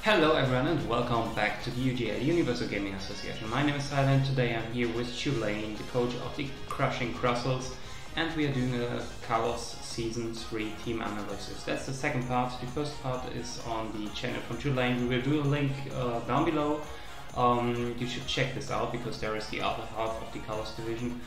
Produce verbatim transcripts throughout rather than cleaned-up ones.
Hello everyone and welcome back to the U G A, Universal Gaming Association. My name is Silent. Today I'm here with Tulane, the coach of the Crushing Crustles, and we are doing a Chaos Season three team analysis. That's the second part. The first part is on the channel from Tulane. We will do a link uh, down below. Um, you should check this out because there is the other half of the Chaos Division.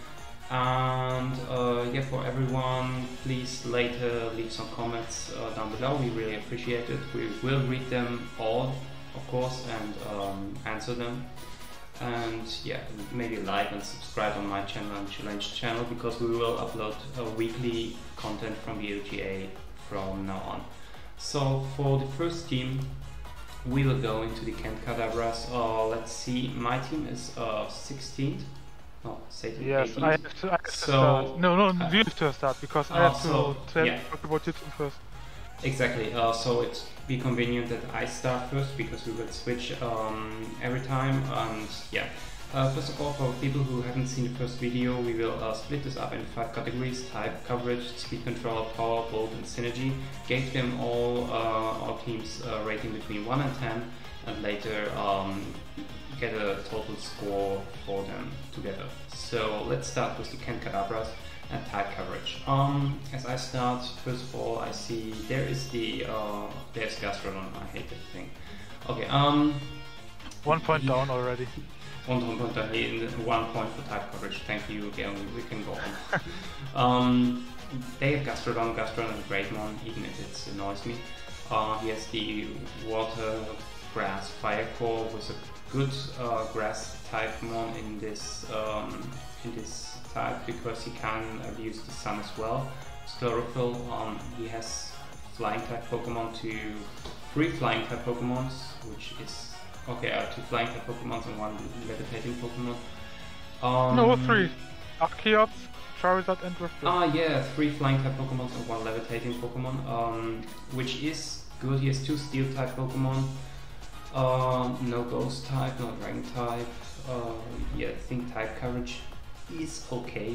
And uh, yeah, for everyone, please later leave some comments uh, down below. We really appreciate it. We will read them all, of course, and um, answer them. And yeah, maybe like and subscribe on my channel and Challenge channel, because we will upload uh, weekly content from the U G A from now on. So for the first team, we will go into the Kent Cadabras. Uh, let's see, my team is uh, sixteenth. No, Satan yes, eighteenth. I have to, I have to So, start. No, no, uh, you have to start because I uh, have to so, tell yeah. talk about your team first. Exactly, uh, so it's be convenient that I start first because we will switch um, every time. And yeah, uh, first of all, for people who haven't seen the first video, we will uh, split this up in five categories: type, coverage, speed control, power, bolt and synergy. Gave them all uh, our teams uh, rating between one and ten, and later um, get a total score for them together. So let's start with the Kent Cadabras and type coverage. Um, as I start, first of all, I see there is the uh, there's Gastrodon. I hate that thing. Okay. Um, one point down already. One point down. One point for type coverage. Thank you again. We can go on. um, they have Gastrodon. Gastrodon is a great one, even if it annoys me. Uh, he has the water, grass, fire core with a good uh, grass type mon in this um, in this type, because he can abuse the sun as well. Chlorophyll, um, he has flying type Pokemon to three flying type Pokemons, which is okay. Uh, two flying type Pokemons and one levitating Pokemon. Um, no, three. Archeops, Charizard, and Rift. Ah, yeah, three flying type Pokemon and one levitating Pokemon, um, which is good. He has two steel type Pokemon. Uh, no ghost type, no dragon type. Uh, yeah, I think type coverage is okay.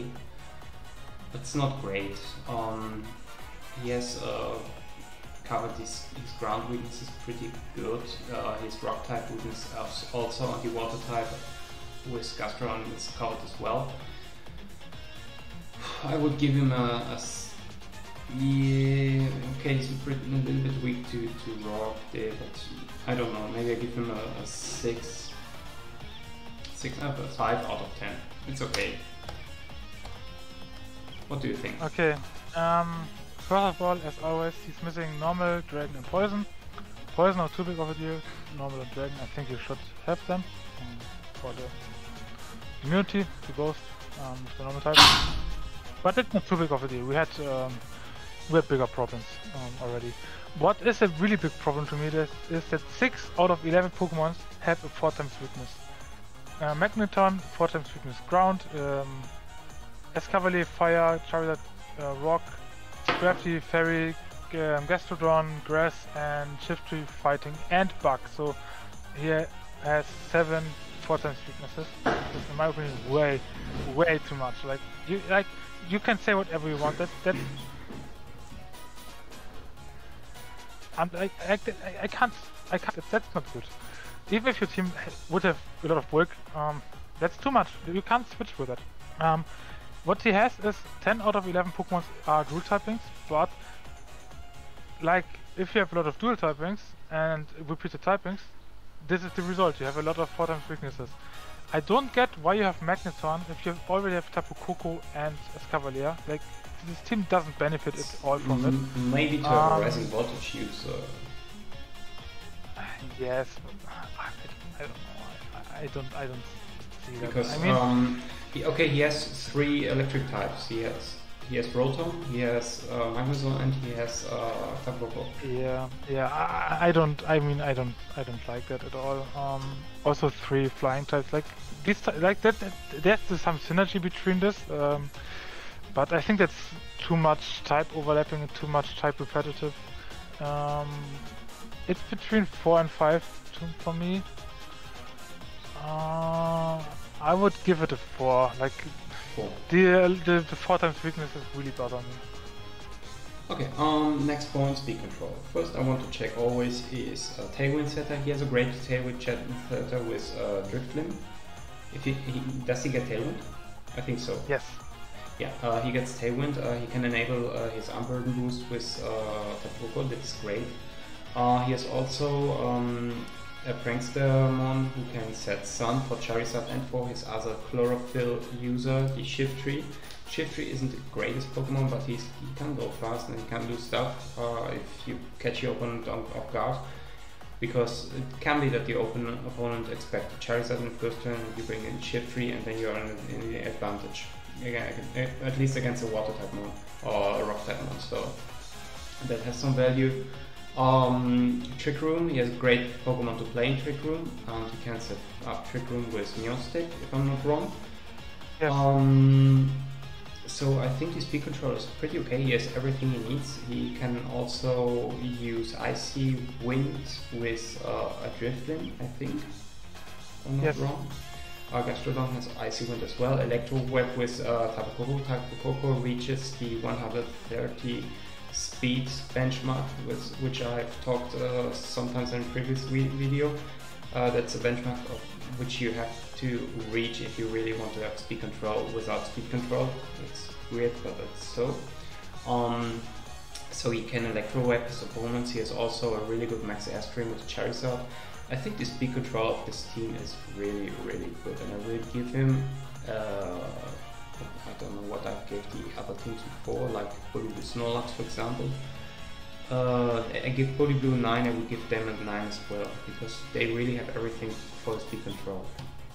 It's not great. Um, he has uh, covered his, his ground weaknesses pretty good. Uh, his rock type weakness is also on the water type with Gastrodon is covered as well. I would give him a, a yeah, okay, he's a, pretty, a little bit weak to, to rock there, but I don't know, maybe I give him a, a six, six, uh, five out of ten. It's okay. What do you think? Okay. Um, first of all, as always, he's missing normal, dragon, and poison. Poison are too big of a deal. Normal and dragon, I think you should have them um, for the immunity to both um, the normal type. But it's not too big of a deal. We had um, we had bigger problems um, already. What is a really big problem to me is, is that six out of eleven Pokemon have a four times weakness. Uh, Magneton, four times weakness ground, um, Escavalier, fire, Charizard, uh, rock, Crafty, fairy, um, Gastrodon, grass, and Shiftry, fighting, and bug. So he has seven four times weaknesses. Which is, in my opinion, way, way too much. Like you, like you can say whatever you want. That that. And I, I, I can't, I can't, that's not good. Even if your team would have a lot of work, um, that's too much. You can't switch with it. Um, what he has is ten out of eleven Pokemon are dual typings, but like if you have a lot of dual typings and repeated typings, this is the result. You have a lot of four times weaknesses. I don't get why you have Magneton if you already have Tapu Koko and Escavalier. Like, this team doesn't benefit at all from mm, it. Maybe to um, have a rising voltage use. Uh... Yes, I, I don't know. I, I don't. I don't see that. Because I mean, um, he, okay, he has three electric types. He has he has Rotom, he has uh, Magneton, and he has uh, Tapu Koko. yeah, yeah. I, I don't. I mean, I don't. I don't like that at all. Um, also, three flying types. Like this, like that. that there's some synergy between this. Um, But I think that's too much type overlapping and too much type repetitive. Um, it's between four and five to, for me. Uh, I would give it a four. Like Four. the, the the four times weakness is really bad on me. Okay, um, next point, speed control. First I want to check always is uh, Tailwind setter. He has a great Tailwind setter with uh, Drift Limb. If he, he, does he get Tailwind? I think so. Yes. Yeah, uh, he gets Tailwind. Uh, he can enable uh, his Unburden boost with uh, Tapu Koko, that's great. Uh, he has also um, a Prankster Mon who can set Sun for Charizard and for his other Chlorophyll user, the Shiftry. Shiftry isn't the greatest Pokemon, but he's, he can go fast and he can do stuff uh, if you catch your opponent off guard. Because it can be that the open opponent expects Charizard in the first turn, you bring in Shiftry and then you're in, in the advantage. Again, at least against a water type mon or a rock type mon, so that has some value. Um, Trick Room, he has great Pokemon to play in Trick Room, and he can set up Trick Room with Meowstic, if I'm not wrong. Yes. Um, so I think his speed control is pretty okay, he has everything he needs. He can also use Icy Wind with uh, a Driftlin, I think, if I'm not yes. wrong. Uh, Gastrodon has Icy Wind as well. Electro Web with uh, Tapu Koko. Tapu Koko reaches the one hundred thirty speed benchmark, with which I've talked uh, sometimes in a previous video. Uh, that's a benchmark of which you have to reach if you really want to have speed control without speed control. It's weird, but it's so. Um, so he can Electro Web his opponents. He has also a really good Max Airstream with Charizard. I think the speed control of this team is really, really good, and I will give him, uh, I don't know what I gave the other teams before, like Polyblue Snorlax for example. Uh, I give Polyblue nine, I will give them a nine as well, because they really have everything for the speed control.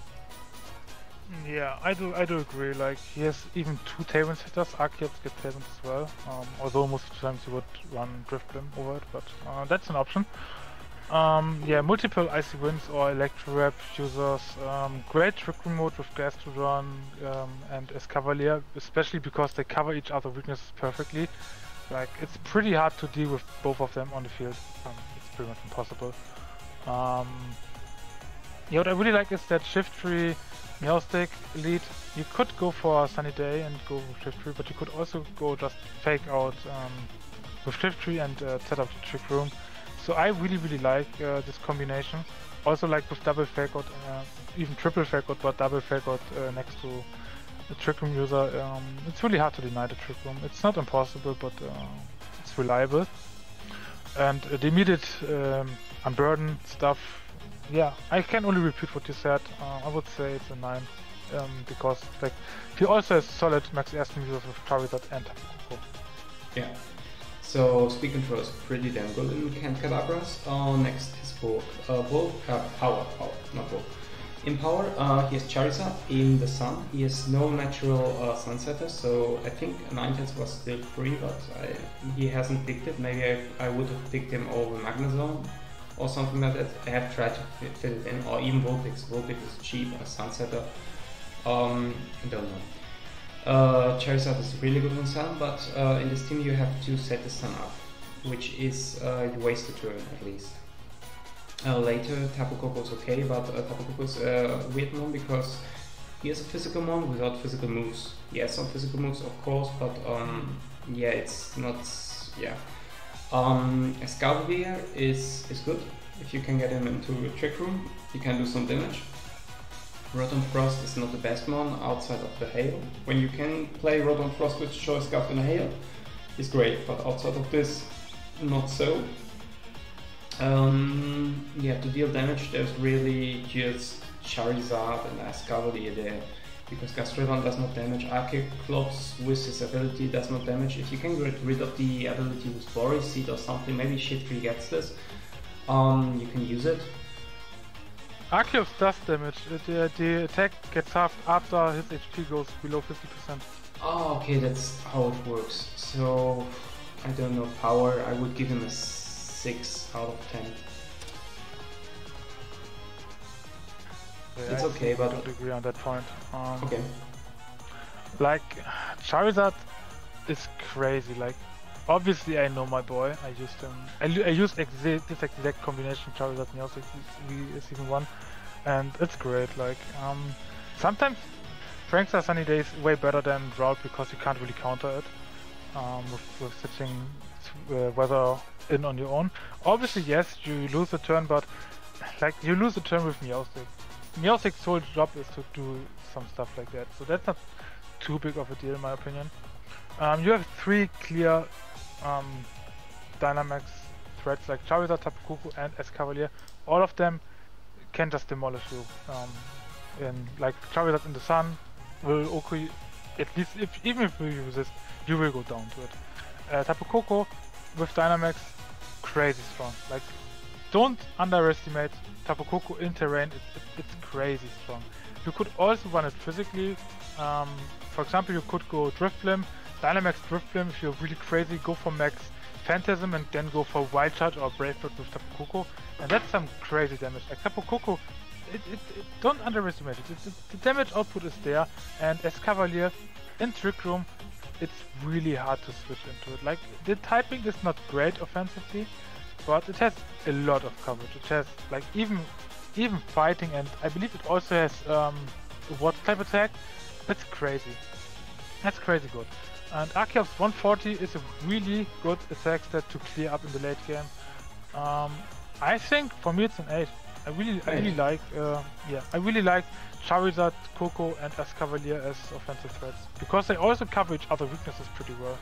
Yeah, I do I do agree, like he has even two Tailwind setters, Archeops get Tailwind as well, um, although most of the times you would run Drifblim over it, but uh, that's an option. Um, yeah, multiple Icy Winds or Electro Web users, um, great Trick Room mode with Gastrodon um, and Escavalier, especially because they cover each other's weaknesses perfectly. Like, it's pretty hard to deal with both of them on the field. Um, it's pretty much impossible. Um, yeah, what I really like is that Shiftry, Meowstic, Elite, you could go for a Sunny Day and go with Shiftry, but you could also go just fake out um, with Shiftry and uh, set up the Trick Room. So I really really like uh, this combination. Also like with double fake out, uh, even triple fake out, but double fake out uh, next to the Trick Room user. Um, it's really hard to deny the Trick Room. It's not impossible, but uh, it's reliable. And uh, the immediate um, Unburden stuff, yeah, I can only repeat what you said. Uh, I would say it's a nine, um, because like he also has solid Max Airstream users with Charizard and Tapu Koko. Yeah. So speed control is pretty damn good in Kandakabras. Uh, next is Bulk. Uh, Bulk, uh, Power, Power, not Bulk. In Power, uh, he has Charizard in the Sun. He has no natural uh, Sunsetter, so I think Ninetales was still free, but I, he hasn't picked it. Maybe I, I would have picked him over Magnezone or something like that. I have tried to fit, fit it in, or even Vulpix. Vulpix is cheap as Sunsetter. Um, I don't know. Uh, Charizard is really good on Sun, but uh, in this team you have to set the Sun up, which is uh, you waste a turn at least. Uh, later Tapu Koko is okay, but uh, Tapu Koko is a weird one because he has a physical mon without physical moves. He has some physical moves of course, but um, yeah, it's not, yeah. Um, Escavalier is, is good. If you can get him into a Trick Room, you can do some damage. Rotom Frost is not the best mon outside of the Hail. When you can play Rotom Frost with Choice Scarf in a Hail, it's great, but outside of this, not so. Um, yeah, to deal damage, there's really just Charizard and Escavalier there, because Gastrodon does not damage, Archeops with his ability does not damage. If you can get rid of the ability with Boris Seed or something, maybe Shiftry gets this, um, you can use it. Archeops does damage. The, the attack gets halved after his H P goes below fifty percent. Oh, okay, that's how it works. So, I don't know, Power, I would give him a six out of ten. Yeah, it's I okay, but... I don't agree on that point. Um, okay. Like, Charizard is crazy. Like, obviously I know my boy. I used him. I, I used exa this exact combination Charizard Meowstic season one, and it's great. Like, um, sometimes Prankster Sunny Day is way better than Drought because you can't really counter it. um, with, with switching uh, weather in on your own. Obviously, yes, you lose the turn, but like you lose the turn with Meowstic. Meowstic's sole job is to do some stuff like that, so that's not too big of a deal in my opinion. Um, you have three clear um, Dynamax threats like Charizard, Tapu Koko and Escavalier. All of them can just demolish you. Um, in like Charizard in the sun will okay, at least if even if you resist, you will go down to it. Uh, Tapu Koko with Dynamax, crazy strong. Like, don't underestimate Tapu Koko in terrain. It's, it, it's crazy strong. You could also run it physically. Um, for example, you could go Drifblim, Dynamax Drifblim if you're really crazy. Go for max Phantasm and then go for Wild Charge or Brave Bird with Tapu Koko, and that's some crazy damage. Like Tapu Koko, it, it, it, don't underestimate it. It, it. The damage output is there, and Escavalier in Trick Room, it's really hard to switch into it. Like, the typing is not great offensively, but it has a lot of coverage. It has like even even fighting, and I believe it also has um, a water type attack. That's crazy. That's crazy good. And Archeops one forty is a really good attack stat to clear up in the late game. Um, I think for me it's an eight. I really, I really like, uh, yeah, I really like Charizard, Koko, and Escavalier as offensive threats because they also cover each other's weaknesses pretty well.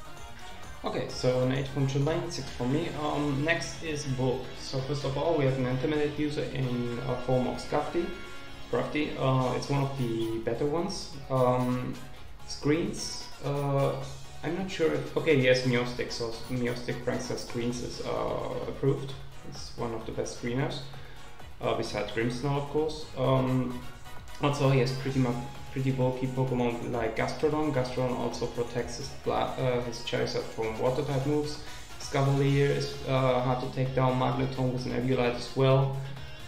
Okay, so an eight from Chulain, six from me. Um, next is Bulk. So first of all, we have an Intimidate user in uh, form of Scrafty. Scrafty, uh, it's one of the better ones. Um, screens. Uh, I'm not sure if... Okay, yes, Meowstic, so Meowstic Prankster Screens is uh, approved. It's one of the best screeners, uh, besides Grimmsnarl, of course. Um, also, he has pretty much pretty bulky Pokemon like Gastrodon. Gastrodon also protects his, uh, his Charizard from Water-type moves. Escavalier is uh, hard to take down. Magneton with an Eviolite as well.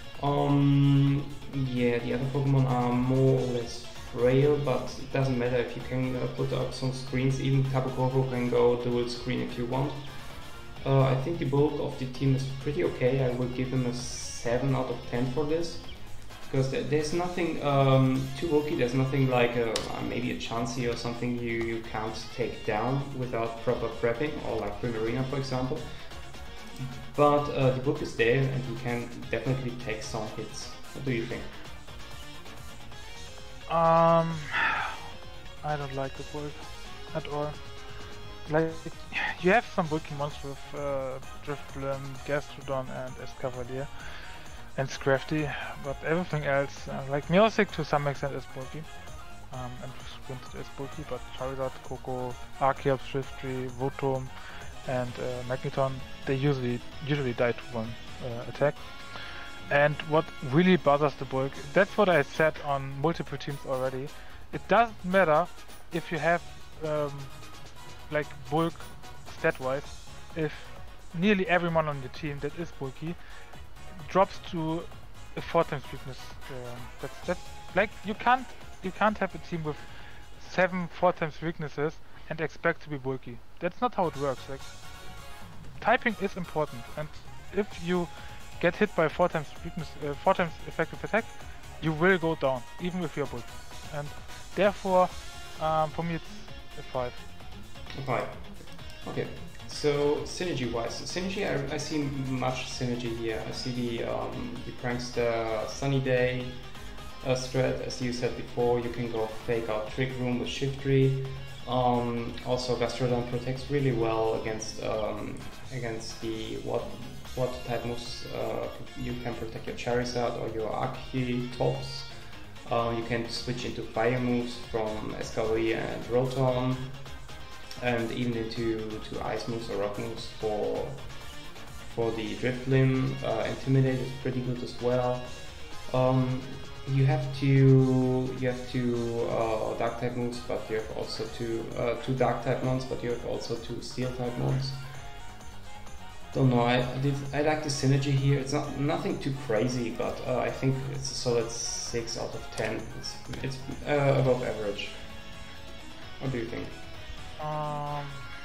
Um, yeah, the other Pokemon are more or less frail, but it doesn't matter if you can uh, put up some screens. Even Tapu Koko can go dual screen if you want. Uh, I think the bulk of the team is pretty okay. I will give him a seven out of ten for this, because th there's nothing um, too bulky. There's nothing like a, uh, maybe a Chansey or something you, you can't take down without proper prepping, or like Primarina for example. But uh, the bulk is there and he can definitely take some hits. What do you think? Um, I don't like the bulk at all. Like, you have some bulky monsters with uh, Drifblim, Gastrodon and Escavalier and Scrafty, but everything else, uh, like Meowstic to some extent is bulky, um, and Sprinted is bulky, but Charizard, Koko, Archeops, Shiftry, Votom and uh, Magneton, they usually usually die to one uh, attack. And what really bothers the bulk, that's what I said on multiple teams already, it doesn't matter if you have um, like bulk stat-wise, if nearly everyone on your team that is bulky drops to a four times weakness. Um, that's that's like you can't you can't have a team with seven four times weaknesses and expect to be bulky. That's not how it works. Like, typing is important, and if you get hit by four times weakness, uh, four times effective attack, you will go down, even if you're bulky. And therefore, um, for me, it's a five. A five. Okay. So synergy-wise, synergy, I, I see much synergy here. I see the um, the Prankster Sunny Day uh, strat, as you said before. You can go fake out Trick Room with Shiftry. Um, also, Gastrodon protects really well against um, against the what what type moves. Uh, you can protect your Charizard or your Archeops. Uh, you can switch into fire moves from Escavalier and Rotom, and even into to ice moves or rock moves for for the Drifblim. Uh, Intimidate is pretty good as well. Um, you have to you have two uh, dark type moves, but you have also two uh, two dark type ones, but you have also two steel type ones. Don't know. I I, did, I like the synergy here. It's not nothing too crazy, but uh, I think it's a solid six out of ten. It's it's uh, above average. What do you think? Um,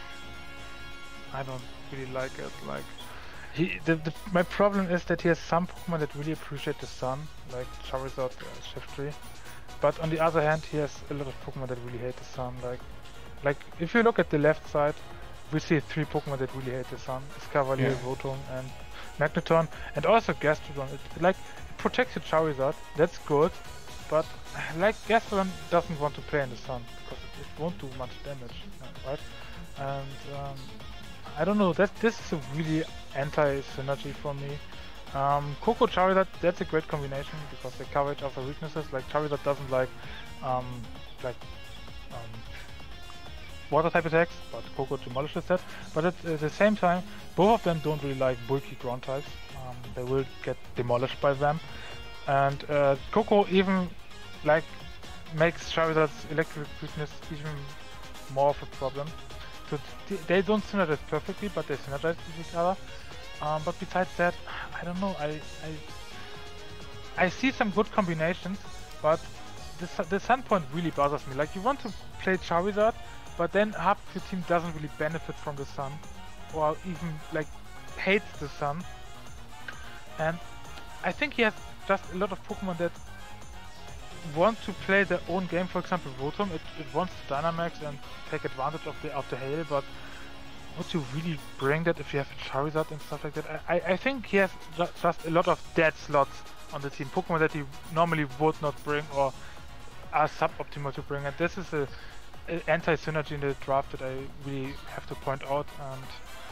I don't really like it. Like, he, the, the, my problem is that he has some Pokemon that really appreciate the sun, like Charizard and Shiftry. But on the other hand, he has a lot of Pokemon that really hate the sun, like Like, if you look at the left side, we see three Pokemon that really hate the sun. Escavalier, Yeah. Rotom, and Magneton, and also Gastrodon. It, like, it protects your Charizard, that's good, but like Gastrodon doesn't want to play in the sun because it, it won't do much damage, uh, right? And um, I don't know, that this is a really anti-synergy for me. Um, Koko Charizard, that's a great combination because they cover each other's weaknesses. Like Charizard doesn't like um, like um, water type attacks, but Koko demolishes that. But at, at the same time, both of them don't really like bulky ground types. Um, they will get demolished by them. And uh, Koko even like makes Charizard's electric weakness even more of a problem. So th they don't synergize perfectly, but they synergize with each other. Um, but besides that, I don't know. I I, I see some good combinations, but the the Sun Point really bothers me. Like you want to play Charizard, but then half of your team doesn't really benefit from the sun, or even like hates the sun. And I think he has just a lot of Pokemon that want to play their own game. For example, Rotom, it, it wants to Dynamax and take advantage of the of the hail, but would you really bring that if you have a Charizard and stuff like that? I, I, I think he has ju just a lot of dead slots on the team, Pokemon that he normally would not bring or are suboptimal to bring, and this is a, a anti-synergy in the draft that I really have to point out. And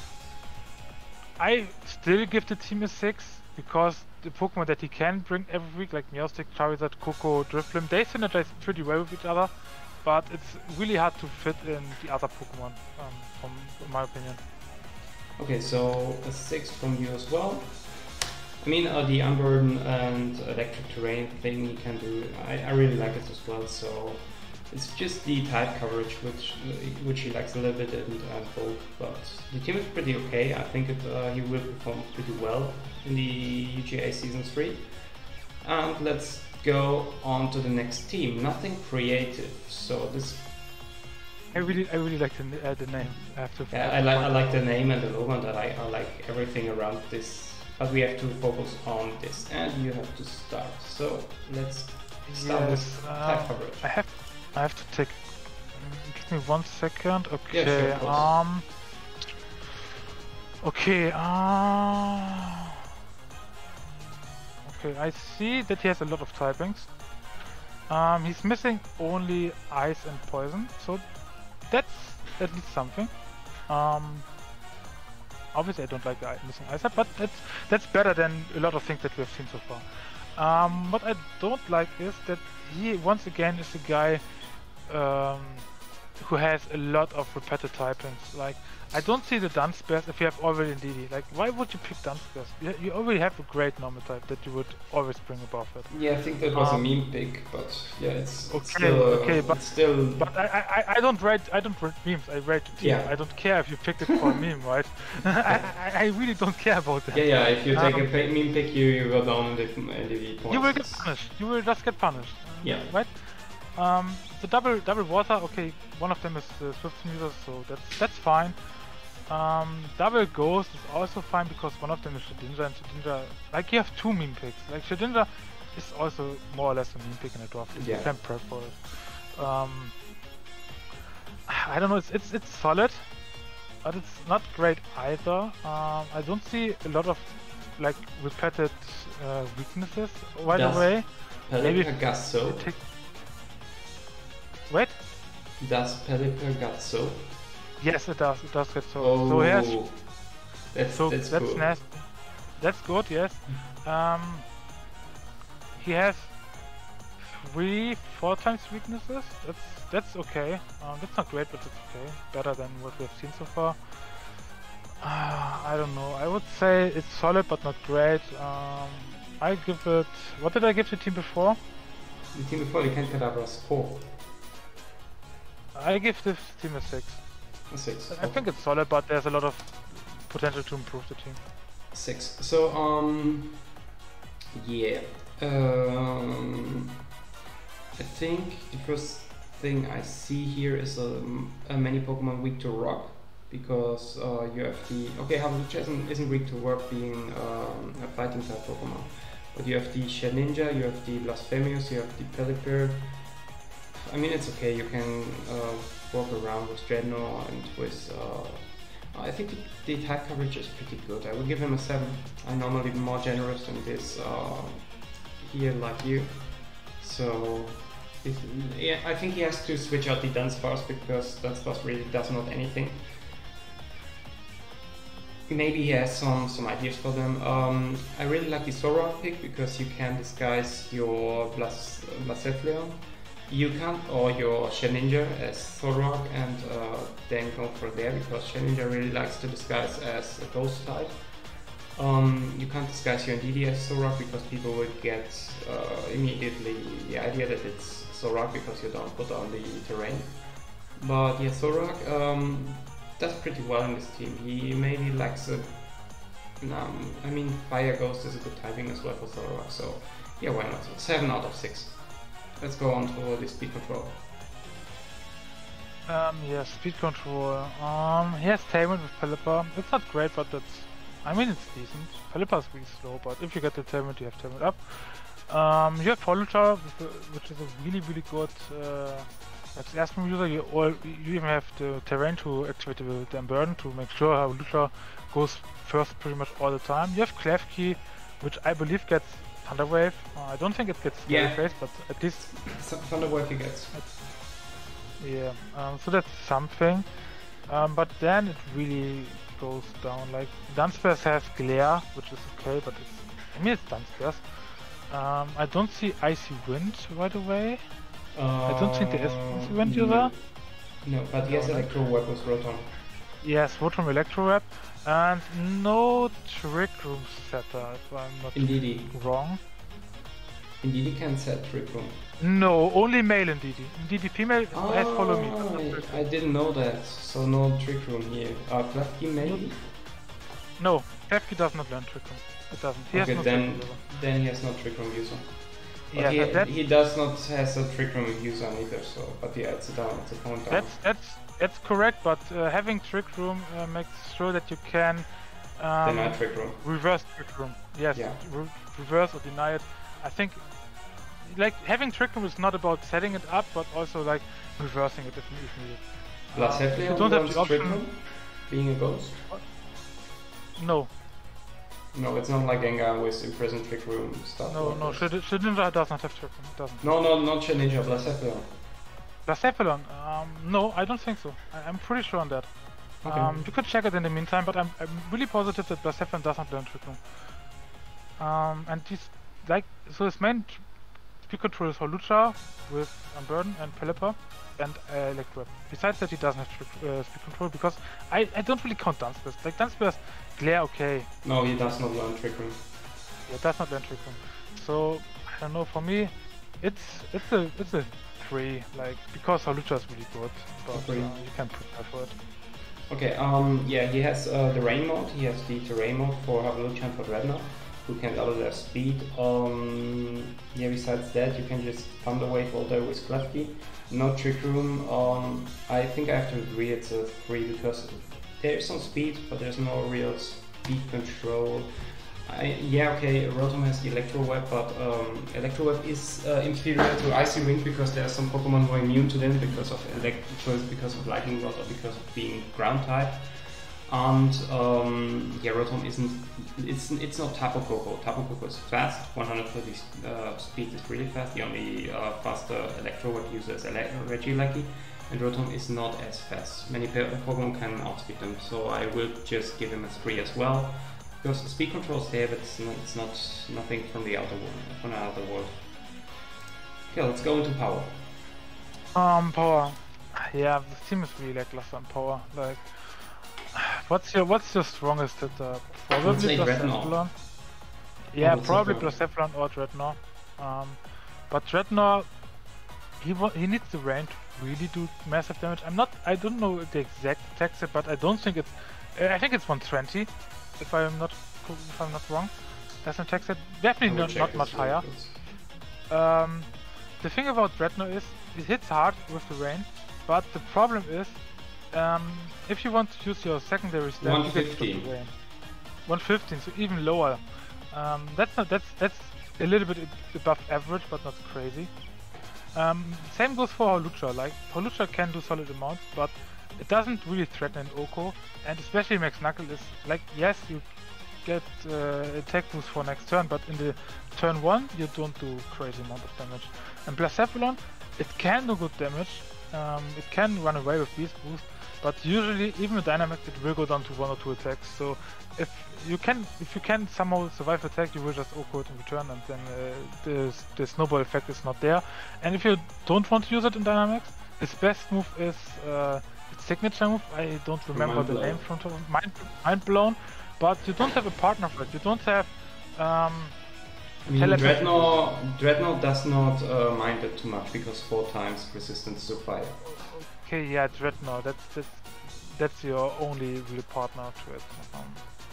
I still give the team a six because the Pokemon that he can bring every week, like Meowstic, Charizard, Koko, Drifblim, they synergize pretty well with each other, but it's really hard to fit in the other Pokemon, um, from in my opinion. Okay, so a six from you as well. I mean, uh, the Unburden and Electric Terrain thing he can do, I, I really like it as well, so it's just the type coverage which which he likes a little bit and uh, both, but the team is pretty okay. I think it, uh, he will perform pretty well in the U G A Season three. And let's go on to the next team. Nothing creative, so this... I really I really like the, uh, the name. I have to Yeah, I, like, I like the name and the logo, and I, I like everything around this, but we have to focus on this, and you have to start. So let's start yes, with uh, type coverage. I have I have to take. Give me one second. Okay. Yeah, sure, of course. um. Okay. Uh, okay. I see that he has a lot of typings. Um, he's missing only ice and poison, so that's at least something. Um. Obviously, I don't like the missing ice type, but that's that's better than a lot of things that we have seen so far. Um, what I don't like is that he once again is a guy um, who has a lot of repeated typings. Like, I don't see the Dunsparce if you have already Indeedee. Like, why would you pick Dunsparce? You, you already have a great normal type that you would always bring above it. Yeah, I think that was um, a meme pick, but yeah, it's, it's okay, still, uh, okay, but it's still. But I, I, I don't write I don't write memes. I write the team. Yeah. I don't care if you picked it for a meme, right? I, I, I really don't care about that. Yeah, yeah. If you take Um, a pa- meme pick, you you go down in the in the points. You will get punished. You will just get punished. Yeah. Right? Um, the double double water, okay, one of them is uh, Swift user, so that's that's fine. Um, double ghost is also fine because one of them is Shedinja, and Shedinja, like you have two meme picks. Like Shedinja is also more or less a meme pick in a draft. Yeah. You can prep for it. Um, I don't know. It's it's it's solid, but it's not great either. Um, I don't see a lot of like repeated uh, weaknesses right Does away. Maybe Pelipper Gasso. Take... Wait. Does Pelipper Gasso? Yes, it does. It does get so. Oh, so he has. that's So that's, that's cool. nasty. That's good. Yes. Um. He has three, four times weaknesses. That's that's okay. Um, that's not great, but it's okay. Better than what we've seen so far. Uh, I don't know. I would say it's solid, but not great. Um, I give it. What did I give the team before? The team before the Kentadabras four. I give this team a six. A six. I think it's solid, but there's a lot of potential to improve the team. Six. So um, yeah. Um, I think the first thing I see here is a, a many Pokemon weak to rock, because uh, you have the okay, Havuch isn't, isn't weak to rock, being um, a fighting type Pokemon, but you have the Shedinja, you have the Blasphemous, you have the Pelipper. I mean, it's okay. You can uh, walk around with Dreadnought and with. Uh, I think the, the attack coverage is pretty good. I will give him a seven. I'm normally more generous than this uh, here, like you. So, if, yeah, I think he has to switch out the Dunsparce because Dunsparce really does not anything. Maybe he has some, some ideas for them. Um, I really like the Zoroark pick because you can disguise your Blas Blacephalon. You can't, or your Shedinja as Zoroark and uh, then go for there because Shedinja really likes to disguise as a ghost type. Um, you can't disguise your Indeedee as Zoroark because people will get uh, immediately the idea that it's Zoroark because you don't put on the terrain. But yeah, Zoroark um, does pretty well in this team. He maybe lacks a... Um, I mean, Fire Ghost is a good typing as well for Zoroark, so yeah, why not? seven out of six. Let's go on to the speed control. Um, yeah, speed control. Um, he has Tailwind with Pelipper. It's not great, but it's... I mean, it's decent. Pelipper is really slow, but if you get the Tailwind, you have Tailwind up. Um, you have Holucha, which is a really, really good uh, X Aspen user. You, all, you even have the terrain to activate the, the Burden to make sure Holucha goes first pretty much all the time. You have Klefki, which I believe gets Thunder Wave. Uh, I don't think it gets yeah. Face, but at least Thunder Wave he gets. Yeah, um, so that's something. Um, but then it really goes down. Like Dunsparce has Glare, which is okay, but it's I mean it's Dunsparce. Um, I don't see Icy Wind right away. Uh, I don't think there is Icy Wind user. No, no but he has no, Electro Web with Rotom. Yes, Rotom Electro Web. And no Trick Room setter, if I'm not Indeedee. wrong. Indeedee can set Trick Room. No, only male Indeedee. Indeedee female oh, has Follow Me. I, I didn't know that, so no Trick Room here. Uh, Klefki maybe? No, Klefki does not learn Trick Room. It doesn't. He okay, has no then, then he has no Trick Room user. But yeah, he, he does not has a Trick Room user either, so, but yeah, it's a down, it's a point down. That's, that's, that's correct, but uh, having Trick Room uh, makes sure that you can um, deny Trick Room. Reverse Trick Room. Yes, yeah. re reverse or deny it. I think like having Trick Room is not about setting it up, but also like reversing it if, if needed. Blacephalon uh, don't have the Trick Room, being a ghost? No. No, it's not like Gengar with Imprisoned Trick Room stuff. No, like no, Shedinja does not have Trick Room. It doesn't. No, no, not Shedinja, Blacephalon. Blacephalon? Um, no, I don't think so. I, I'm pretty sure on that. Okay. Um, you could check it in the meantime, but I'm, I'm really positive that Blacephalon does not learn Trick Room. Um, and he's like, so his main speed control is Holucha with Unburden and Pelipper and uh, Electro. Besides that, he doesn't have trick, uh, speed control because I, I don't really count Dunsparce. Like Dunsparce, Glare, okay. No, he does not learn Trick Room. Yeah, does not learn Trick Room. So I don't know. For me, it's it's a it's a three. Like because Holucha is really good, but uh, you can prepare for it. Okay. Um. Yeah, he has uh, the rain mode. He has the terrain mode for Holucha and for Dreadnought, who can double their speed. Um. Yeah. Besides that, you can just Thunder Wave all day with Klefki. No Trick Room. Um. I think I have to agree it's a three because there is some speed, but there's no real speed control. I, yeah, okay, Rotom has the Electro Web, but um, Electro Web is uh, inferior to Icy Wind because there are some Pokemon who are immune to them because of Electro, because of Lightning Rod, or because of being Ground type. And um, yeah, Rotom isn't. It's it's not Tapu Koko. Tapu Koko is fast. one hundred thirty uh, speed is really fast. The only uh, faster Electro Web user is Regieleki. And Rotom is not as fast. Many Pokemon can outspeed them, so I will just give him a three as well. Because speed control is there, but it's not, it's not nothing from the outer world. From the outer world. Okay, let's go into power. Um, power. Yeah, the team is really lackluster on power. Like, what's your what's your strongest hitter? Probably Blacephalon. Yeah, probably Blacephalon or Dreadnought. Um, but Dreadnought, he he needs the range to really do massive damage. I'm not. I don't know the exact attack set, but I don't think it's. Uh, I think it's one twenty. If I'm not, if I'm not wrong, as an attack set, definitely not, not much higher. Um, the thing about Dreadnought is it hits hard with the rain, but the problem is, um, if you want to use your secondary stat, you get the rain. one fifteen, so even lower. Um, that's not that's that's a little bit above average, but not crazy. Um, same goes for Hawlucha. Like Hawlucha can do solid amounts, but it doesn't really threaten Oko, and especially Max Knuckle is like, yes, you get uh, attack boost for next turn, but in the turn one you don't do crazy amount of damage. And Blacephalon, it can do good damage. Um, it can run away with Beast Boost, but usually even with Dynamax it will go down to one or two attacks. So if you can, if you can somehow survive attack, you will just Oko it in return, and then uh, the the snowball effect is not there. And if you don't want to use it in Dynamax, its best move is uh, its signature move. I don't remember Mind the blown. name from top of mind, mind blown. But you don't have a partner for it. You don't have. Um, I mean, telepathy. Dreadnought, Dreadnought does not uh, mind it too much because four times resistance to fire. Okay, yeah, Dreadnought. That's that's that's your only real partner to it. Um,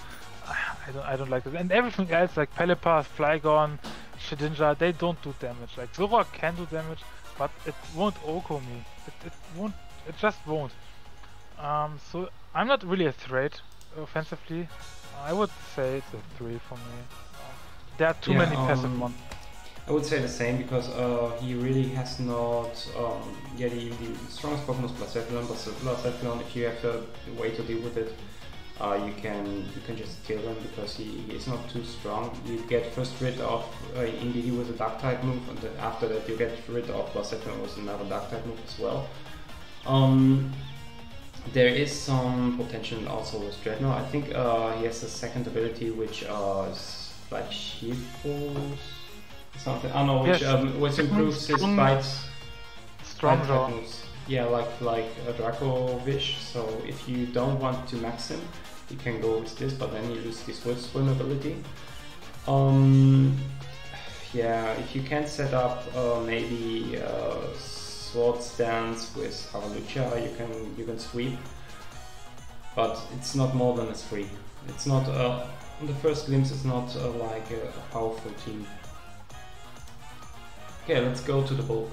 I don't I don't like it. And everything else like Pelipper, Flygon, Shedinja, they don't do damage. Like Zoroark can do damage, but it won't Oko me. It it won't. It just won't. Um, so I'm not really afraid offensively. I would say it's a three for me. Uh, there are too Yeah, many um, passive ones. I would say the same because uh, he really has not. Um, yeah, the, the strongest Pokemon is Blacephalon, but Blacephalon, if you have a way to deal with it, uh, you can you can just kill him because he, he is not too strong. You get first rid of uh, Indeedee with a Dark type move, and then after that you get rid of Blacephalon with another Dark type move as well. Um, There is some potential also with Dreadnought. I think uh, he has a second ability which uh, is like Shield Pulse, something. I don't know, which Yes. um, which improves his Strong- bites. Strong bite jaw. moves. Yeah, like like a Draco Wish. So if you don't want to max him, you can go with this, but then you lose this with swim ability. Um, yeah, if you can set up uh, maybe. Uh, Sword Stance with Hawlucha, you can you can sweep, but it's not more than a three. It's not uh, on the first glimpse. It's not uh, like a, a powerful team. Okay, let's go to the bulk.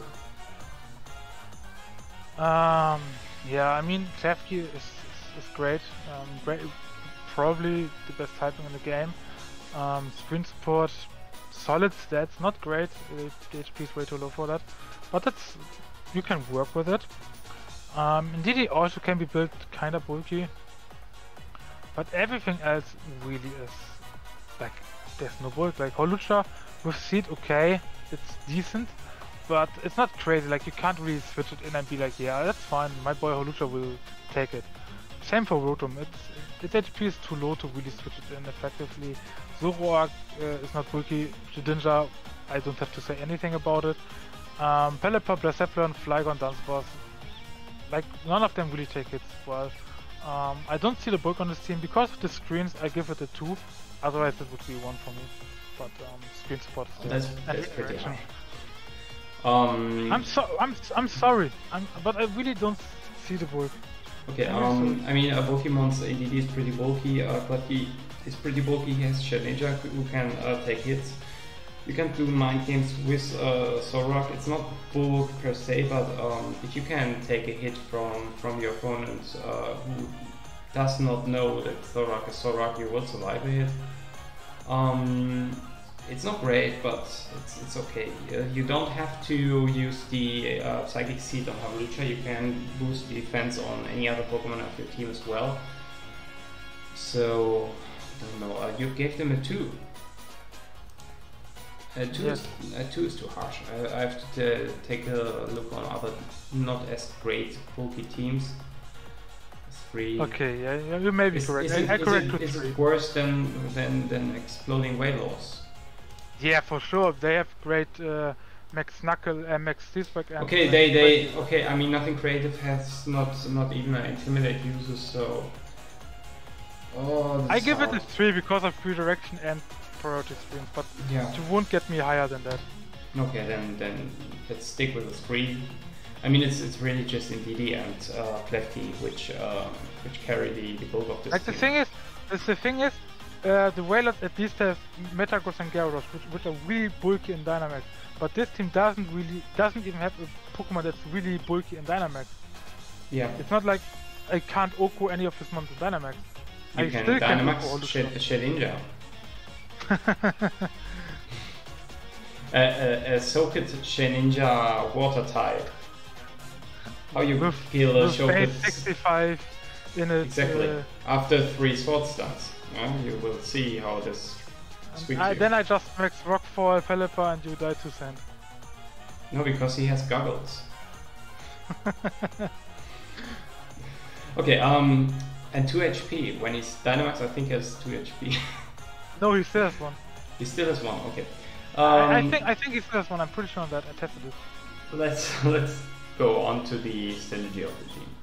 Um, yeah, I mean, Klefki is, is, is great. Um, great, probably the best typing in the game. Um, sprint support, solid stats, not great. Uh, the H P is way too low for that, but it's you can work with it. Um, Indeedee also can be built kinda bulky, but everything else really is like there's no bulk. Like Hawlucha with Seed, okay, it's decent. But it's not crazy, like you can't really switch it in and be like, yeah, that's fine, my boy Hawlucha will take it. Same for Rotom, it's, its H P is too low to really switch it in effectively. Zoroark uh, is not bulky, Shedinja, I don't have to say anything about it. Um, Pelipper, Blacephalon, Flygon, Dunsparce, like none of them really take hits well. Um, I don't see the bulk on this team, because of the screens I give it a two, otherwise it would be one for me. But um, screen support is That's, and that's pretty interaction. high. Um, I'm so I'm I'm sorry, I'm, but I really don't see the bulk. okay, I'm um, sorry. I mean, a Pokemon's A D D is pretty bulky, uh, but he is pretty bulky. He has Shedinja who can uh, take hits. You can do mind games with uh, Zoroark. It's not bulk per se, but um, if you can take a hit from from your opponent uh, who does not know that Zoroark is Zoroark, you will survive a hit. Um, it's not great, but it's it's okay. Uh, you don't have to use the uh, Psychic Seed on Hawlucha. You can boost the defense on any other Pokemon of your team as well. So I don't know. Uh, you gave them a two. Uh, two, Yes. is, uh, two is too harsh. I, I have to uh, take a look on other not as great bulky teams. Three. Okay, yeah, yeah, you may be Is, correct. is I, it, I is correct it, to is three. it worse than than than exploding Waylaws? Yeah, for sure. They have great uh, Max Knuckle and Max Seasback. And Okay, and they they great- okay. I mean, nothing creative has not not even uh, intimidate users. So. Oh, this I is give it a hard. three because of redirection and priority screens, but Yeah. you won't get me higher than that. Okay, then then let's stick with the three. I mean, it's it's really just Indeedee and uh, Klefki which uh, which carry the, the bulk of this. Like the team. thing is, the, the thing is, uh, the Wailers at least have Metagross and Gyarados, which, which are really bulky in Dynamax. But this team doesn't really, doesn't even have a Pokemon that's really bulky in Dynamax. Yeah, It's not like I can't Oko any of his mons in Dynamax. you I can still can Dynamax Oko all the Shed, stuff. Shedinja. a, a, a Socket Shayminja water type. How you with, feel a with Socket sixty-five in it. Exactly. Uh, After three sword stuns, yeah, you will see how this sweeps I, you. then I just max Rockfall, Pelipper, and you die to sand. No, because he has goggles. Okay, um, and two H P. When he's Dynamax, I think he has two H P. No, he still has one. He still has one. Okay. Um, I, I think I think he still has one. I'm pretty sure on that. I tested it. Let's let's go on to the synergy of the team.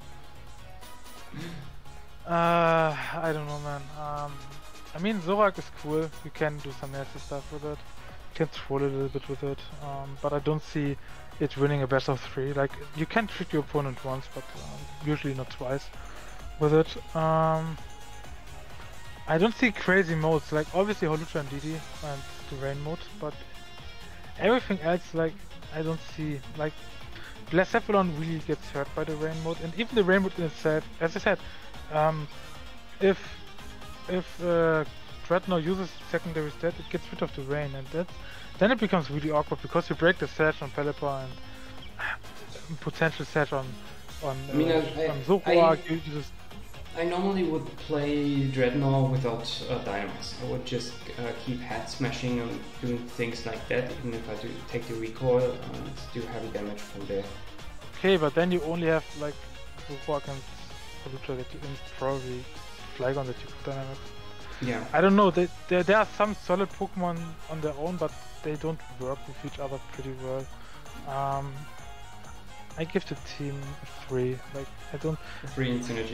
Uh, I don't know, man. Um, I mean, Zorak is cool. You can do some nasty stuff with it. You can troll a little bit with it. Um, but I don't see it winning a best of three. Like, you can trick your opponent once, but um, usually not twice with it. Um, I don't see crazy modes. Like, obviously Hawlucha and Didi and the rain mode, but everything else, like, I don't see. Like, Blacephalon really gets hurt by the rain mode, and even the rain mode in itself, as I said, um, if if uh, Dreadnought uses secondary stat, it gets rid of the rain, and that's, then it becomes really awkward because you break the Sash on Pelipper and potential Sash on on, uh, I mean, I, on I, Zoroark. You, you just I normally would play Dreadnought without uh, Dynamax. I would just uh, keep head smashing and doing things like that, even if I do take the recoil and do heavy damage from there. okay, but then you only have like Zoroark and Hawlucha that you and probably Flygon that you could Dynamax. Yeah. I don't know. They, there there are some solid Pokemon on their own, but they don't work with each other pretty well. Um, I give the team a three. Like I don't. Three in synergy.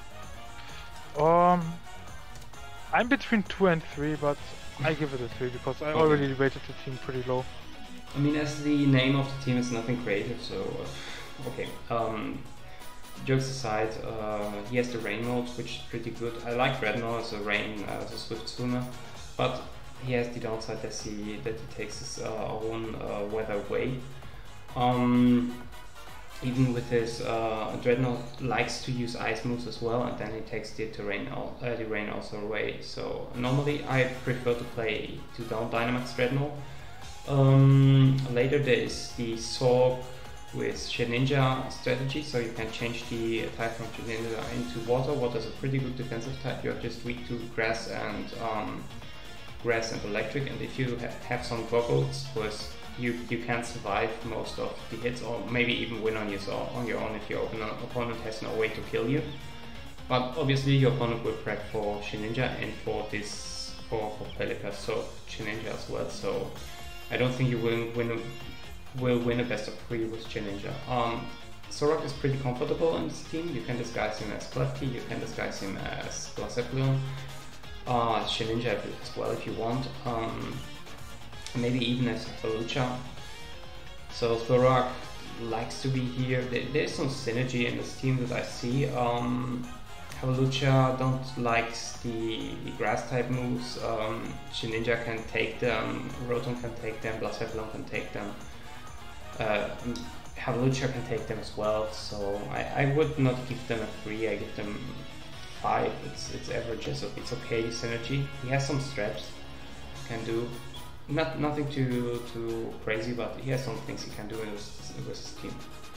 Um, I'm between two and three, but I give it a three because I Okay. already rated the team pretty low. I mean, as the name of the team is nothing creative, so uh, okay. Um, jokes aside, uh, he has the rain mode, which is pretty good. I like Dreadnought as a rain, uh, as a swift swimmer, but he has the downside that he that he takes his uh, own uh, weather away. Um, even with his uh, Dreadnought likes to use ice moves as well, and then he takes the terrain al uh, the rain also away. So normally I prefer to play two down Dynamax Dreadnought. Um, later there is the Sorg with Shayminja strategy, so you can change the type from Shayminja into water. Water is a pretty good defensive type. You are just weak to grass and um, grass and electric, and if you ha have some goggles, with you you can survive most of the hits, or maybe even win on your on your own if your opponent has no way to kill you. But obviously your opponent will prep for Shayminja and for this for for Pelipper, so Shayminja as well. So I don't think you will win a, will win a best of three with Shayminja. Um, Zorak is pretty comfortable in this team. You can disguise him as Klefki, you can disguise him as Blacephalon, uh, Shayminja as well if you want. Um, maybe even as Hawlucha. So Zorak likes to be here. There, there's some synergy in this team that I see. Um, Hawlucha don't like the, the grass type moves. Um, Shayminja can take them, Rotom can take them, Blacephalon can take them. Uh, Hawlucha can take them as well. So I, I would not give them a three. I give them five. It's it's average, so it's okay synergy. He has some straps can do. Not nothing too too crazy, but he has some things he can do with his, with his team.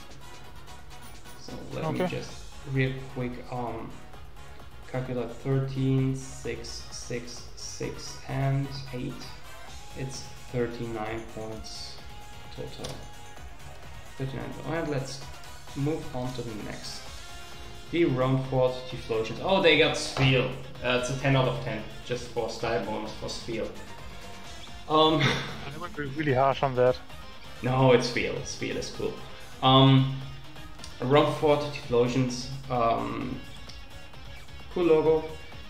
So let Okay. me just real quick um calculate thirteen, six, six, six, and eight. It's thirty-nine points total. thirty-nine. And let's move on to the next. The round four Typhlosions. Oh, they got Spheal. Uh, it's a ten out of ten, just for style bonus for Spheal. Um, I would be really harsh on that. no, it's Spheal. Spheal is cool. Um, round four Typhlosions. Um, cool logo.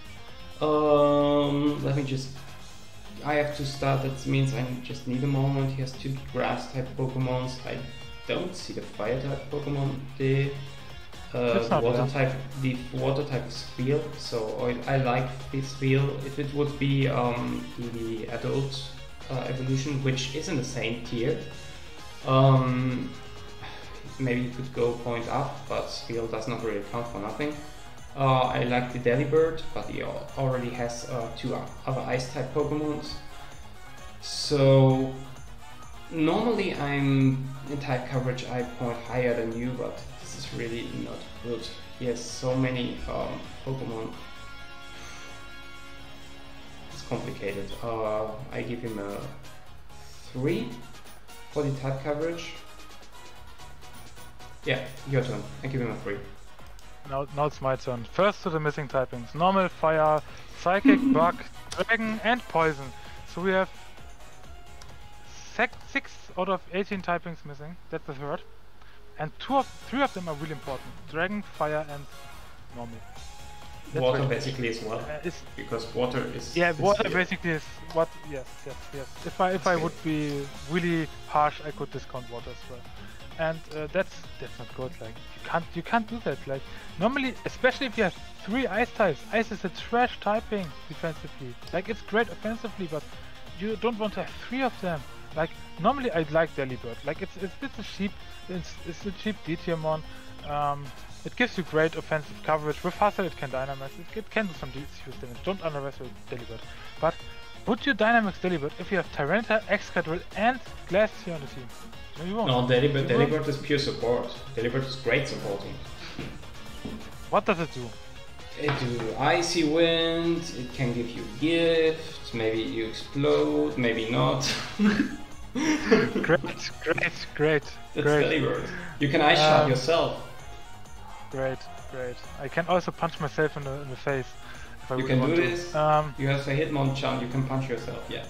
Um, let me just. I have to start. That means I just need a moment. He has two grass type Pokemons. I don't see the fire type Pokemon. The uh, not water bad. type. The water type is Spheal. So I, I like this Spheal. If it would be um, the adult uh, evolution, which is in the same tier, um, maybe you could go point up, but Spheal does not really count for nothing. Uh, I like the Delibird, but he al- already has uh, two o- other ice type Pokemons. So normally I'm in type coverage, I point higher than you, but this is really not good. He has so many um, Pokemon. It's complicated. Uh, I give him a three for the type coverage. Yeah, your turn. I give him a three. Now, now it's my turn. First to the missing typings. Normal, Fire, Psychic, Bug, Dragon and Poison. So we have six, six out of eighteen typings missing. That's the third. And two of, three of them are really important. Dragon, Fire and Normal. That's water really basically as well. Uh, it's, because water is... yeah, is water here. basically is what... Yes, yes, yes. If I, if I would be really harsh, I could discount water as well. And uh, that's that's not good. Like you can't you can't do that. Like normally, especially if you have three ice types, ice is a trash typing defensively. Like it's great offensively, but you don't want to have three of them. Like normally, I'd like Delibird. Like it's it's, it's a cheap it's, it's a cheap D tier mon. Um, it gives you great offensive coverage. With Hustle, it can Dynamax. It, it can do some serious damage. Don't underestimate Delibird. But would you Dynamax Delibird if you have Tyranitar, Excadrill, and Glastrier on the team? No, you won't. No, Delibird, You won't. Delibird is pure support. Delibird is great supporting. What does it do? It do Icy Wind, it can give you gifts, maybe you explode, maybe not. Great, great, great, That's great, Delibird. You can Ice Shot Um, yourself. great, great. I can also punch myself in the, in the face if I You really can want do to. this. Um, You have a Hitmonchan, you can punch yourself, yeah.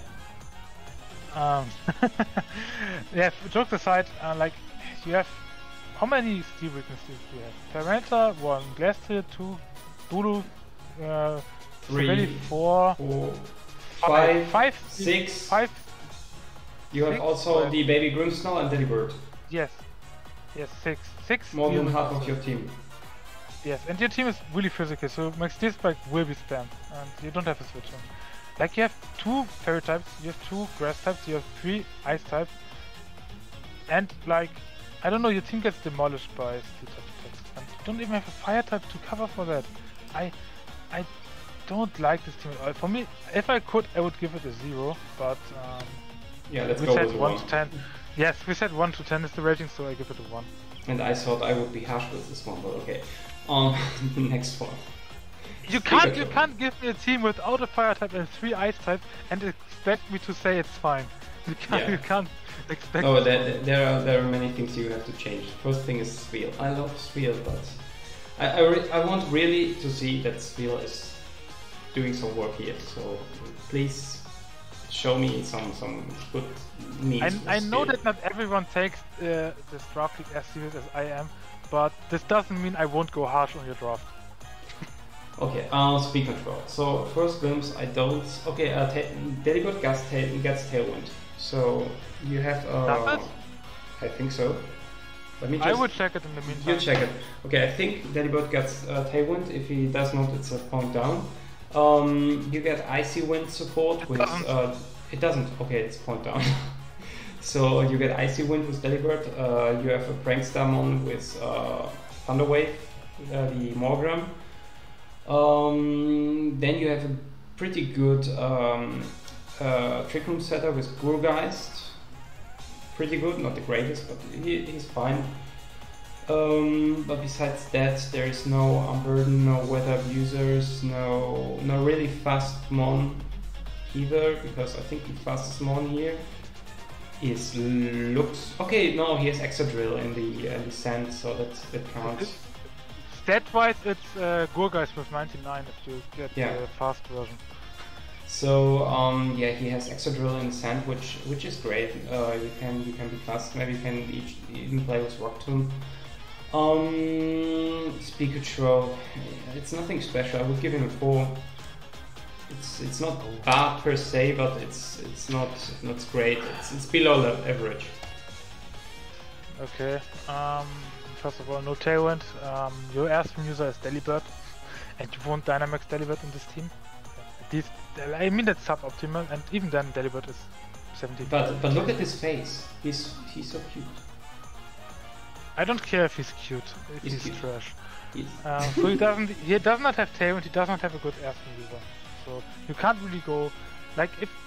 um, yeah, jokes aside, uh, like, you have... How many steel weaknesses do you have? Tyranitar, one. Glastrier, two. Bulu, uh, Three, Silvally, four. Four, Five, five, five, six. Five. You have six, also five. the Baby Grimmsnarl and Delibird. Yes. Yes, six. Six. More steel than half of weaknesses. your team. Yes, and your team is really physical, so Max Steel Spike will be spammed, and you don't have a switch on. Like, you have two fairy types, you have two grass types, you have three ice types, and like, I don't know, your team gets demolished by steel type attacks, and you don't even have a fire type to cover for that. I, I don't like this team at all. For me, if I could, I would give it a zero, but um, Yeah, let's we go said with a one one. to ten. Yes, we said one to ten is the rating, so I give it a one. And I thought I would be harsh with this one, but okay. Um, next one. You can't, you Pikachu. can't give me a team without a fire type and three ice types and expect me to say it's fine. You can't, Yeah. you can't expect. No, there, there are there are many things you have to change. First thing is Spheal. I love Spheal, but I I, re I want really to see that Spheal is doing some work here. So please show me some some good means. I, with I know Spheal. that not everyone takes uh, this draft league as serious as I am, but this doesn't mean I won't go harsh on your draft. Okay, uh, speed control. So first glimpse, I don't. Okay, uh, Delibird gets, tail, gets Tailwind. So you have. Uh, Does it? I think so. Let me just. I would check it in the meantime. You check it. Okay, I think Delibird gets uh, Tailwind. If he does not, it's a point down. Um, you get Icy Wind support It with. doesn't. Uh, it doesn't. Okay, it's point down. So you get Icy Wind with Delibird. Uh, you have a Prankstarmon with uh, Thunder Wave, uh, the Morgram. Um, then you have a pretty good um, uh, Trick Room setter with Gurgeist. Pretty good, not the greatest, but he, he's fine. Um, but besides that, there is no Unburden, no Weather Abusers, no no really fast Mon either, because I think the fastest Mon here is Lux. Okay, no, he has Excadrill in the uh, the sand, so that that counts. Stat-wise, it's uh, Gurgeist with ninety-nine if you get Yeah. the fast version. So um, yeah, he has Excadrill in sand, which which is great. Uh, you can you can be fast. Maybe you can each, even play with Rock Tomb. Um, Speed Control, it's nothing special. I would give him a four. It's it's not bad per se, but it's it's not not great. It's it's below the average. Okay. Um, first of all, no Tailwind. Um, your Airstream user is Delibird, and you won't Dynamax Delibird in this team. At least, I mean that's suboptimal, and even then Delibird is seventy. But but look at his face. He's he's so cute. I don't care if he's cute, if He's he's, cute. trash. He's, Uh, so he doesn't. He does not have Tailwind. He does not have a good Airstream user. So you can't really go. Like if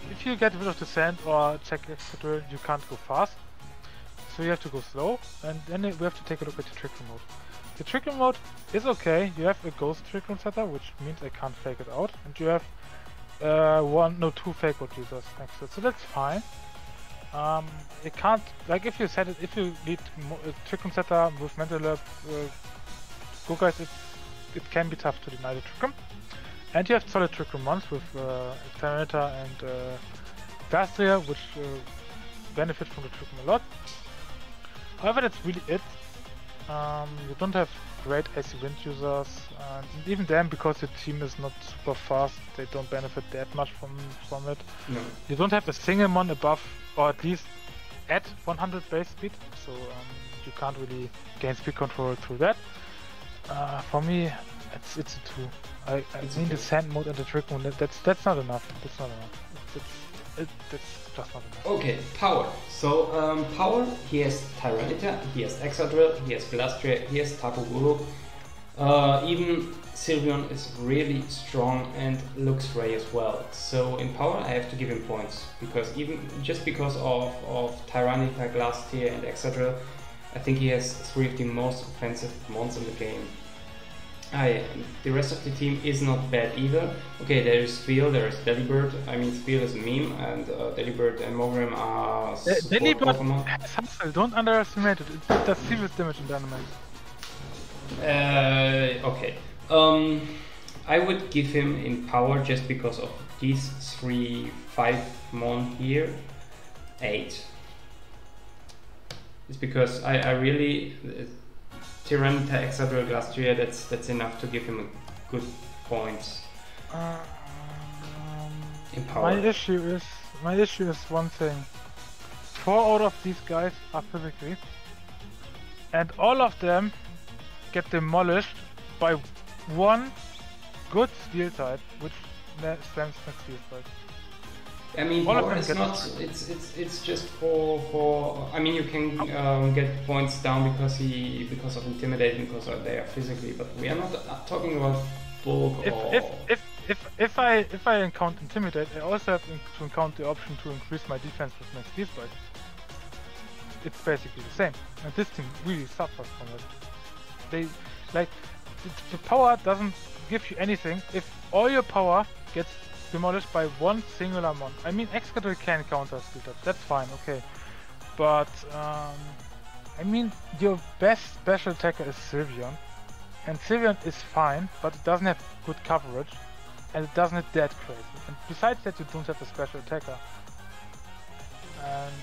if you get rid of the sand or check Excadrill, you can't go fast. So you have to go slow, and then we have to take a look at the Trick Room mode. The Trick Room mode is okay. You have a Ghost Trick Room setup, which means I can't fake it out, and you have uh, one, no, two Fake Out users next to it, so that's fine. Um, it can't, like if you set it, if you need a Trick Room setup with Mental Lab, uh, go guys, it, it can be tough to deny the Trick Room. And you have solid Trick Room ones with uh, Tyranitar and uh, Gastria, which uh, benefit from the Trick Room a lot. However, that's really it. Um, you don't have great Icy Wind users, and even then, because your team is not super fast, they don't benefit that much from from it. No. You don't have a single mon above, or at least at one hundred base speed, so um, you can't really gain speed control through that. Uh, for me, it's it's a two. I, I mean, the Sand mode and the Trick Room, that, that's that's not enough. That's not enough. It's, it's, it, that's just not enough. Okay, power. So, um, power, he has Tyranitar, he has Excadrill, he has Gastria, he has Tapu Bulu. Uh, even Sylveon is really strong, and Luxray as well. So in power I have to give him points, because even just because of, of Tyranitar, Gastria and Excadrill, I think he has three of the most offensive mons in the game. Ah, yeah. The rest of the team is not bad either. Okay, there is Spheal, there is Delibird. I mean, Spheal is a meme, and uh, Delibird and Mogram are support Pokemon. Delibird, don't underestimate it. It does serious damage in Dynamite. Uh, okay. Um, I would give him in power just because of these three, five mon here. Eight. It's because I, I really. Uh, Tyranitar, Excadrill, Gastria, that's that's enough to give him a good points. Um, in power. My issue is my issue is one thing. Four out of these guys are physically, and all of them get demolished by one good steel type, which stems from steel type. I mean, all power is not. It's it's it's just for for. I mean, you can um, get points down because he because of intimidating, because they are physically. But we are not uh, talking about bulk if, or. If if if if I if I encounter intimidate, I also have to encounter the option to increase my defense with my steel spike. It's basically the same, and this team really suffers from it. They like the, the power doesn't give you anything if all your power gets demolished by one singular mon. I mean, Excadrill can counter skill types, that's fine, okay. But, um, I mean, your best special attacker is Sylveon. And Sylveon is fine, but it doesn't have good coverage. And it doesn't hit that crazy. And besides that, you don't have a special attacker. And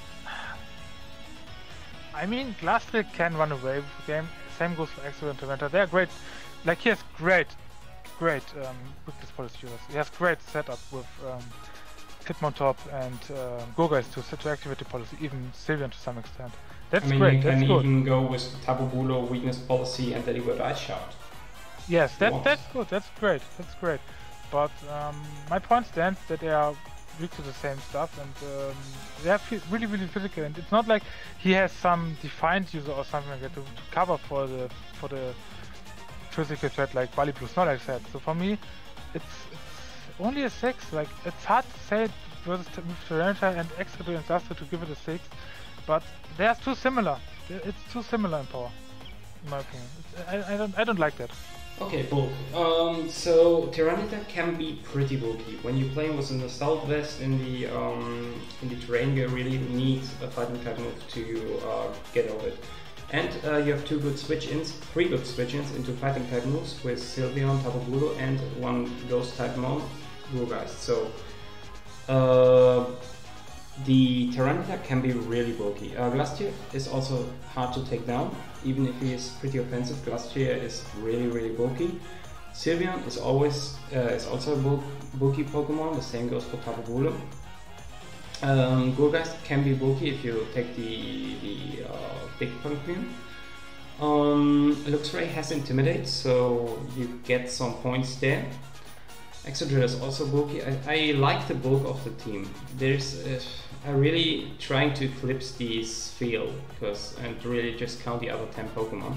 I mean, Gastria can run away with the game. Same goes for Excadrill and Tyranitar. They're great. Like, he has great Great um, weakness policy users. He has great setup with um, Hitmontop and uh, Gogeist to, to activate the policy, even Sylveon to some extent. That's I mean, great. you can that's even good. go with Tapu Bulu, weakness policy, and Delibird Ice Shout. Yes, that, that's good. That's great. That's great. But um, my point stands that they are weak to the same stuff, and um, they are really, really physical. And it's not like he has some defined user or something like that to, to cover for the for the. physical threat like Bali Blue Snorlax had. So for me, it's, it's only a six. Like, it's hard to say versus Tyranitar and Excadrill and Gastria to give it a six, but they are too similar. It's too similar in power, in my opinion. I, I don't I don't like that. Okay, bulk. Um, so Tyranitar can be pretty bulky. When you're playing with in the Southwest in the um, in the terrain, you really need a fighting type move to uh, get over it. And uh, you have two good switch-ins, three good switch-ins into fighting type moves with Sylveon, Tapu Bulu, and one ghost type mon, Gogeist. So uh, the Tyranitar can be really bulky. Uh, Gastria is also hard to take down, even if he is pretty offensive. Gastria is really really bulky. Sylveon is always uh, is also a bulk, bulky Pokemon. The same goes for Tapu Bulu. Um, Gogeist can be bulky if you take the, the uh, big pumpkin. Um, Luxray has Intimidate, so you get some points there. Excadrill is also bulky. I, I like the bulk of the team. There's uh, I'm really trying to eclipse the Spheal because and really just count the other ten Pokemon.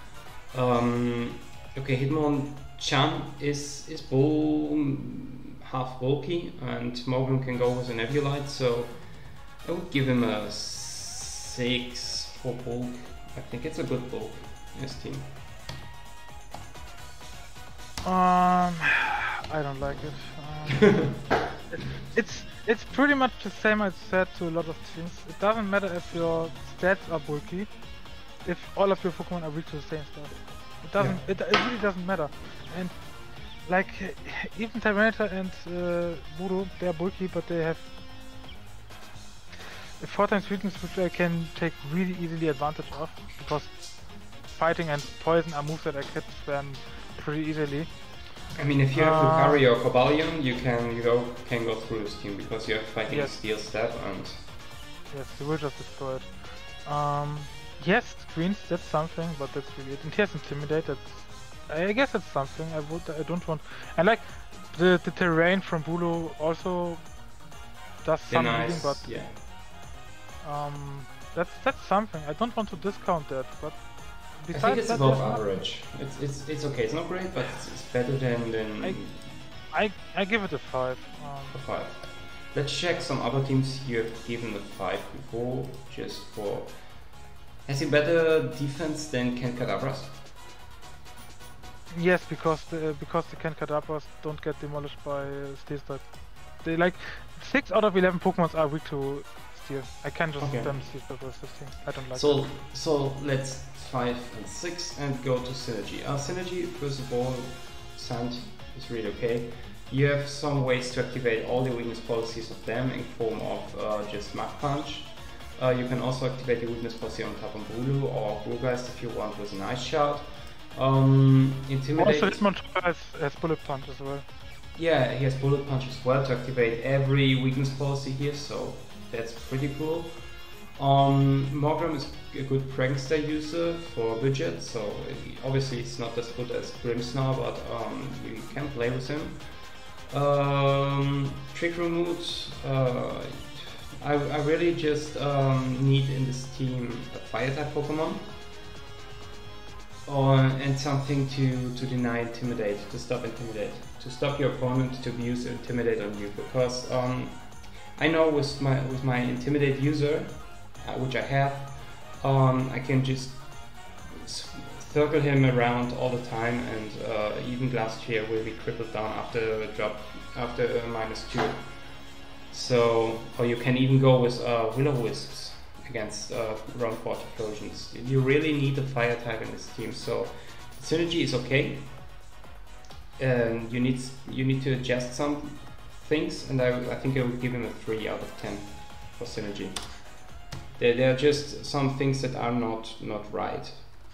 Um, okay, Hitmonchan is is bull. half bulky, and Mogrim can go with an Eviolite, so I would give him a six for bulk. I think it's a good bulk in his team. Um, I don't like it. Um, it. It's it's pretty much the same I said to a lot of teams. It doesn't matter if your stats are bulky, if all of your Pokemon are weak to the same stuff. It doesn't. Yeah. It, it really doesn't matter. And like even Tyranitar and uh, Voodoo, they are bulky, but they have a four times weakness, which I can take really easily advantage of, because fighting and poison are moves that I can spam pretty easily. I mean, if you have Uh, Lucario or Cobalion, you can you go can go through his team because you have fighting Yes. steel step and Yes, you will just destroy it. Um, yes, screens, that's something, but that's really it. And he has Intimidate, that's... I guess that's something, I would, I don't want... And like, the, the terrain from Bulu also does they're some nice. healing, but Yeah. um, that's that's something. I don't want to discount that, but I besides think it's that, above there's not- average. It's it's it's okay. It's not great, but it's, it's better than than I- I, I give it a five. Um, a five. Let's check some other teams you have given a five before, just for. Has he better defense than Ken Kadabras? Yes, because the because the Kenkadabras don't get demolished by uh, Steel type. They like six out of eleven Pokemons are weak to Steel. I can just Okay. spam Steel type with this team. I don't like So so let's five and six and go to Synergy. Uh, Synergy, first of all, Sand is really okay. You have some ways to activate all the weakness policies of them in form of uh, just Mach Punch. Uh, you can also activate the weakness policy on Tapu Bulu or Burgeist if you want with an Ice Shot. Um, it. Intimidate. Also, Hitmonchan has, has Bullet Punch as well. Yeah, he has Bullet Punch as well to activate every weakness policy here, so that's pretty cool. Um, Morgram is a good Prankster user for budget, so he, obviously it's not as good as Grimmsnarl, but um, you can play with him. Um, Trick Room Mood, uh, I, I really just um, need in this team a Fire-type Pokemon. Or, and something to, to deny Intimidate, to stop Intimidate, to stop your opponent to use Intimidate on you, because um, I know with my with my Intimidate user, uh, which I have, um, I can just circle him around all the time, and uh, even last year will be crippled down after a drop, after a minus two. So, or you can even go with uh, Will-O-Wisps against uh, round forty Trojans. You really need a fire type in this team, so Synergy is okay. And you need you need to adjust some things, and I, I think I would give him a three out of ten for Synergy. There, there are just some things that are not not right.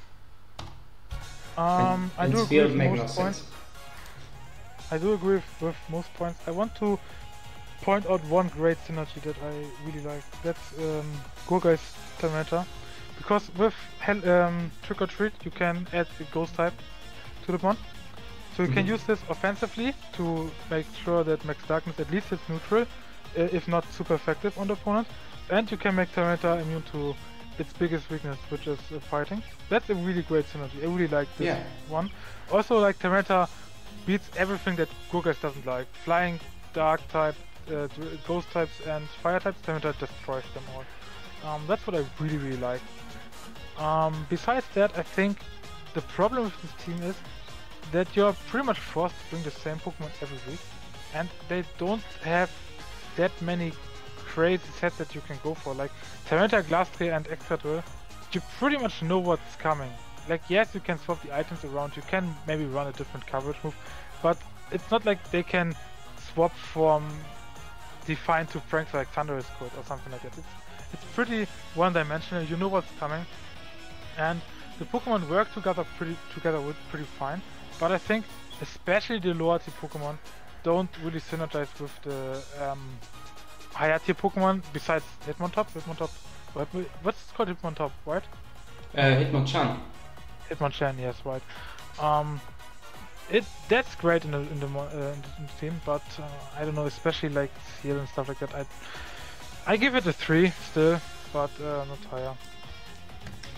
Um, and, I and do agree Sphere with make most no points. sense. I do agree with, with most points. I want to point out one great synergy that I really like. That's um, Gurgai's Tyranitar. Because with Hel um, Trick or Treat, you can add a Ghost type to the mon. So you Mhm. can use this offensively to make sure that Max Darkness at least hits neutral, uh, if not super effective on the opponent. And you can make Tyranitar immune to its biggest weakness, which is uh, fighting. That's a really great synergy. I really like this Yeah. one. Also, like Tyranitar beats everything that Gurgais doesn't like. Flying, Dark type, uh, dr- Ghost types, and Fire types. Tyranitar destroys them all. Um, that's what I really really like. Um, besides that, I think the problem with this team is that you're pretty much forced to bring the same Pokemon every week, and they don't have that many crazy sets that you can go for. Like Tyranitar, Glastrier, and Excadrill, you pretty much know what's coming. Like, yes, you can swap the items around, you can maybe run a different coverage move, but it's not like they can swap from Define to Pranks like Thunderous could or something like that. It's, it's pretty one-dimensional, you know what's coming, and the Pokemon work together pretty together with pretty fine, but I think especially the lower tier Pokemon don't really synergize with the um, higher tier Pokemon besides Hitmontop. Hitmontop, what, what's it called? Hitmontop, right? Uh, Hitmonchan. Hitmonchan, yes, right. Um, it that's great in the in the, mo- uh, in the, in the team, but uh, I don't know, especially like Seal and stuff like that. I I give it a three still, but uh, not higher.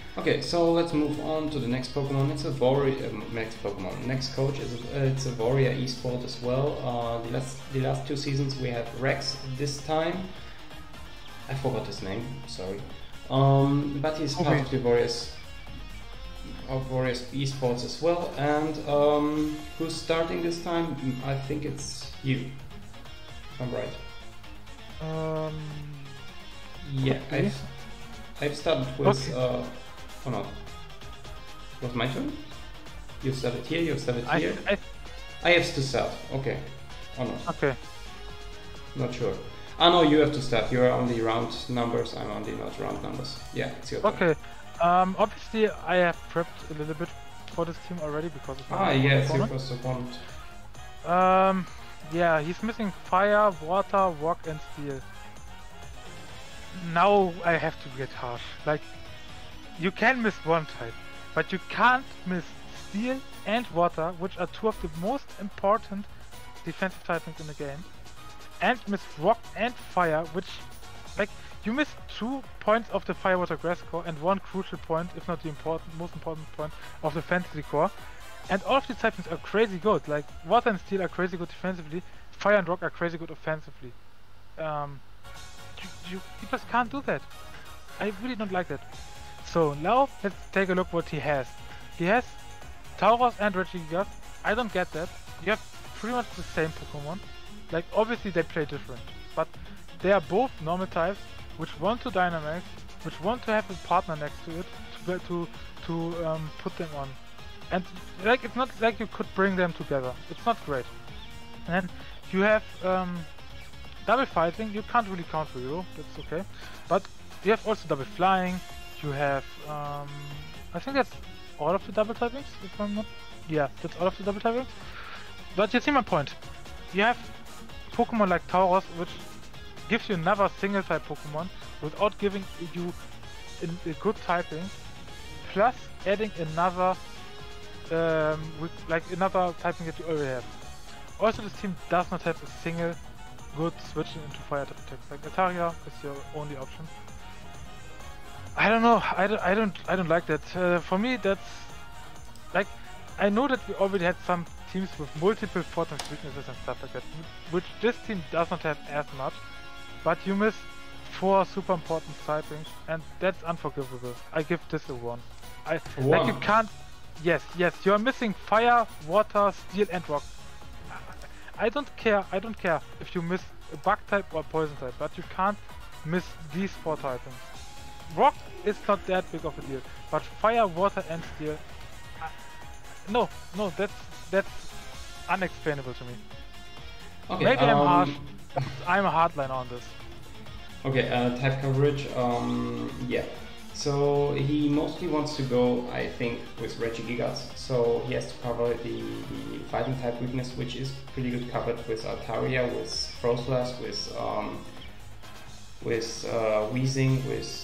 Okay, so let's move on to the next Pokemon. It's a Warrior. Uh, next Pokemon. Next coach is a, uh, it's a Warrior Esport as well. Uh, the last the last two seasons we had Rex. This time I forgot his name. Sorry, um, but he's Okay. part of the Warriors of Warriors Esports as well. And um, who's starting this time? I think it's you. If I'm right. Um, Yeah, okay. I've I've started with. Okay. Uh, oh no, was my turn? You started here. You started I, here. I, I have to start. Okay. Oh no, okay. not sure. Ah no, you have to start. You're on the round numbers. I'm on the not round numbers. Yeah, it's your turn. Okay. Um, obviously, I have prepped a little bit for this team already because it's my Ah first yeah, it's your opponent. first opponent. Um, yeah, he's missing fire, water, rock, and steel. Now I have to get harsh. Like, you can miss one type, but you can't miss steel and water, which are two of the most important defensive typings in the game, and miss rock and fire, which, like, you miss two points of the fire, water, grass core, and one crucial point, if not the important, most important point, of the fantasy core. And all of these typings are crazy good. Like, water and steel are crazy good defensively, fire and rock are crazy good offensively. Um, you, you, you just can't do that. I really don't like that. So now let's take a look what he has. He has Tauros and Regigigas. I don't get that. You have pretty much the same Pokemon. Like, obviously they play different, but they are both normal types, which want to Dynamax, which want to have a partner next to it to to to um, put them on. And like, it's not like you could bring them together. It's not great. And then you have um, double fighting. You can't really count for you. That's okay. But you have also double flying. You have um, I think that's all of the double typings. If I'm not, yeah, that's all of the double typings. But you see my point. You have Pokemon like Tauros, which gives you another single type Pokemon without giving you a, a good typing, plus adding another um, with, like another typing that you already have. Also, this team does not have a single good switching into fire type attacks. Like Altaria is your only option. I don't know. I don't. I don't. I don't like that. Uh, for me, that's like, I know that we already had some teams with multiple fortress weaknesses and stuff like that, which this team does not have as much. But you miss four super important typings, and that's unforgivable. I give this a one. I A like one? you can't. Yes, yes, you are missing fire, water, steel, and rock. I don't care. I don't care if you miss a bug type or poison type, but you can't miss these four typings. Rock is not that big of a deal, but fire, water, and steel. Uh, no, no, that's that's unexplainable to me. Okay. Maybe I'm um, harsh. I'm a hardliner on this. Okay, uh, type coverage, um, yeah. So he mostly wants to go, I think, with Regigigas. So he has to cover the, the fighting type weakness, which is pretty good covered with Altaria, with Froslass, with um, with uh, Weezing, with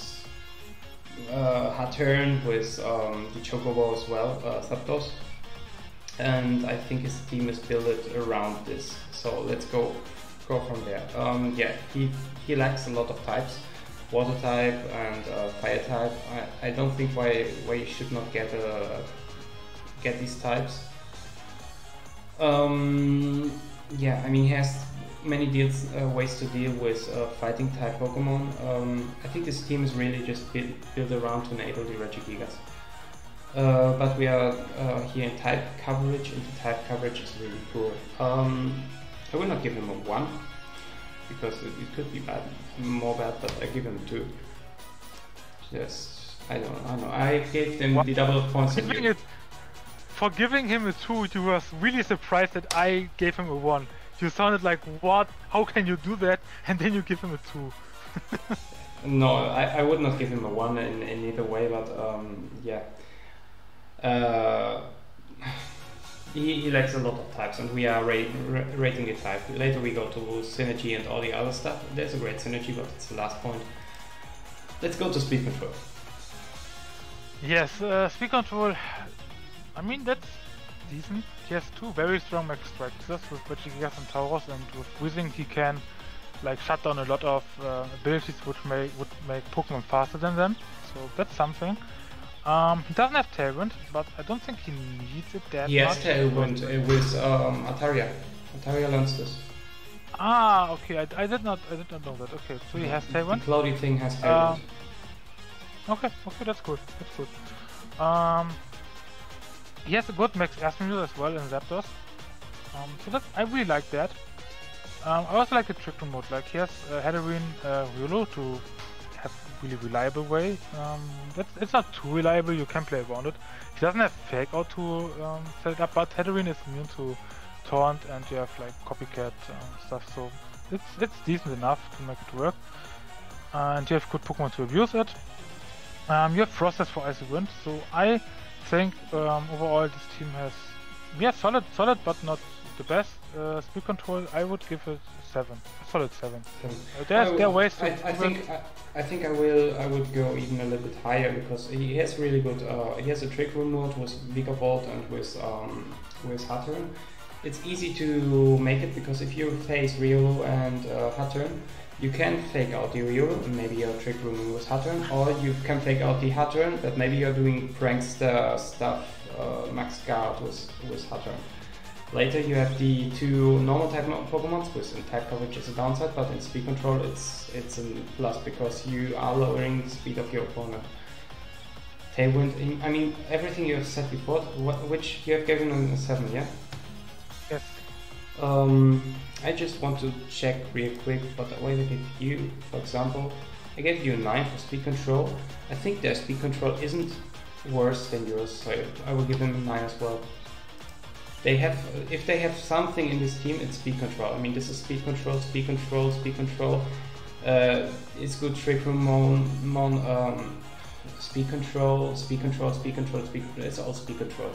uh, Haturn, with um, the Chocobo as well, uh, Zapdos. And I think his team is built around this. So let's go. Go from there. Um, yeah, he he lacks a lot of types, water type and uh, fire type. I, I don't think why why you should not get uh, get these types. Um, yeah, I mean he has many deals uh, ways to deal with uh, fighting type Pokemon. Um, I think this team is really just built built around to enable the Regigigas. Uh, but we are uh, here in type coverage, and the type coverage is really poor. Um, I will not give him a one, because it, it could be bad, more bad, but I give him a two. Yes, I don't, I don't know. I gave them What? the double points. Giving it, for giving him a two, you was really surprised that I gave him a one. You sounded like, what? How can you do that? And then you give him a two. No, I, I would not give him a one in, in either way, but um, yeah. Uh, He, he lacks a lot of types, and we are rate, ra rating it type. Later we go to synergy and all the other stuff. There's a great synergy, but it's the last point. Let's go to speed control. Yes, uh, speed control. I mean, that's decent. He has two very strong max strikes with Regigigas and Tauros, and with Weezing he can like shut down a lot of uh, abilities which may would make Pokemon faster than them. So that's something. Um, he doesn't have Tailwind, but I don't think he needs it that He has much. Tailwind uh, with um, Ataria. Ataria learns this. Ah, okay. I, I did not. I did not know that. Okay, so he has Tailwind. The cloudy thing has Tailwind. Um, okay, okay, that's good. That's good. Um, he has a good max Asmir as well in Zapdos. Um, so that I really like that. Um, I also like the trick room mode. Like he has uh, Hatterene, uh, Riolu to have really reliable way. Um, that's it's not too reliable. You can play around it. He doesn't have Fake Out to um, set it up, but Hatterene is immune to Taunt, and you have like copycat uh, stuff. So it's it's decent enough to make it work. Uh, and you have good Pokemon to abuse it. Um, you have Frostlass for Icy Wind. So I think um, overall this team has yeah solid, solid, but not the best uh, speed control. I would give it seven, a solid seven. seven. Uh, there's I, there are ways to. I, I think I, I think I will I would go even a little bit higher because he has really good. Uh, he has a trick room mode with Vigavolt and with um, with Hatterene. It's easy to make it because if you face Riolu and uh, Hatterene, you can fake out the Riolu and maybe your trick room with Hatterene, or you can fake out the Hatterene that maybe you're doing prankster stuff, uh, max guard with with Hatterene. Later you have the two normal type Pokemons, which in type coverage is a downside, but in speed control it's it's a plus because you are lowering the speed of your opponent. Tailwind, I mean everything you have said before, what, which you have given a seven, yeah? Yes. Um, I just want to check real quick, but the way I give you, for example, I gave you a nine for speed control. I think their speed control isn't worse than yours, so I will give them a nine as well. They have, if they have something in this team, it's speed control. I mean, this is speed control, speed control, speed control. Uh, it's good trick room, mon, mon, um, speed control, speed control, speed control, speed control. It's all speed control.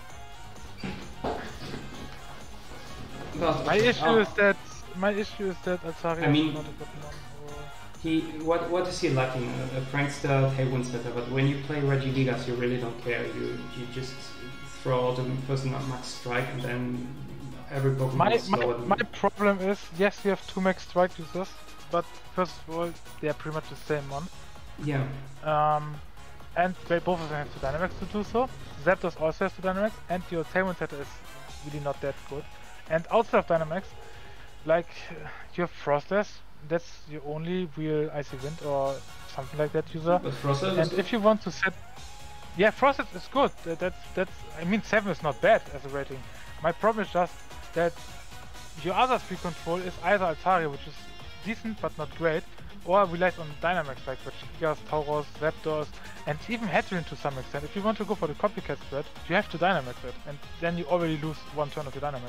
But, My issue oh, is that my issue is that Altaria I mean, is not a Pokemon. Or... He, what, what is he lacking? A, a prankster, Tailwind setter, but when you play Regigigas, you really don't care. You you just throw out the person at max strike and then every Pokemon My, is my, slower than my problem is, yes, you have two max strike users, but first of all, they are pretty much the same one. Yeah. Um, and they both of them have two Dynamax to do so. Zapdos also has two Dynamax, and your Tailwind setter is really not that good. And outside of Dynamax, like, you have Frostlass, that's your only real Icy Wind or something like that user. But Frostlass And is if you want to set... Yeah, Frostlass is good, that, that's, that's... I mean, seven is not bad as a rating. My problem is just that your other speed control is either Altaria, which is decent but not great, or relies on Dynamax like Regigigas, Tauros, Zapdos, and even Hatterene to some extent. If you want to go for the copycat spread, you have to Dynamax it, and then you already lose one turn of your Dynamax.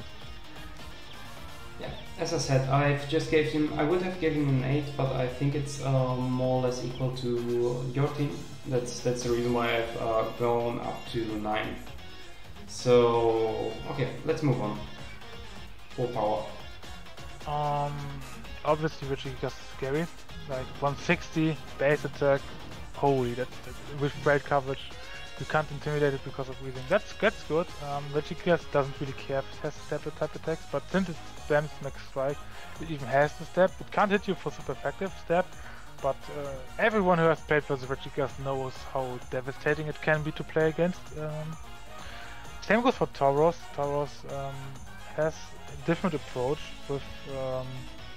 Yeah, as I said, I've just gave him, I would have given him an eight, but I think it's uh, more or less equal to your team. That's that's the reason why I've uh, gone up to nine. So, okay, let's move on. Full power. Um, obviously Regigigas is scary, like one sixty, base attack, holy, that's, that's with great coverage. You can't intimidate it because of breathing. That's that's good. Um, Regigigas doesn't really care if it has step or type attacks, but since it spams max strike, it even has the step. It can't hit you for super effective step, but uh, everyone who has played versus Regigigas knows how devastating it can be to play against. Um, same goes for Tauros. Tauros um, has a different approach with um,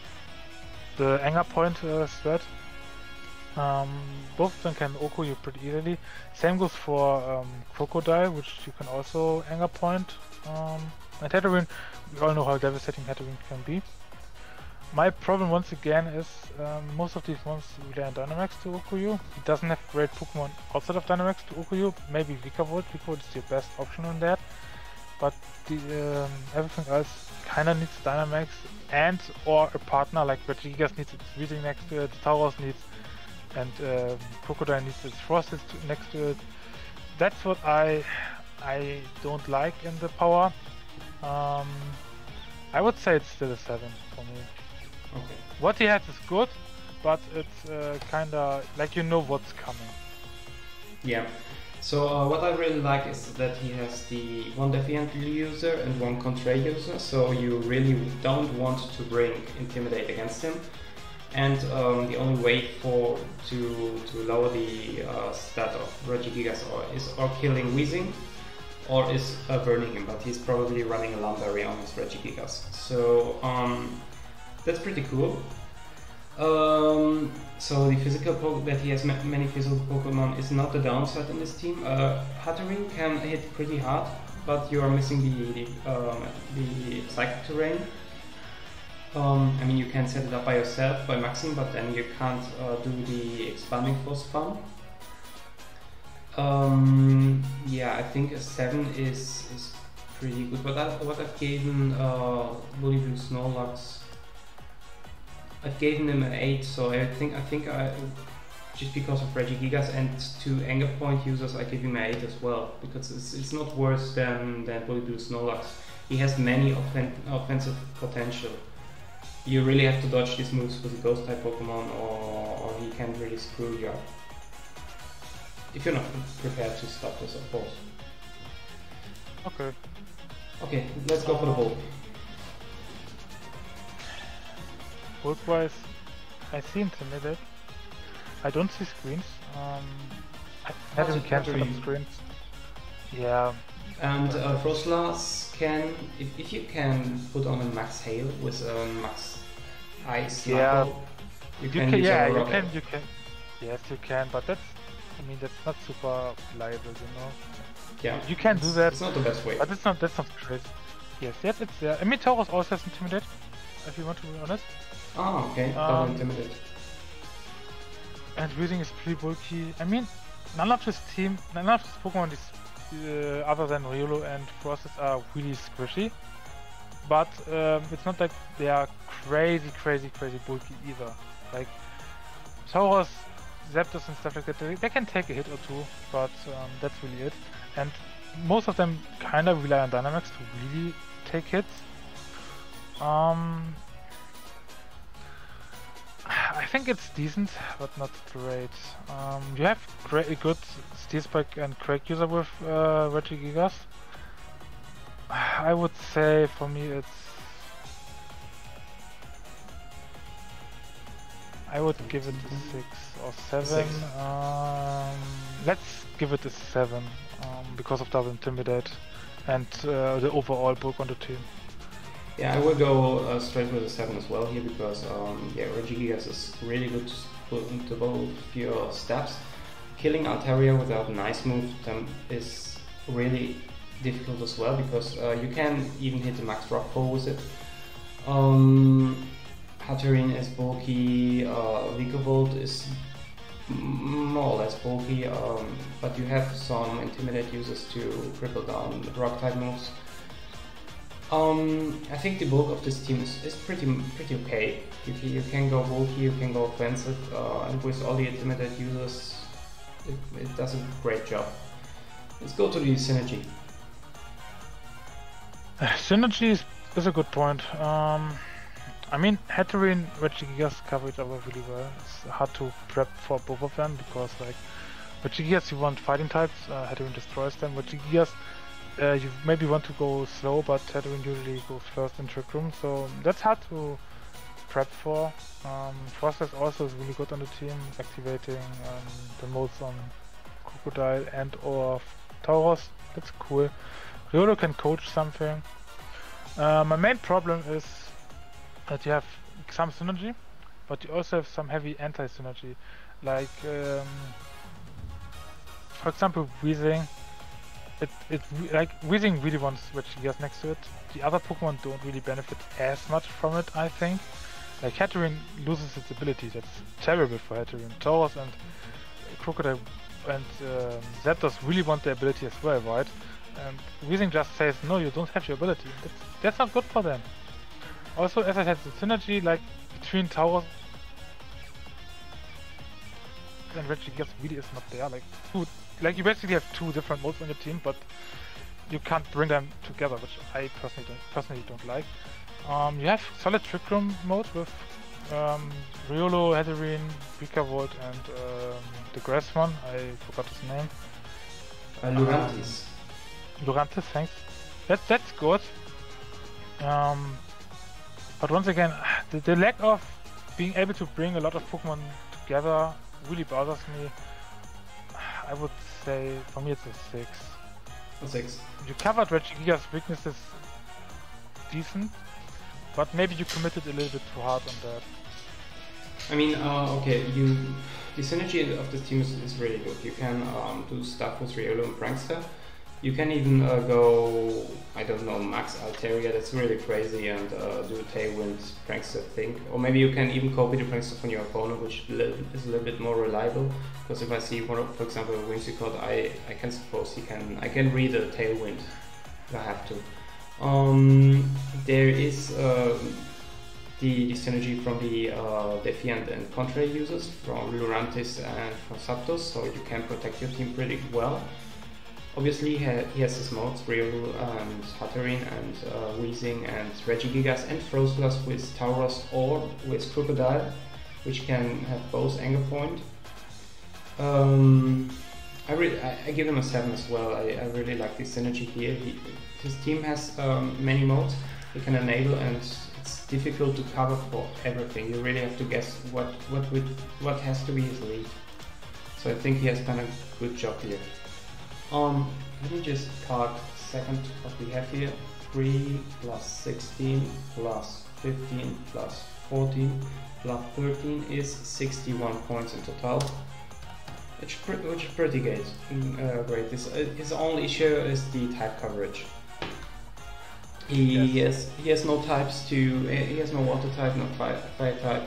the Anger Point uh, threat. Um, both of them can Oko you pretty easily. Same goes for um, Crocodile, which you can also Anger Point. Um, and Hatterene, we all know how devastating Hatterene can be. My problem once again is um, most of these ones rely on Dynamax to Oko you. He doesn't have great Pokemon outside of Dynamax to Oko you. Maybe Vikavolt. Vikavolt is your best option on that. But the, um, everything else kinda needs Dynamax and or a partner like Regigigas needs its Weezing next to it, Tauros needs and uh, Crocodile needs its Frosted next to it. That's what I I don't like in the power. Um, I would say it's still a seven for me. Okay. What he has is good, but it's uh, kinda like you know what's coming. Yeah. So uh, what I really like is that he has the one Defiant user and one Contrary user, so you really don't want to bring Intimidate against him. and um, the only way for to to lower the uh, stat of Regigigas or is or killing Weezing, or is uh, burning him. But he's probably running a Lum Berry on his Regigigas, so um, that's pretty cool. Um, so the physical po that he has ma many physical Pokemon is not the downside in this team. Uh, Hatterene can hit pretty hard, but you are missing the the, um, the Psychic Terrain. Um, I mean, you can set it up by yourself by maxing, but then you can't uh, do the expanding force spam. Um, yeah, I think a seven is is pretty good. But I, what I've given uh, Bullywug Snorlax, I've given him an eight. So I think I think I just because of Regigigas and two Anger Point users, I give him an eight as well, because it's it's not worse than than Bullywug Snorlax. He has many offen offensive potential. You really have to dodge these moves with a Ghost type Pokemon, or, or he can really screw you up. If you're not prepared to stop this, of course. Okay. Okay, let's go for the Bulk. Bulk wise, I see Intimidate. I don't see screens. Um, I haven't captured up screens. Yeah. And uh, Froslas can, if, if you can put on a Max Hail with a Max Ice, yeah, Knuckle, you, you can, can, use yeah, a you Rocket. can, you can, yes, you can, but that's, I mean, that's not super reliable, you know. Yeah, you can do that. It's not the best way. But it's not, that's not crazy. Yes, yes, it's there. I mean, Tauros also has Intimidate, if you want to be honest. Oh, okay, double Um, Intimidate. And Weezing is pretty bulky. I mean, none of this team, none of this Pokemon is, uh, other than Riolu and Frosted, are really squishy. But um, it's not like they are crazy, crazy, crazy bulky either. Like Tauros, Zapdos and stuff like that, they, they can take a hit or two, but um, that's really it. And most of them kind of rely on Dynamax to really take hits. Um, I think it's decent, but not great. Um, you have great, good Steel Spike and Quake user with uh, Regigigas. I would say for me it's... I would give it a six or seven. Six. Um, let's give it a seven um, because of double Intimidate and uh, the overall book on the team. Yeah, I will go uh, straight with a seven as well here, because um, yeah, Regigigas is really good to put into both your steps. Killing Altaria without a nice move um, is really difficult as well, because uh, you can even hit the max rock pull with it. Um, Hatterene is bulky, uh, Vikavolt is more or less bulky, um, but you have some Intimidate users to cripple down the rock type moves. Um, I think the bulk of this team is, is pretty pretty okay. You can, you can go bulky, you can go offensive, uh, and with all the Intimidate users, it, it does a great job. Let's go to the Synergy. Synergy is, is a good point. Um, I mean, Hatterene, Regigigas cover each other really well. It's hard to prep for both of them because, like, Regigigas you want fighting types, uh, Hatterene destroys them. Regigigas uh, you maybe want to go slow, but Hatterene usually goes first in Trick Room, so that's hard to prep for. Um, Frostless also is really good on the team, activating um, the modes on Crocodile and or Tauros. That's cool. Riolu can coach something. Uh, my main problem is that you have some synergy, but you also have some heavy anti-synergy. Like, um, for example, Weezing. It, it, like, Weezing really wants Regigigas next to it. The other Pokemon don't really benefit as much from it, I think. Like, Hatterene loses its ability. That's terrible for Hatterene. Tauros and Crocodile and um, Zapdos really want the ability as well, right? And Weezing just says, no, you don't have your ability. That's, that's not good for them. Also, as I said, the synergy like between Tauros and Regigigas really is not there. Like, two, like you basically have two different modes on your team, but you can't bring them together, which I personally don't, personally don't like. Um, you have solid Trick Room mode with um, Riolu, Hatterene, Vikavolt, and um, the grass one. I forgot his name. Uh, Lurantis. Lurantis, thanks. That's that's good. Um, but once again, the, the lack of being able to bring a lot of Pokemon together really bothers me. I would say, for me it's a six. A six. You covered Regigiga's weaknesses decent, but maybe you committed a little bit too hard on that. I mean, uh, okay, you the synergy of this team is, is really good. You can um, do stuff with Riolu and Prankster. You can even uh, go, I don't know, Max Altaria, that's really crazy, and uh, do a Tailwind Prankster thing. Or maybe you can even copy the Prankster from your opponent, which is a little bit more reliable. Because if I see, one of, for example, a Whimsicott, I, I can suppose he can, I can read a Tailwind if I have to. Um, there is uh, the, the synergy from the uh, Defiant and Contra users, from Lurantis and from Zapdos, so you can protect your team pretty well. Obviously, he has his modes, Riolu and Hatterene and uh, Weezing and Regigigas and Froslass with Tauros or with Crocodile, which can have both Anger Point. Um, I, really, I, I give him a seven as well. I, I really like the synergy here. He, his team has um, many modes he can enable, and it's difficult to cover for everything. You really have to guess what what would, what has to be his lead. So I think he has done a good job here. Um, let me just calc second what we have here. three plus sixteen plus fifteen plus fourteen plus thirteen is sixty-one points in total. Which, which is pretty great. Uh, great. His, uh, his only issue is the type coverage. He, yes. he has he has no types to he has no water type, no fire, fire type.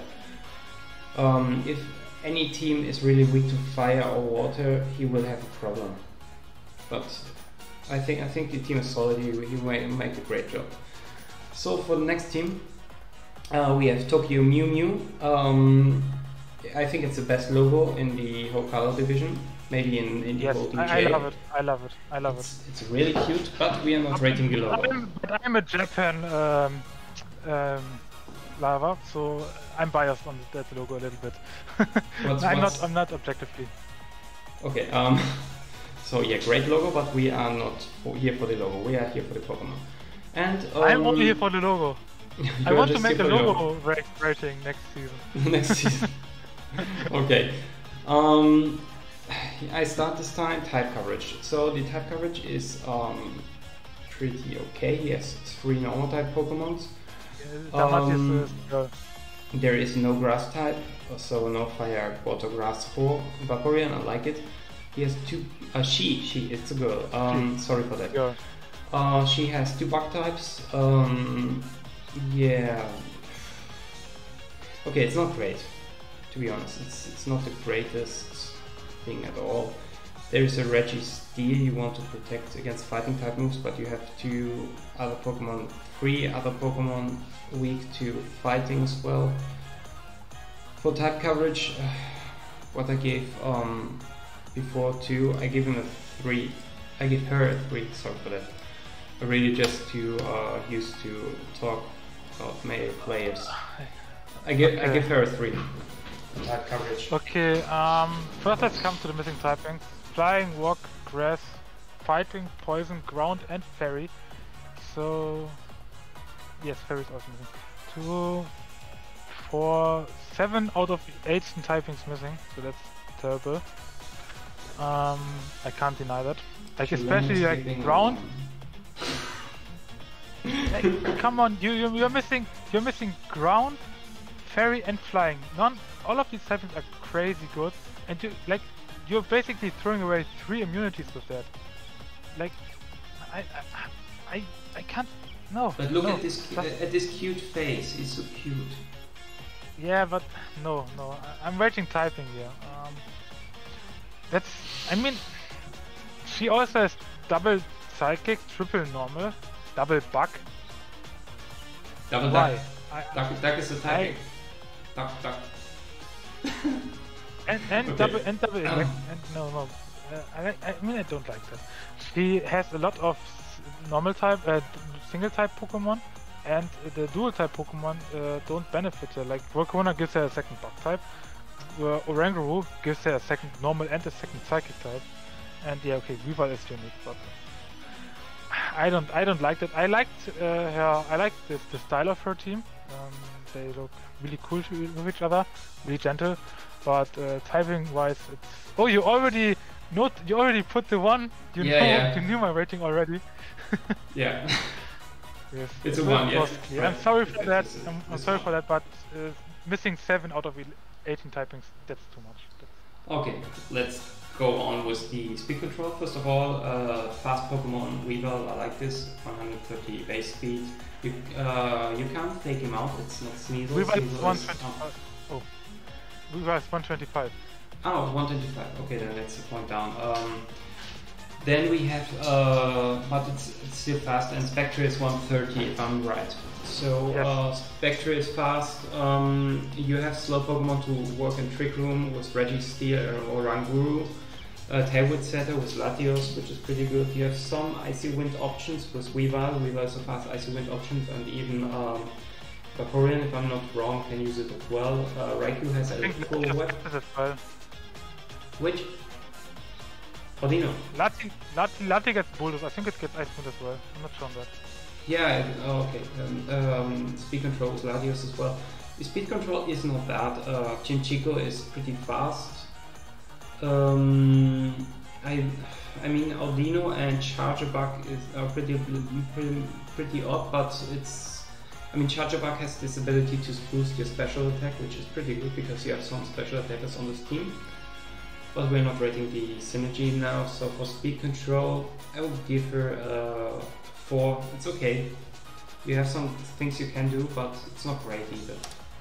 Um, if any team is really weak to fire or water, he will have a problem. But I think I think the team is solid. He, he will make a great job. So for the next team, uh, we have Tokyo Mew Mew. Um, I think it's the best logo in the whole color division. Maybe in, in the yes, whole D J. I, I love it. I love it. I love it's, it. It's really cute, but we are not rating the logo. I'm, but I'm a Japan um, um, lover, so I'm biased on that logo a little bit. what's, I'm what's... not. I'm not objectively. Okay. Um. So yeah, great logo, but we are not for, here for the logo. We are here for the Pokemon. And um, I'm only here for the logo. I want to make a logo ra rating next season. next season. Okay. Um, I start this time type coverage. So the type coverage is um, pretty okay. Yes, it's three normal type Pokemons. Um, there is no grass type, so no fire, water, grass for Vaporeon. I like it. He has two. Uh, she, she, it's a girl. Um, sorry for that. Yeah. Uh, she has two bug types. Um, yeah. Okay, it's not great, to be honest. It's it's not the greatest thing at all. There is a Registeel you want to protect against fighting type moves, but you have two other Pokemon, three other Pokemon weak to fighting as well. For type coverage, uh, what I gave um, before two, I give him a three. I give her a three. Sorry for that. I really just to uh, used to talk about male players. I give okay. I give her a three. Type coverage. Okay. Um. First, let's come to the missing typings: flying, rock, grass, fighting, poison, ground, and fairy. So yes, fairy is also missing. Two, four, seven out of eight typings missing. So that's terrible. Um, I can't deny that. Like especially like ground. Like, come on, you you you're missing you're missing ground, fairy, and flying. None, all of these typings are crazy good, and you like you're basically throwing away three immunities with that. Like, I I I, I can't. No. But look no, at this at this cute face. It's so cute. Yeah, but no, no. I, I'm rating typing here. Um, that's. I mean, she also has double psychic, triple normal, double bug. Double Why? duck. I, duck, duck is the typing. I, duck, duck. and and okay. double and double elect, and no no. Uh, I I mean I don't like that. She has a lot of normal type, uh, single type Pokemon, and the dual type Pokemon uh, don't benefit her. Like Volcarona gives her a second bug type. Uh, Oranguru gives her a second normal and a second psychic type, and yeah, okay, Weavile is unique, but I don't, I don't like that. I liked uh, her, I liked the, the style of her team. Um, they look really cool to, with each other, really gentle. But uh, typing-wise, it's... Oh, you already note, you already put the one. You Yeah, know, yeah. you knew my rating already. Yeah. Yes, It's it a was one, yes. costly. I'm Right. sorry for It's- that. it's- I'm, I'm it's sorry one. for that, but uh, missing seven out of eighteen typings, that's too much. That's... Okay, let's go on with the speed control. First of all, uh, fast Pokemon Weavile, I like this. one hundred thirty base speed. You uh, you can't take him out, it's not Sneasel. We were Sneasel is- one twenty-five. Oh, we were one twenty-five. Oh, one twenty-five. Okay, then that's a point down. Um, then we have, uh, but it's, it's still fast, and Spectre is one thirty if I'm right. So Yes. uh, Spectre is fast. Um, you have slow Pokemon to work in Trick Room with Registeel or Oranguru. Uh, Tailwind Setter with Latios, which is pretty good. You have some Icy Wind options with Weavile. Weavile is a fast Icy Wind option, and even um, Vaporeon, if I'm not wrong, can use it as well. Uh, Raikou has I a think cool Latias web. has as well. Which? Odino. Lati, Lati, Lati gets Bulldoze. I think it gets Ice Wind as well. I'm not sure on that. Yeah, it- oh, okay. Um, um, speed control with Latios as well. The speed control is not bad. Uh, Chinchico is pretty fast. Um, I, I mean, Audino and Charjabug is are pretty, pretty, pretty odd, but it's. I mean, Charjabug has this ability to boost your special attack, which is pretty good because you have some special attackers on this team. But we're not rating the synergy now, so for speed control, I would give her uh, four. It's okay. You have some things you can do, but it's not great either.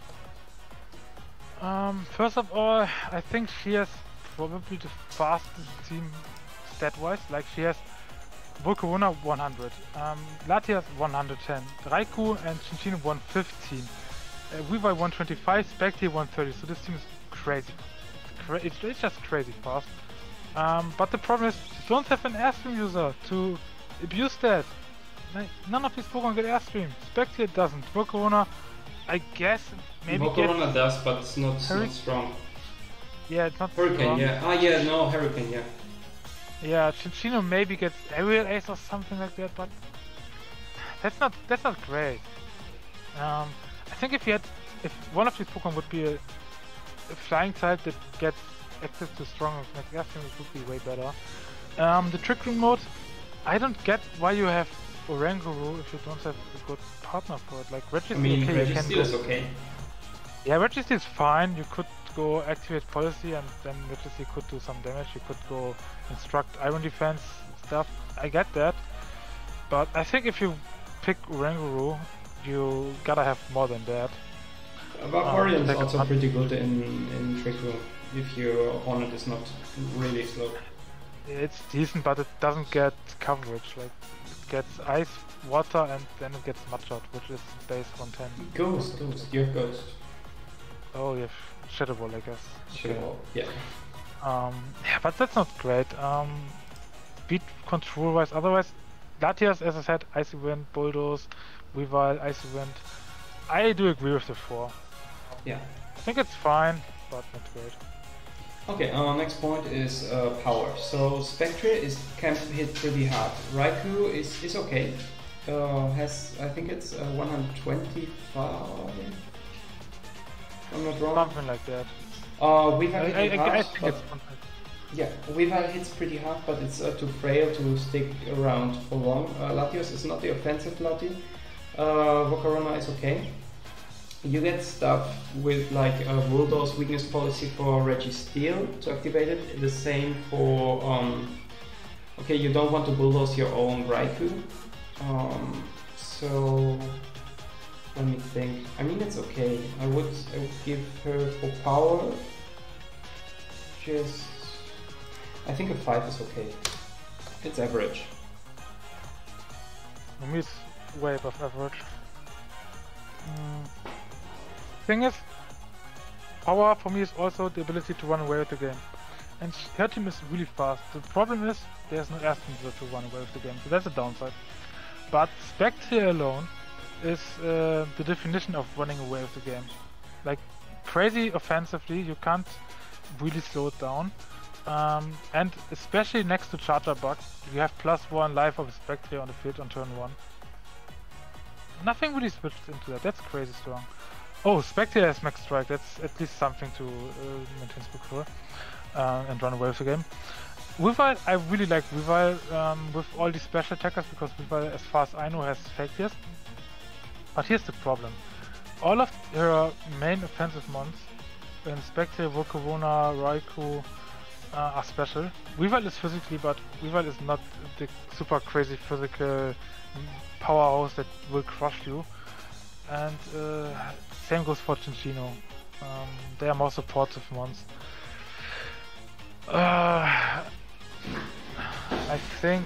Um, first of all, I think she has probably the fastest team stat-wise. Like she has Volcarona one hundred, um, Latias one hundred ten, Raikou and Chinchino one fifteen, uh, Weavile one twenty-five, Spectre one thirty. So this team is crazy. It's, cra it's, it's just crazy fast. Um, but the problem is, you don't have an Airstream user to abuse that. Like, none of these Pokemon get Airstream. Spectre doesn't. Volcarona, I guess, maybe Volcarona gets... does, but it's not, Hurri- not strong. Yeah, it's not Hurricane, strong. yeah. Ah, yeah, no, Hurricane, yeah. Yeah, Chinchino maybe gets Aerial Ace or something like that, but that's not that's not great. Um, I think if you had, if one of these Pokemon would be a, a flying type that gets access to strong like Airstream, it would be way better. Um, the Trick Room mode, I don't get why you have Oranguru if you don't have a good partner for it. Like Registeel, I mean, okay, you can Registeel go. is okay. Yeah, Registeel is fine. You could go activate policy and then Registeel could do some damage. You could go instruct Iron Defense stuff. I get that. But I think if you pick Oranguru, you gotta have more than that. Vaporeon is take a also punt. pretty good in, in Trick Room, if your opponent is not really slow. It's decent, but it doesn't get coverage. Like, it gets ice, water, and then it gets Mud Shot, which is base one ten. Ghost, Ghost, you have Ghost. Oh, you have Shadow Ball, I guess. Sure, Okay. yeah. Um, yeah, but that's not great. Um, speed control wise, otherwise, Latias, as I said, Icy Wind, Bulldoze, Weavile, Icy Wind. I do agree with the four. Yeah. I think it's fine, but not great. Okay, our next point is uh, power. So Spectre is can hit pretty hard. Raikou is, is okay. Uh, has I think it's uh, one hundred twenty-five. If I'm not wrong. Something like that. Uh, we've I, had I, hit I, hard, I think but it's something. yeah, Weavile hits pretty hard, but it's uh, too frail to stick around for long. Uh, Latios is not the offensive Lati. Uh, Volcarona is okay. You get stuff with like a Bulldoze weakness policy for Registeel to activate it. The same for um, okay, you don't want to bulldoze your own Raikou. Um, so let me think. I mean, it's okay. I would I would give her for power. Just I think a five is okay. It's average. For me, it's way above average. Mm. Thing is, power for me is also the ability to run away with the game. And her team is really fast. The problem is, there's no Airstream to run away with the game, so that's a downside. But Spectre alone is uh, the definition of running away with the game. Like, crazy offensively, you can't really slow it down. Um, and especially next to Charjabug, you have plus one life of Spectre on the field on turn one. Nothing really switched into that, that's crazy strong. Oh, Spectre has Max Strike. That's at least something to uh, maintain Spectre uh, and run away with the game. Weavile, I really like Weavile um, with all these special attackers because Weavile, as far as I know, has fake tears. But here's the problem. All of her main offensive mons, in Spectre, Volcarona, Raikou, uh, are special. Weavile is physically, but Weavile is not the super crazy physical powerhouse that will crush you. And uh, same goes for Cinccino. Um, they are more supportive mons. Uh, I think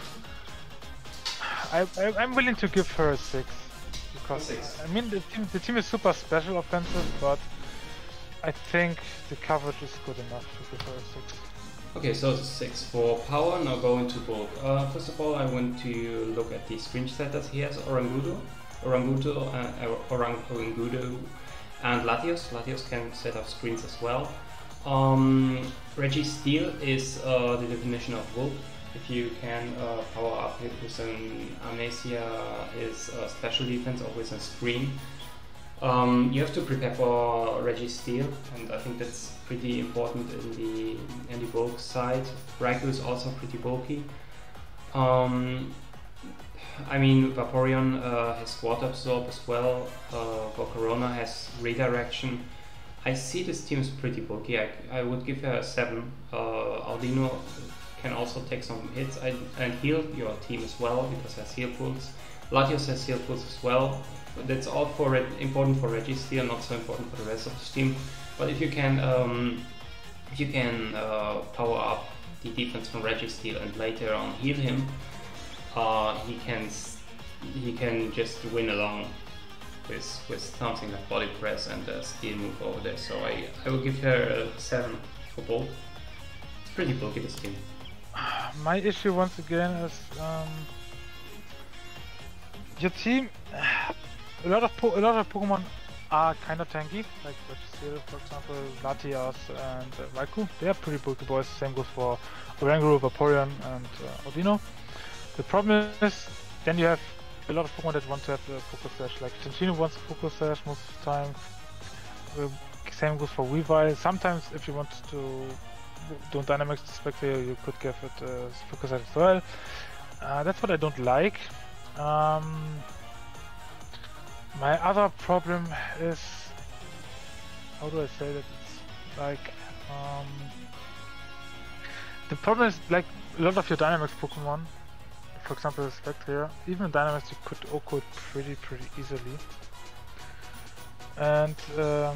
I, I I'm willing to give her a six because six. I mean the team the team is super special offensive, but I think the coverage is good enough to give her a six. Okay, so it's a six for power. Now go into bulk. Uh, first of all, I want to look at the screen setters. He has Orangudo, Orangudo, uh, Orang Orangudo, and Latios. Latios can set up screens as well. Um, Registeel is uh, the definition of Wolf. If you can uh, power up it with an Amnesia, is a special defense or with a screen. Um, you have to prepare for Registeel, and I think that's pretty important in the in the bulk side. Raikou is also pretty bulky. Um, I mean, Vaporeon uh, has Water Absorb as well. Uh, Volcarona has Redirection. I see this team is pretty bulky. I, I would give her a seven. Uh, Audino can also take some hits I, and heal your team as well because it has heal pools. Latios has heal pools as well. That's all for Red, important for Registeel, not so important for the rest of the team. But if you can, um, if you can uh, power up the defense from Registeel and later on heal him, uh, he can he can just win along with with something like Body Press and a Steel move over there. So I I will give her a seven for both. It's pretty bulky, this team. My issue once again is um, your team. A lot of po a lot of Pokemon are kind of tanky, like Registeel, for example, Latias and uh, Raikou. They are pretty bulky boys. Same goes for Oranguru, Vaporeon, and uh, Audino. The problem is, then you have a lot of Pokemon that want to have a Focus Sash. Like Cinccino wants a Focus Sash most of the time. Uh, same goes for Weavile. Sometimes, if you want to do Dynamax Spectre, you could give it a Focus Sash as well. Uh, that's what I don't like. Um, My other problem is, how do I say that? It's like, um, the problem is like a lot of your Dynamax Pokemon, for example Spectre, even in Dynamax you could O K O it pretty pretty easily. And um,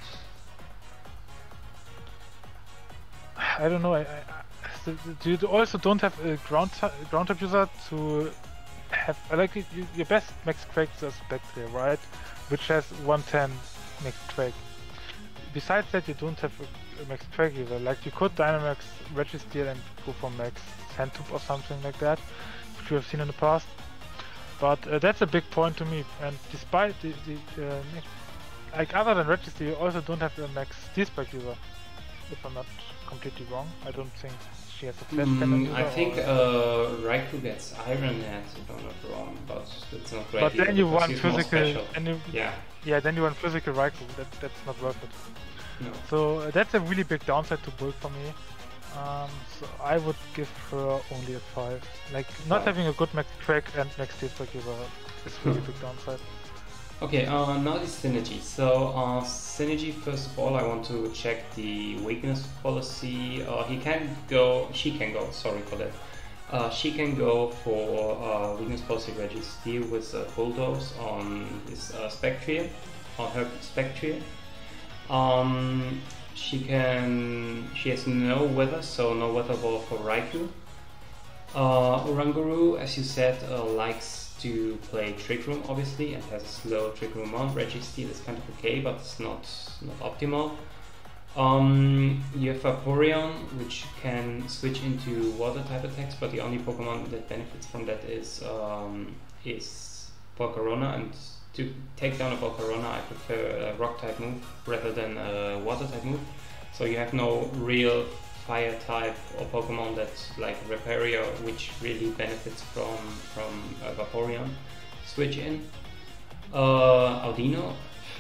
I don't know, I, I, I, you also don't have a ground, ground type user to have, like, you, your best Max Quake is Spectre, right? Which has one ten Max Quake. Besides that, you don't have a, a Max Quake either. Like, you could Dynamax Registeel and go for Max Sandtube or something like that, which we have seen in the past. But uh, that's a big point to me. And despite the, the uh, like, other than Registeel, you also don't have a Max Steel Spike user. If I'm not completely wrong, I don't think she has a best mm, I think uh, Raikou gets Iron Head, if I'm not wrong, but it's not great. But then you want physical, and you, yeah, yeah, then you want physical Raikou. That that's not worth it. No. So uh, that's a really big downside to build for me. Um, so I would give her only a five. Like, not five. having a good Max Quake and Max Steel Spike user is really big downside. Okay, uh, now the synergy. So uh, synergy, first of all, I want to check the weakness policy. Uh, he can go, she can go, sorry for that. Uh, she can go for uh, weakness policy Registeel with uh, Bulldoze on his uh, Spectrier, on her Spectrier. Um, she can, she has no weather, so no weather ball for Raikou. Uh, Oranguru, as you said, uh, likes to play Trick Room, obviously, and has a slow Trick Room on. Registeel is kind of okay, but it's not not optimal. Um, you have Vaporeon, which can switch into water type attacks, but the only Pokemon that benefits from that is um, is Volcarona, and to take down a Volcarona, I prefer a rock type move rather than a water type move. So you have no real fire type or Pokemon that's like Repario, which really benefits from from uh, Vaporeon. Switch in. Uh, Audino,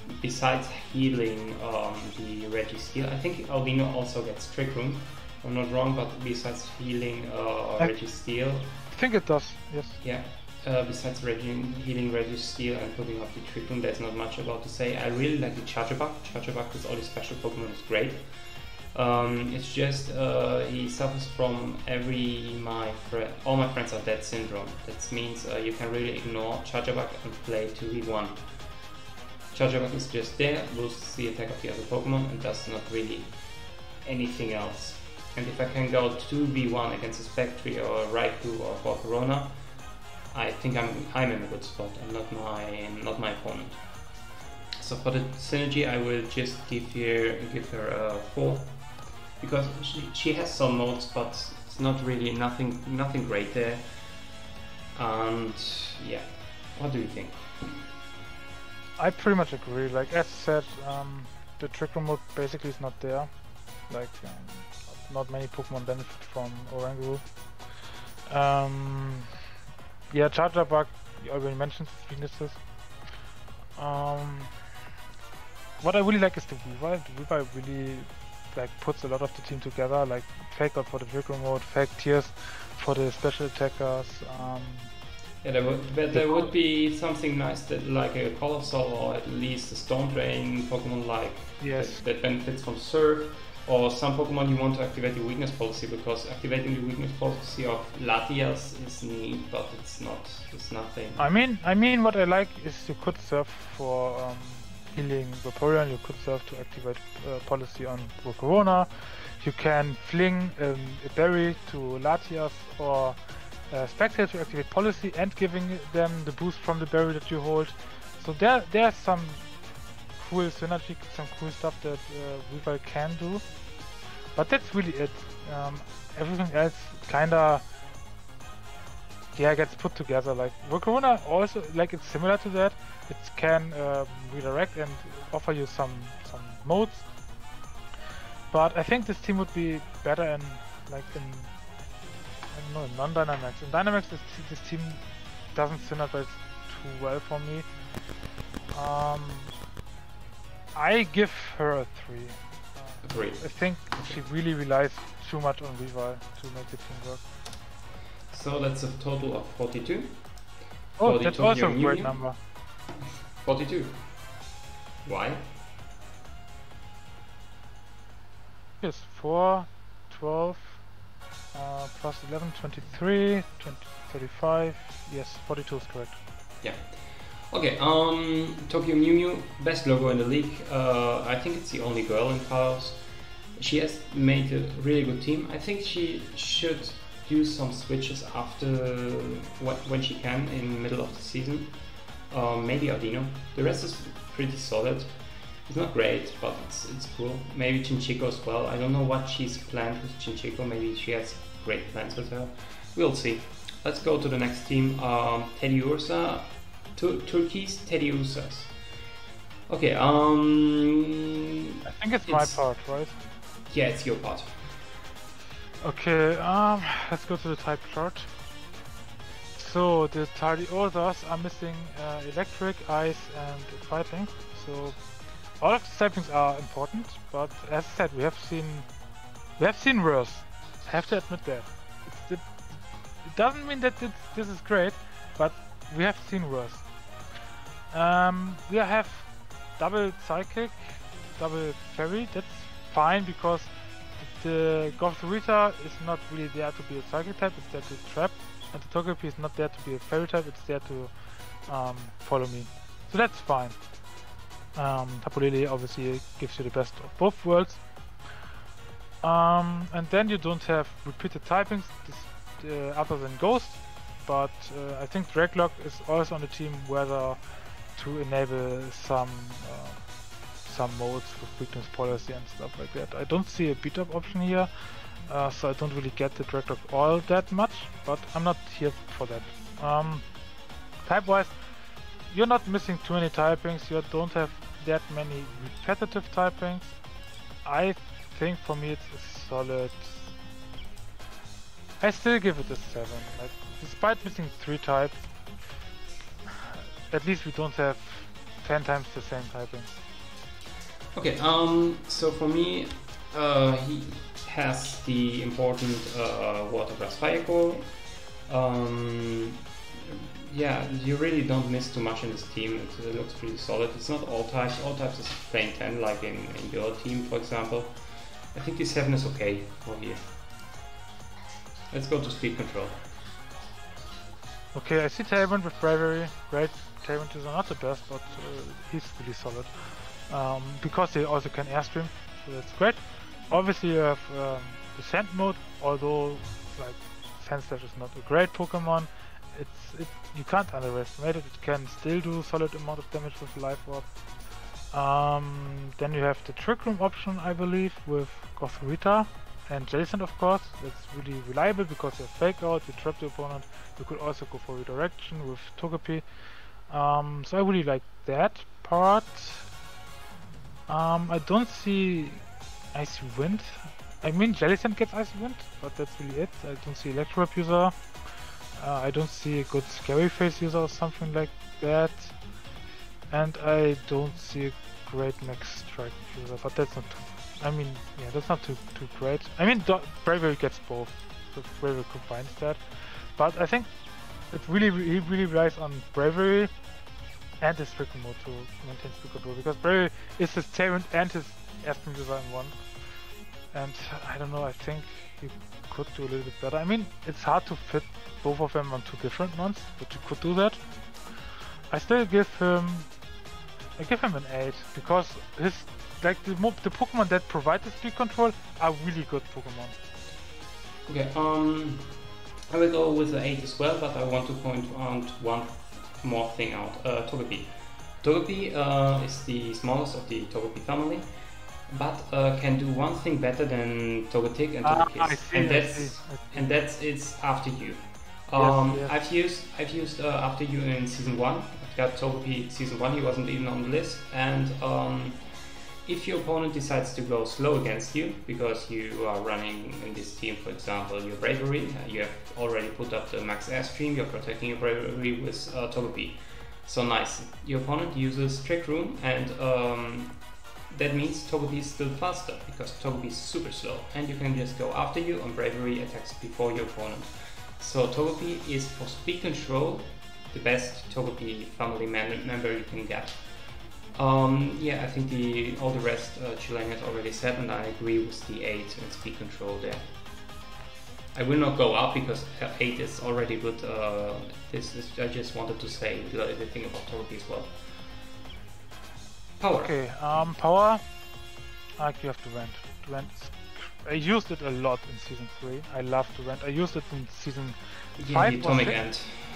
besides healing um, the Registeel, I think Audino also gets Trick Room. I'm not wrong, but besides healing uh, Registeel, I think it does. Yes. Yeah. Uh, besides Regi healing Registeel and putting up the Trick Room, there's not much about to say. I really like the Charjabug. Charjabug with all the special Pokemon is great. Um, it's just uh, he suffers from every my friend. All my friends are dead syndrome. That means uh, you can really ignore Charjabug and play two v one. Charjabug is just there, boosts the attack of the other Pokemon, and does not really anything else. And if I can go two v one against a Spectre or a Raikou or Volcarona, I think I'm I'm in a good spot and not my not my opponent. So for the synergy, I will just give her give her a four, because she she has some modes, but it's not really nothing nothing great there. And yeah, what do you think? I pretty much agree. Like as said, um, the Trick Room mode basically is not there. Like um, not many Pokemon benefit from Oranguru. Um, yeah, Charjabug, you already mentioned its weaknesses. Um, what I really like is the Weavile. The Weavile really like puts a lot of the team together. Like Fake Out for the Trick Room mode, Fake Tears for the special attackers. Um, Yeah, there would, but there would be something nice that, like a Colossal or at least a Stone Drain Pokemon like yes. that, that benefits from Surf, or some Pokemon you want to activate the weakness policy, because activating the weakness policy of Latias is neat, but it's not, it's nothing. I mean, I mean, what I like is you could surf for um, healing Vaporeon, you could surf to activate uh, policy on Volcarona, you can fling um, a berry to Latias or Uh, Spectre to activate policy and giving them the boost from the berry that you hold. So there, there's some cool synergy, some cool stuff that uh, Weavile can do. But that's really it. Um, everything else kinda, yeah, gets put together. Like Volcarona also, like it's similar to that. It can um, redirect and offer you some some modes. But I think this team would be better in like in. No, non-Dynamax. In Dynamax, this, this team doesn't synergize too well for me. Um, I give her a three. Uh, three. I think she really relies too much on Weavile to make the team work. So that's a total of forty-two. Oh, that's also a great number. forty-two. Why? Yes, four, twelve. Uh, plus eleven, twenty-three, twenty, thirty-five, yes, forty-two is correct. Yeah. Okay, um, Tokyo Mew Mew, best logo in the league. Uh, I think it's the only girl in Kalos. She has made a really good team. I think she should do some switches after when she can in the middle of the season. Um, maybe Audino. The rest is pretty solid. It's not great, but it's, it's cool. Maybe Chinchiko as well. I don't know what she's planned with Chinchiko. Maybe she has great plans with her. We'll see. Let's go to the next team. Um, Teddiursa. Tur Turkey's Teddiursas. Okay, um... I think it's, it's my part, right? Yeah, it's your part. Okay, um, let's go to the type chart. So, the Teddiursas are missing uh, Electric, Ice and Fighting. So, all of the typings are important, but as I said, we have seen we have seen worse. I have to admit that. It's, it, it doesn't mean that it's, this is great, but we have seen worse. Um, we have double Psychic, double Fairy. That's fine because the Gothorita is not really there to be a Psychic type. It's there to trap, and the Togepi is not there to be a Fairy type. It's there to um, follow me. So that's fine. Um, Tapu Lele obviously gives you the best of both worlds. Um, and then you don't have repeated typings this, uh, other than Ghost, but uh, I think Draglock is always on the team whether to enable some uh, some modes with weakness policy and stuff like that. I don't see a beat up option here, uh, so I don't really get the Draglock all that much, but I'm not here for that. Um, type wise, you're not missing too many typings, you don't have that many repetitive typings. I think for me it's a solid... I still give it a seven. Like, despite missing three types, at least we don't have ten times the same typing. Okay, um, so for me, uh, he has the important uh, Water Grass Fire Core. Um, yeah, you really don't miss too much in this team. It, it looks pretty solid. It's not all types. All types is plain ten, like in, in your team, for example. I think the seven is okay for here. Let's go to speed control. Okay, I see Tailwind with Bravery. Great, Tailwind is not the best, but uh, he's really solid. Um, because they also can airstream, so that's great. Obviously you have um, the Sand mode, although like Sandslash is not a great Pokemon. It's it you can't underestimate it. It can still do solid amount of damage with Life Orb. Um, then you have the Trick Room option, I believe, with Gothorita and Jellicent, of course. That's really reliable because you have Fake Out, you trap the opponent. You could also go for Redirection with Togepi. Um, so I really like that part. Um, I don't see Icy Wind. I mean, Jellicent gets Icy Wind, but that's really it. I don't see Electro user. Uh, I don't see a good Scary Face user or something like that. And I don't see a great Max Strike user, but that's not too... I mean, yeah, that's not too too great. I mean, Do Bravery gets both, so Bravery combines that. But I think it really, really, really relies on Bravery and his Trick Room mode to maintain speed control, because Bravery is his Tailwind and his Airstream user in one. And I don't know, I think you could do a little bit better. I mean, it's hard to fit both of them on two different ones, but you could do that. I still give him... I give him an eight, because his... like the, mo the Pokemon that provide the speed control are really good Pokemon. Okay, um... I will go with the eight as well, but I want to point out one more thing out. Uh, Togepi. Togepi uh, is the smallest of the Togepi family, but uh, can do one thing better than Togetic and Togekiss, ah, I see, and I that's see, I see. and that's it's After You. Um, yes, yes. I've used I've used uh, After You in season one. I've got Togepi season one. He wasn't even on the list, and um, if your opponent decides to go slow against you because you are running in this team, for example, your Bravery, uh, you have already put up the max Airstream, you're protecting your Bravery with uh, Togepi. So nice. Your opponent uses Trick Room, and um, that means Togepi is still faster because Togepi is super slow, and you can just go After You on Bravery attacks before your opponent. So Togepi is for speed control the best Togepi family man member you can get. Um, yeah, I think the all the rest uh, Chillane has already said, and I agree with the eight and speed control there. I will not go up because eight is already good. Uh, this is, I just wanted to say the, the thing about Togepi as well. Power. Okay, um, power. Like you have to rent. Rent. I used it a lot in season three. I love to rent. I used it in season Yeah, five. the Atomic End.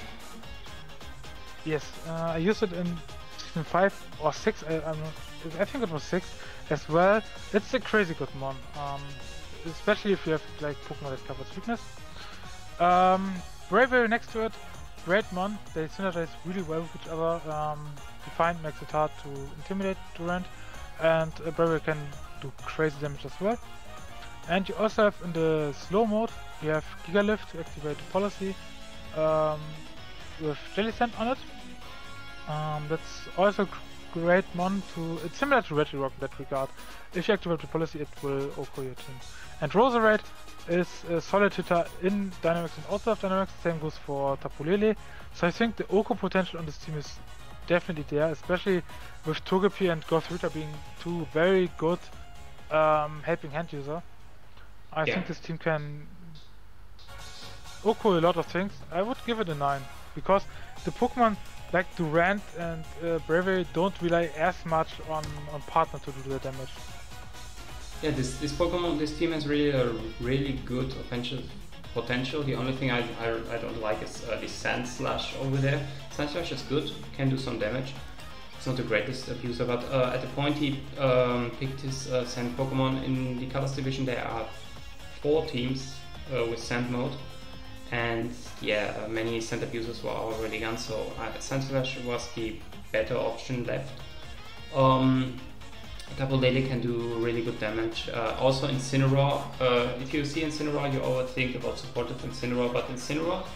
Yes, uh, I used it in season five or six. I, I'm, I think it was six as well. It's a crazy good mon. Um, especially if you have like Pokemon that covers weakness. Um, Bravery next to it, great mon. They synergize really well with each other. Um, Defiant makes it hard to intimidate Durant, and uh, Bravery can do crazy damage as well. And you also have in the slow mode, you have Giga Lift to activate the policy um, with Jellicent on it. Um, that's also great mon to. It's similar to Regirock in that regard. If you activate the policy, it will Oko your team. And Roserade is a solid hitter in Dynamax and outside of Dynamax. Same goes for Tapu Lele. So I think the Oko potential on this team is definitely there, especially with Togepi and Gothorita being two very good um, helping hand user. I Yeah. think this team can Oko a lot of things. I would give it a nine because the Pokemon like Durant and uh, Bravery don't rely as much on, on partner to do the damage. Yeah, this this Pokemon, this team has really a really good offensive potential. The only thing I, I, I don't like is uh, the Sandslash over there. Sandslash is good, can do some damage. It's not the greatest abuser, but uh, at the point he um, picked his uh, Sand Pokemon in the Colors Division, there are four teams uh, with Sand mode. And yeah, uh, many Sand abusers were already gone, so uh, Sandslash was the better option left. Um, Tapu Lele can do really good damage. Uh, also Incineroar, uh, if you see Incineroar, you always think about supportive Incineroar, but Incineroar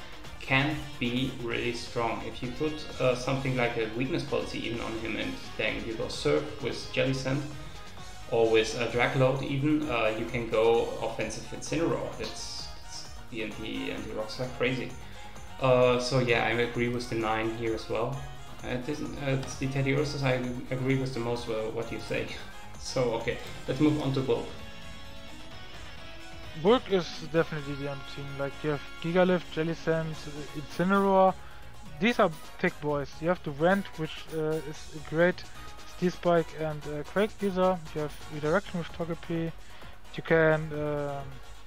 can be really strong. If you put uh, something like a weakness policy even on him and then you go Surf with Jellicent or with a Dragload even, uh, you can go offensive Incineroar. It's, it's D N T and the rocks are crazy. Uh, so yeah, I agree with the nine here as well. Uh, this, uh, it's the Teddiursus I agree with the most uh, what you say. So okay, let's move on to Bulk. Bulk is definitely the other team. Like you have Gigalift, Jellicent, Incineroar. These are thick boys. You have the Vent, which uh, is a great Steel Spike and uh, Quake user. You have Redirection with Togepi. You can um,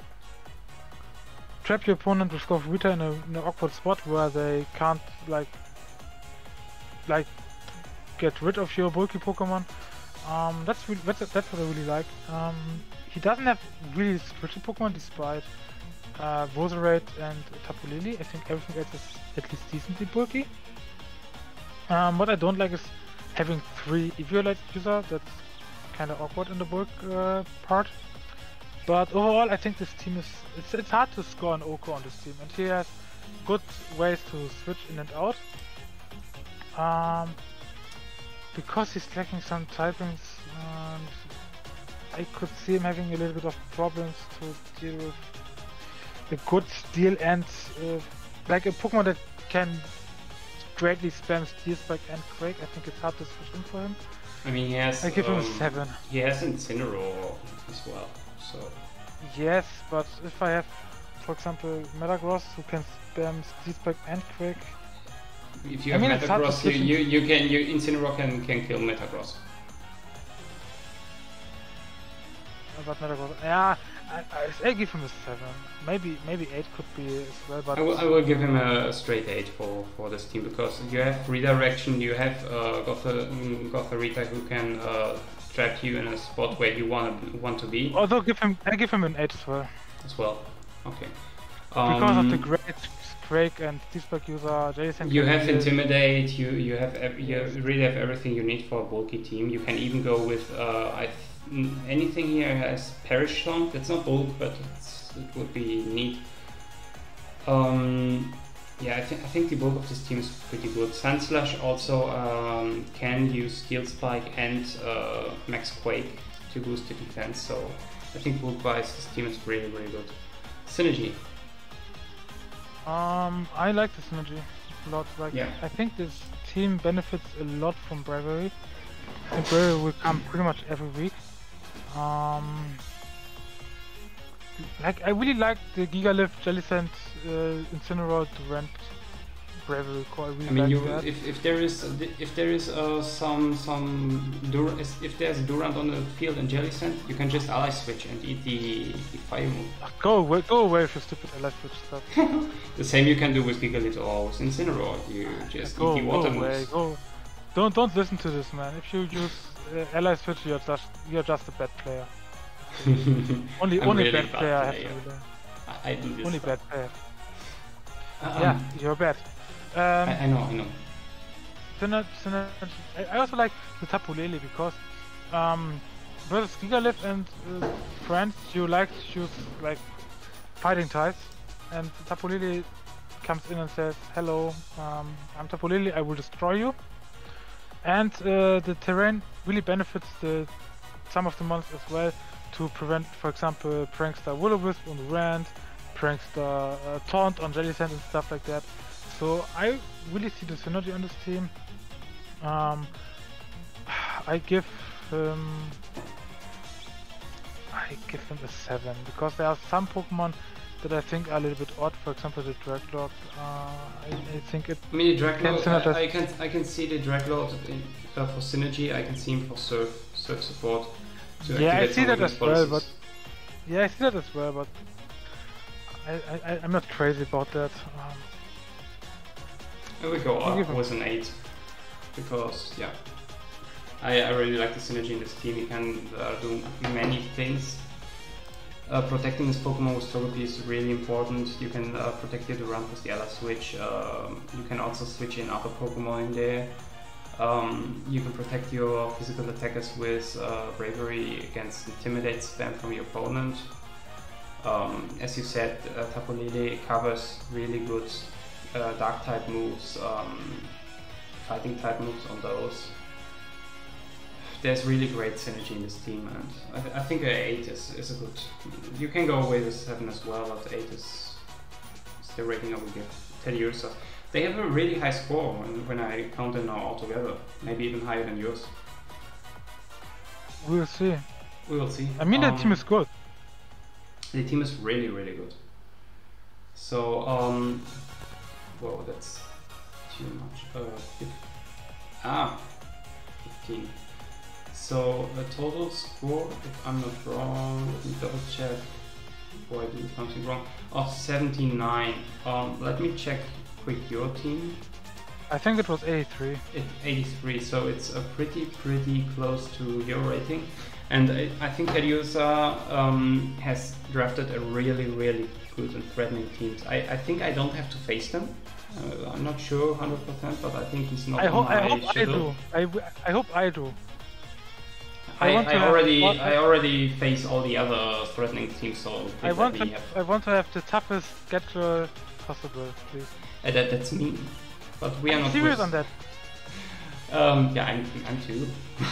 trap your opponent with Gothorita in, a, in an awkward spot where they can't like like get rid of your bulky Pokemon. Um, that's really, that's that's what I really like. Um, he doesn't have really switchy Pokemon despite uh, Roserade and Tapu Lele. I think everything else is at least decently bulky. Um, what I don't like is having three Eviolite user. That's kind of awkward in the bulk uh, part. But overall, I think this team is it's it's hard to score an Oko on this team, and he has good ways to switch in and out. Um, because he's lacking some typings, and I could see him having a little bit of problems to deal with a good Steel and uh, like a Pokemon that can greatly spam Steel Spike and Quake. I think it's hard to switch in for him. I mean, he has. I give um, him a seven. He has Incineroar as well. So yes, but if I have, for example, Metagross who can spam Steel Spike and Quake. If you I have mean, Metagross, you, you you can you Incineroar can can kill Metagross. But Metagross, yeah, I, I, I give him a seven. Maybe maybe eight could be as well. But I will, I will give him a straight eight for for this team because you have Redirection, you have uh, Gothor Gothorita who can uh, trap you in a spot where you want want to be. Although give him, I give him an eight as well. As well, okay. Because Um, of the great Quake and Steel Spike user, Jason. You have Intimidate. You you have ev you really have everything you need for a bulky team. You can even go with uh, I th anything here has Perish Stomp. It's not bulk, but it's, it would be neat. Um, yeah, I think I think the bulk of this team is pretty good. Sandslash also um, can use Steel Spike and uh, Max Quake to boost the defense. So I think bulk-wise this team is really really good. Synergy. Um, I like the synergy a lot. Like, yeah. I think this team benefits a lot from Bravery. And Bravery will come pretty much every week. Um, like, I really like the Gigalift, Jellicent, uh, Incineroar to rent Bravery core. I, really I mean, like you, that. if if there is if there is uh, some some Dur if there's a Durant on the field and Jellicent, you can just ally switch and eat the, the fire move. Go away, go away with your stupid ally switch stuff. The same you can do with Gigalith or with Incineroar. You just go, eat the water go away, moves. go. Don't don't listen to this man. If you use uh, ally switch, you're just you're just a bad player. only I'm only really bad player have player. to do that. I, I do this Only stuff. bad player. Um, Yeah, you're bad. Um, I, I know, I know. Syner Syner I, I also like the Tapu Lele because um, versus Gigalift and uh, friends, you like to use like fighting types, and Tapu Lele comes in and says, "Hello, um, I'm Tapu Lele. I will destroy you." And uh, the terrain really benefits the some of the monsters as well to prevent, for example, Prankster Will-O-Wisp on the Rand, Prankster uh, Taunt on Jellicent and stuff like that. So I really see the synergy on this team. Um, I give him, I give him a seven because there are some Pokemon that I think are a little bit odd. For example, the Draglock. Uh, I, I think it. I mean, the Draglock. Can I, I can I can see the Draglock in, uh, for synergy. I can see him for surf surf support. To Yeah, I activate see some of that his as well, policies. but yeah, I see that as well, but I, I I'm not crazy about that. Um, I would go I'll give up him- with an eight because yeah, I, I really like the synergy in this team. He can uh, do many things. Uh, protecting his Pokemon with Togepi is really important. You can uh, protect your Durant with the Ally Switch. Um, you can also switch in other Pokemon in there. Um, you can protect your physical attackers with uh, Bravery against Intimidate spam from your opponent. Um, as you said, uh, Tapu Lele covers really good uh, dark type moves, um, fighting type moves on those. There's really great synergy in this team, and I, th I think an eight is, is a good. You can go away with seven as well, but eight is, is the rating I would give Teddiursa. They have a really high score when, when I count them now all together, maybe even higher than yours. We'll see. We will see. I mean, um, the team is good. The team is really, really good. So, um, whoa, that's too much. Uh, ah, fifteen. So the total score, if I'm not wrong, let me double check before I do something wrong. Oh, seventy-nine. Um, let me check quick your team. I think it was eighty-three. It, eighty-three, so it's a pretty, pretty close to your rating. And I, I think Teddiursa um, has drafted a really, really good and threatening teams. I, I think I don't have to face them. Uh, I'm not sure one hundred percent, but I think he's not I, ho on my I hope I schedule. do. I, w I hope I do. I, want I to have- already want- I already face all the other threatening teams, so please I let want me to. have. I want to have the toughest schedule possible, please. Uh, that, that's me, but we are I'm not serious with- on that. Um, yeah, I'm, I'm too.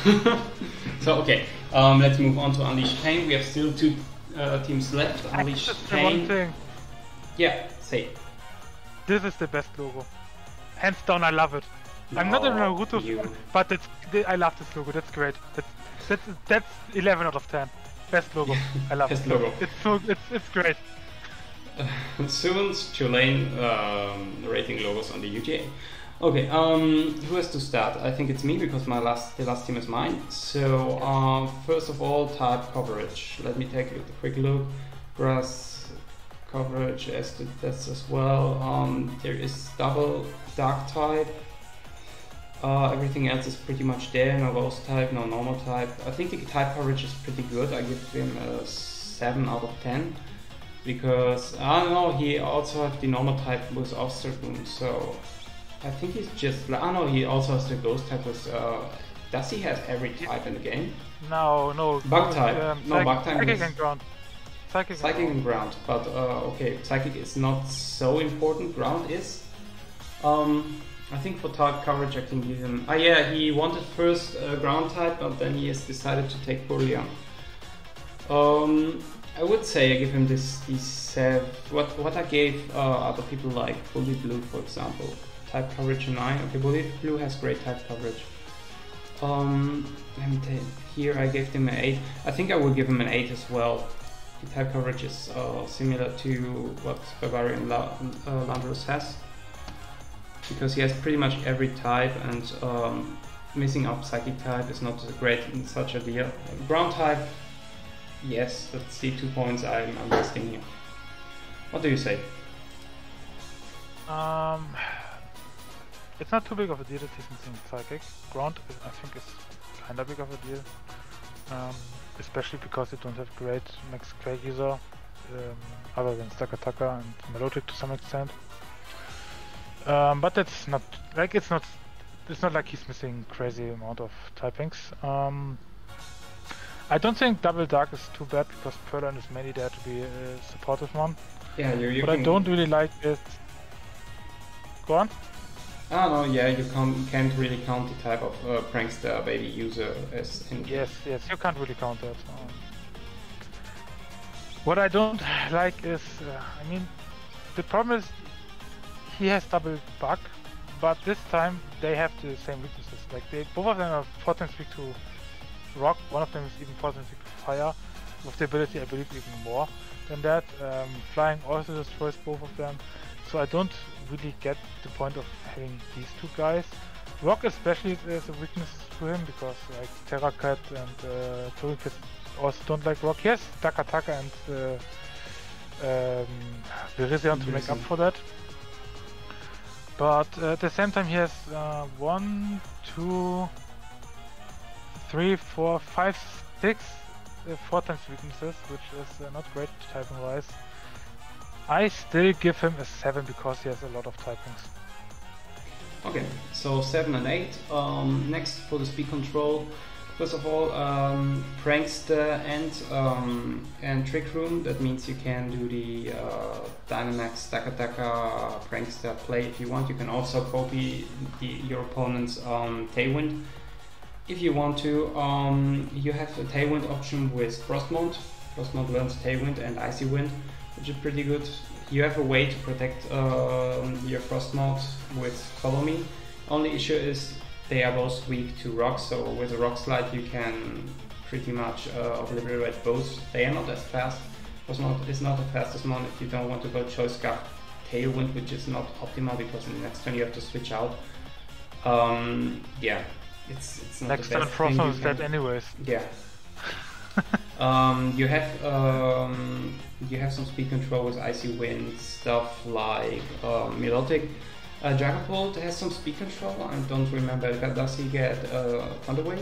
So okay, um, let's move on to Unleash Pain. We have still two uh, teams left. Unleash Just the one Pain. thing. Yeah, say. This is the best logo. Hands down, I love it. I'm not a No, Naruto you- fan, but it's, I love this logo. That's great. That's that's that's eleven out of ten. Best logo. I love Best it. logo. It's so it's it's great. Soon's Tulane um, rating logos on the U G A. Okay, um, who has to start? I think it's me because my last the last team is mine. So uh, first of all, type coverage. Let me take a quick look. Grass coverage as to this as well. Um, there is double dark type. Uh, everything else is pretty much there. No ghost type, no normal type. I think the type coverage is pretty good. I give him a seven out of ten. Because, I don't know, he also has the normal type with Osterboom, so I think he's just, I don't know, he also has the ghost type with, uh, does he have every type in the game? No, no. Bug type. Um, No, psych- bug type Psychic is- and ground. Psychic, and Psychic ground. and ground, but uh, okay, Psychic is not so important, ground is. Um, I think for type coverage I can give him, ah yeah, he wanted first uh, ground type, but then he has decided to take Boolean. Um, I would say I give him this, these, uh, what what I gave uh, other people like Bully Blue, for example. Type coverage a nine. Okay, Bully Blue has great type coverage. Um, let me take, here I gave him an eight. I think I will give him an eight as well. The type coverage is uh, similar to what Barbarian La uh, Landros has. Because he has pretty much every type, and um, missing out Psychic type is not great in such a deal. Ground type, yes, that's the two points I'm, I'm listing here. What do you say? Um, it's not too big of a deal that he's missing Psychic. Ground, is, I think, is kinda big of a deal. Um, especially because they don't have great Max Quake user, um, other than Stakataka and Melodic to some extent. Um, but that's not like it's not it's not like he's missing crazy amount of typings. Um, I don't think Double Dark is too bad because Perlin is mainly there to be a supportive one. Yeah, you, you What can... I don't really like is. Go on. Ah no, yeah, you can't, can't really count the type of uh, prankster baby user as in... Yes, yes, you can't really count that. Um, what I don't like is, uh, I mean, the problem is he has double bug, but this time they have the same weaknesses. Like they, both of them are four times weak to rock. One of them is even four times weak to fire. With the ability, I believe, even more than that. Um, flying also destroys both of them. So I don't really get the point of having these two guys. Rock especially is a weakness to him because like Terracat and uh, Torikis also don't like Rock. Yes, Takataka and uh, um, Virizion to make up for that. But uh, at the same time he has uh, one, two, three, four, five, six, uh, four times weaknesses, which is uh, not great typing wise. I still give him a seven because he has a lot of typings. Okay, so seven and eight. Um, next for the speed control, First of all, um, Prankster and um, and Trick Room. That means you can do the uh, Dynamax Stakataka Prankster play if you want. You can also copy the, your opponent's um, Tailwind if you want to. Um, you have a Tailwind option with Frostmourne. Frostmourne learns Tailwind and Icy Wind, which is pretty good. You have a way to protect uh, your Frostmourne with Follow Me. Only issue is they are both weak to rocks, so with a Rock Slide you can pretty much uh, obliterate both. They are not as fast. Frostmourne is not the fastest one if you don't want to go Choice Scarf Tailwind, which is not optimal because in the next turn you have to switch out. Um, yeah, it's it's not Next the turn best Frostmourne thing is you can- dead anyways. Yeah. um, you have um, you have some speed control with Icy Wind, stuff like um, Melodic. Uh, Dragapult has some speed control. I don't remember. Does he get uh, Thunder Wave?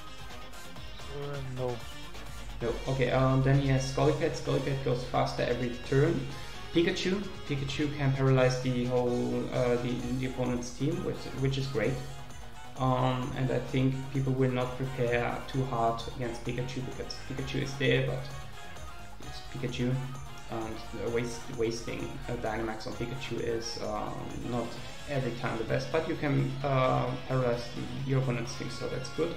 Uh, no. No. Okay. Um, then he has Scolipede. Scolipede goes faster every turn. Pikachu. Pikachu can paralyze the whole uh, the, the opponent's team, which which is great. Um, and I think people will not prepare too hard against Pikachu because Pikachu is there, but it's Pikachu, and uh, waste, wasting a Dynamax on Pikachu is um, not every time the best, but you can uh, paralyze the, your opponent's team, so that's good.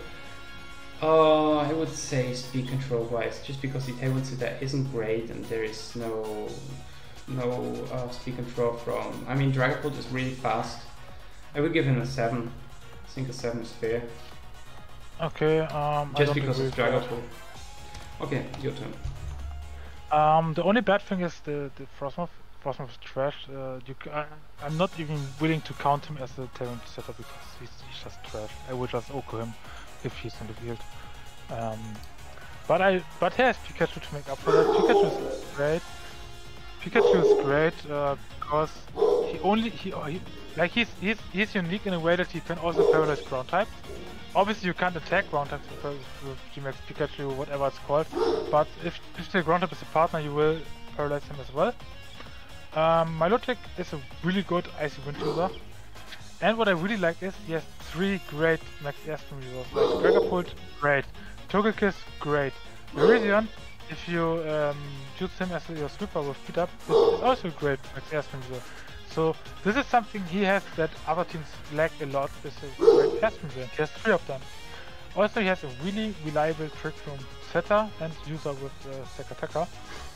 Uh, I would say speed control wise, just because the Tailwind Sitter isn't great and there is no no uh, speed control from. I mean, Dragapult is really fast. I would give him a seven. I think a seven is fair. Okay, um, I Just don't because agree it's with that. Dragapult. Okay, your turn. Um, the only bad thing is the, the Frostmourne. Frostmourne is trash. Uh, you, c- I, I'm not even willing to count him as a talent setter because he's, he's just trash. I would just Oko him if he's in the field. Um, but I, but he has Pikachu to make up for that. Pikachu is great. Pikachu is great uh, because he only he, he like he's he's he's unique in a way that he can also paralyze ground types. Obviously, you can't attack ground types with with G max Pikachu, whatever it's called. But if if the ground type is a partner, you will paralyze him as well. Um, Milotic is a really good Icy Wind user. And what I really like is he has three great max Airstream users. Like Dragapult, great. Togekiss, great. Virizion, if you um, use him as your sweeper with Beat Up, is also a great max Airstream user. So this is something he has that other teams lack a lot, is a great Airstream user. He has three of them. Also he has a really reliable Trick Room setter and user with uh, Stakataka.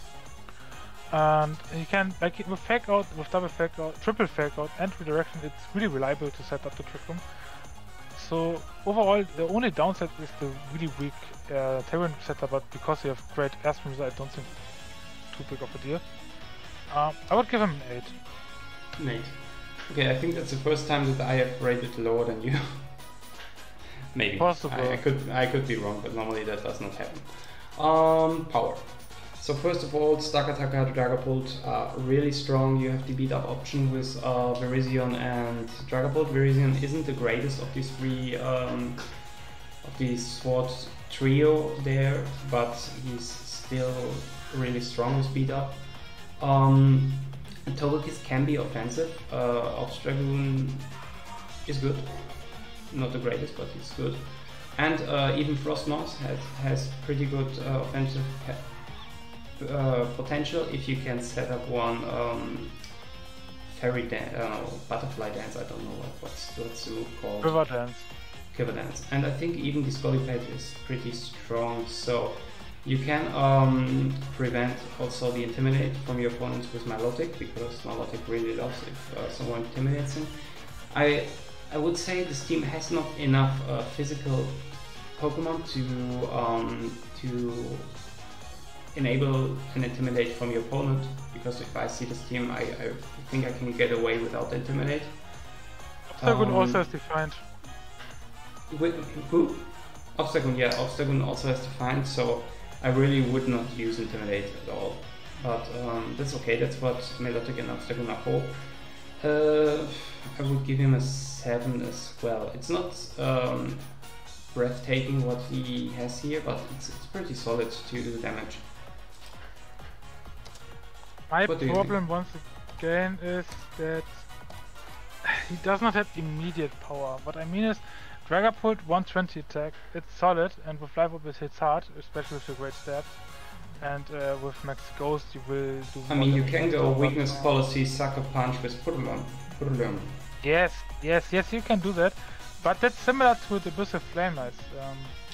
And you can, like with Fake Out, with Double Fake Out, Triple Fake Out and Redirection, it's really reliable to set up the Trick Room. So overall, the only downside is the really weak uh, Tailwind setup, but because you have great Airstream user, I don't think too big of a deal. Um, I would give him an eight. Nate. Okay, I think that's the first time that I have rated lower than you. Maybe. Possible. I, I could I could be wrong, but normally that does not happen. Um, power. So first of all, Stakataka, Dragapult are really strong. You have the beat up option with uh, Virizion and Dragapult. Virizion isn't the greatest of these three um, of these sword trio there, but he's still really strong with beat up. Um, Togekiss can be offensive. Uh, Obstagoon is good, not the greatest, but it's good. And uh, even Frostmourne has has pretty good uh, offensive uh, potential if you can set up one um, fairy dance, uh, butterfly dance. I don't know what, what's what's the move called. River Dance. River Dance. And I think even the Scolipede is pretty strong. So. You can um, prevent also the Intimidate from your opponents with Milotic, because Milotic really loves if uh, someone intimidates him. I I would say this team has not enough uh, physical Pokemon to um, to enable an Intimidate from your opponent, because if I see this team, I, I think I can get away without Intimidate. Obstagoon Um, also has defined. With, who? Obstagoon, yeah, Obstagoon also has Defiant, so I really would not use Intimidate at all, but um, that's okay, that's what Milotic and Obstagoon are for. Uh, I would give him a seven as well. It's not um, breathtaking what he has here, but it's, it's pretty solid to do damage. My What do you problem once again is that he does not have immediate power. What I mean is, Dragapult one twenty attack, it's solid, and with Life Orb it hits hard, especially with your great stats. And uh, with Max Ghost you will do I more mean, you damage can next go turn, weakness but, uh, policy, sucker punch with Purlum. Purlum. Yes, yes, yes, you can do that. But that's similar to the Abyssal Flame Knights. Um,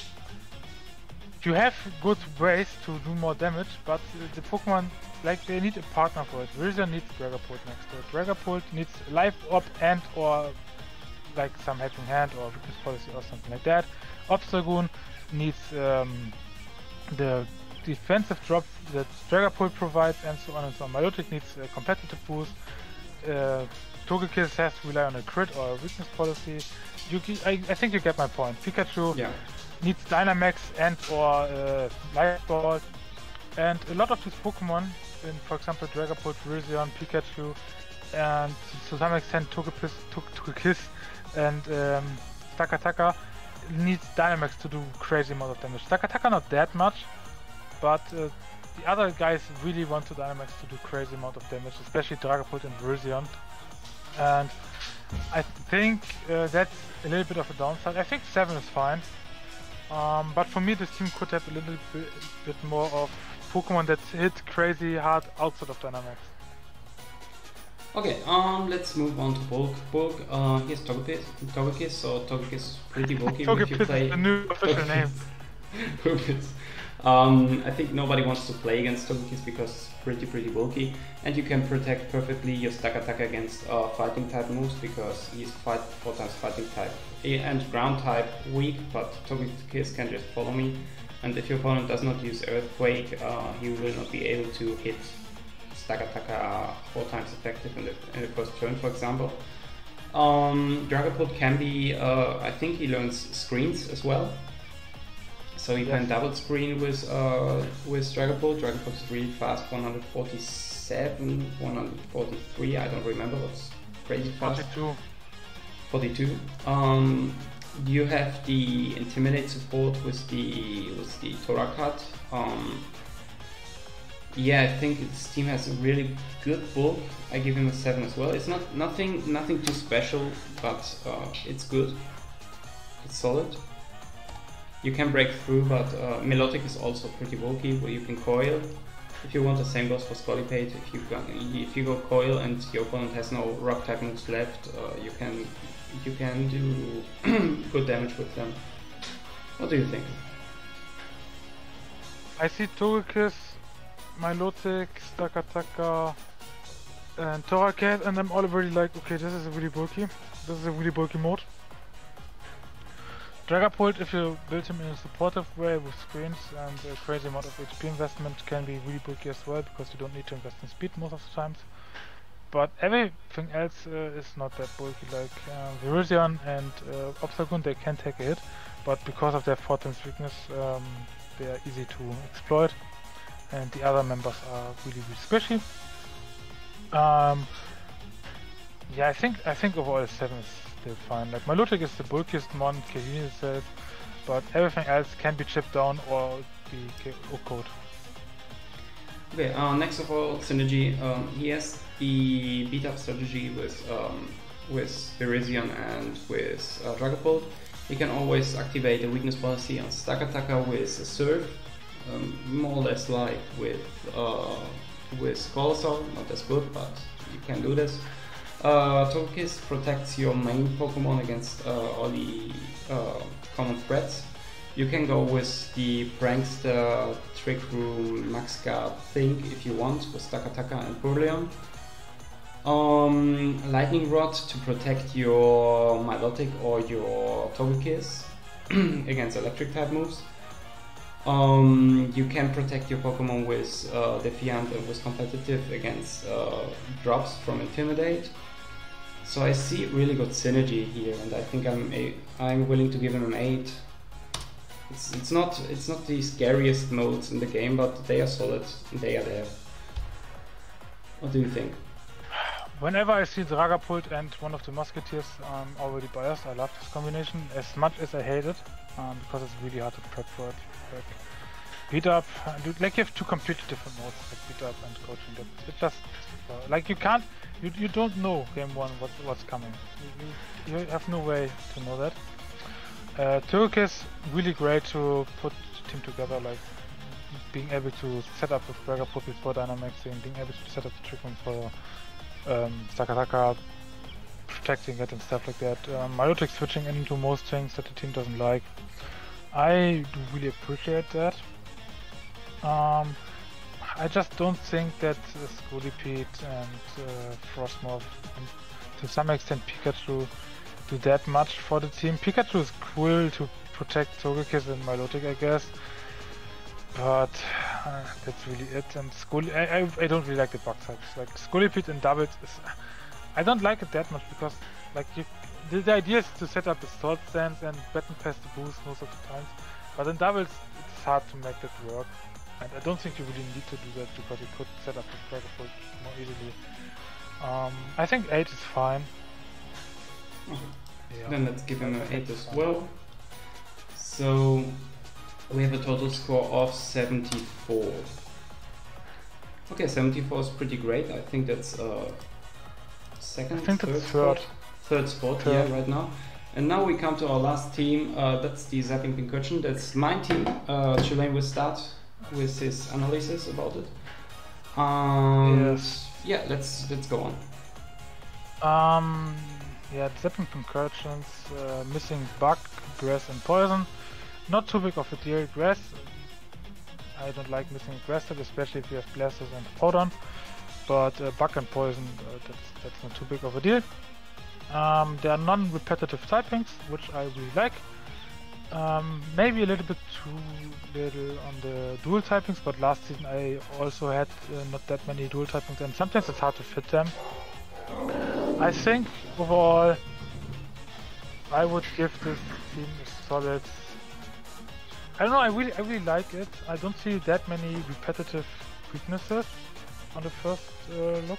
you have good ways to do more damage, but the Pokemon, like, they need a partner for it. Virizion needs Dragapult next to it. Dragapult needs Life Orb and or like some Helping Hand or Weakness Policy or something like that. Obstagoon needs um, the defensive drop that Dragapult provides, and so on and so on. Milotic needs a competitive boost. Uh, Togekiss has to rely on a crit or a weakness policy. You, I, I think you get my point. Pikachu Yeah. needs Dynamax and or uh, Light Ball, and a lot of these Pokemon, in for example Dragapult, Virizion, Pikachu, and to some extent Togekiss, Togekiss and um, Stakataka needs Dynamax to do crazy amount of damage. Stakataka not that much, but uh, the other guys really want to Dynamax to do crazy amount of damage, especially Dragapult and Virizion. And I think uh, that's a little bit of a downside. I think seven is fine. Um, but for me, this team could have a little bit, bit more of Pokemon that hit crazy hard outside of Dynamax. Okay, um, let's move on to Bulk. Bulk, uh, here's Togekiss. Togekiss, so Togekiss is pretty bulky if you Togekiss play. is the new official name. Togekiss. Um, I think nobody wants to play against Togekiss because it's pretty pretty bulky, and you can protect perfectly your Stakataka against uh, fighting type moves because he's fight four times fighting type and ground type weak, but Togekiss can just follow me, and if your opponent does not use Earthquake, uh, he will not be able to hit Stakataka four times effective in the, in the first turn, for example. Um, Dragapult can be, uh, I think he learns screens as well. So you yes. can double screen with uh, with Dragapult. Dragapult is really fast, one forty-seven, one forty-three, I don't remember, what's crazy fast. forty-two. forty-two. Um, you have the Intimidate support with the with the Torakat. Um, yeah, I think this team has a really good bulk. I give him a seven as well. It's not nothing nothing too special, but uh, it's good. It's solid. You can break through, but uh, Milotic is also pretty bulky, where you can coil. If you want, the same goes for Scolipede. If you go, if you go coil and your opponent has no rock type moves left, uh, you can you can do good damage with them. What do you think? I see Togekiss, Milotic, Stakataka, and Torakat, and I'm already like, okay, this is a really bulky. This is a really bulky mode. Dragapult, if you build him in a supportive way with screens and a crazy amount of H P investment, can be really bulky as well, because you don't need to invest in speed most of the times. But everything else uh, is not that bulky, like uh, Virizion and uh, Obstagoon, they can take a hit, but because of their four times weakness, um, they are easy to exploit, and the other members are really, really squishy. Um, yeah, I think I think overall seven is still fine. Like Milotic is the bulkiest mon, Kevin itself, but everything else can be chipped down or be O-code. Okay, uh, next of all, Synergy. Um, he has the beat up strategy with um, with Virizion and with uh, Dragapult. He can always activate a weakness policy on Stakataka with a Surf, um, more or less like with uh, with Scolosaur, not as good, but you can do this. Uh, Togekiss protects your main Pokemon against uh, all the uh, common threats. You can go with the Prankster, Trick Room, Max Guard thing if you want, with Stakataka and Purleon. Um, Lightning Rod to protect your Milotic or your Togekiss against electric type moves. Um, you can protect your Pokemon with uh, Defiant and with Competitive against uh, drops from Intimidate. So I see really good synergy here, and I think I'm a, I'm willing to give him an eight. It's it's not it's not the scariest modes in the game, but they are solid. They are there. What do you think? Whenever I see Dragapult and one of the Musketeers, I'm already biased. I love this combination as much as I hate it, um, because it's really hard to prep for it. Like beat up, like you have two completely different modes, like beat up and coaching. It's just uh, like you can't, you you don't know game one what what's coming. You, you you have no way to know that. Uh, Togekiss, really great to put the team together, like being able to set up with Dragapult before Dynamaxing, being able to set up the Trick Room for um, Sakataka, protecting it and stuff like that. Um, Milotic switching into most things that the team doesn't like. I do really appreciate that. Um, I just don't think that uh, Scolipede and uh, Frostmoth and to some extent Pikachu do that much for the team. Pikachu is cool to protect Togekiss and Milotic, I guess, but uh, that's really it. And Scoli I, I, I don't really like the bug types. Like Scolipede in doubles is, I don't like it that much because like you, the, the idea is to set up a Salt Stance and Baton Pass the boost most of the times, but in doubles it's hard to make that work. And I don't think you really need to do that because you could set up the Dragapult more easily. Um, I think eight is fine. Okay. Yeah. Then let's give him an eight as well. So we have a total score of seventy-four. Okay, seventy-four is pretty great. I think that's uh, second, I think third, that's third. Spot? Third spot, Third. yeah, right now. And now we come to our last team. Uh, that's the Zapping Pincurchin. That's my team. Uh, Chulain will start with his analysis about it. Um, Yes. Yeah, let's let's go on. Um, yeah, Zapping Pincurchins, uh, missing Bug, Grass and Poison. Not too big of a deal. Grass, I don't like missing Grass type, especially if you have Blasters and Powdon. But uh, Bug and Poison, uh, that's, that's not too big of a deal. Um, there are non-repetitive typings, which I really like. Um, maybe a little bit too little on the dual typings, but last season I also had uh, not that many dual typings and sometimes it's hard to fit them. I think overall I would give this team a solid... I don't know, I really, I really like it. I don't see that many repetitive weaknesses on the first uh, look.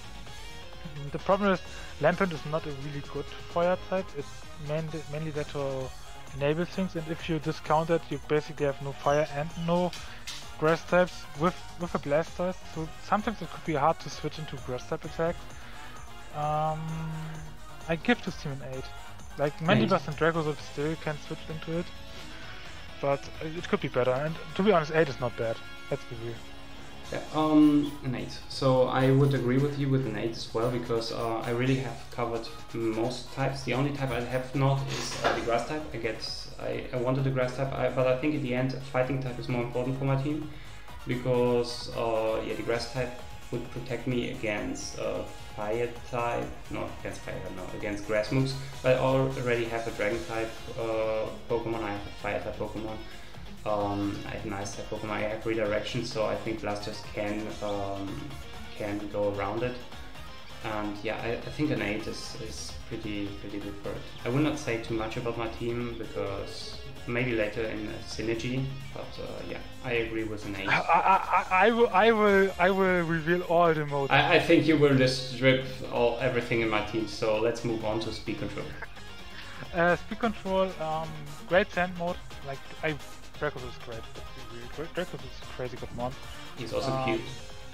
The problem is Lampent is not a really good fire type. It's mainly, mainly there to enable things, and if you discount it, you basically have no fire and no grass types with with a Blastoise. So sometimes it could be hard to switch into grass type attack. Um, I give this team an eight. Like Mandibuzz and Dracozolt still can switch into it, but it could be better. And to be honest, eight is not bad. Let's be real. Yeah, um, an eight. So I would agree with you with an eight as well, because uh, I really have covered most types. The only type I have not is uh, the grass type. I get, I, I wanted the grass type, I, but I think in the end fighting type is more important for my team, because uh, yeah, the grass type would protect me against uh, fire type, not against fire, no, against grass moves. But I already have a dragon type uh, Pokemon. I have a fire type Pokemon. Um, I have nice type Pokemon. I have redirection, so I think Blastoise can um, can go around it. And yeah, I, I think an eight is, is pretty pretty good for it. I will not say too much about my team because maybe later in Synergy, but uh, yeah, I agree with an eight. I, I, I, I will I will I will reveal all the modes. I, I think you will just strip all everything in my team. So let's move on to speed control. Uh, speed control, um, great sand mode. Like I. Dracozolt is great. Dracozolt is a crazy good mon. He's also um, cute.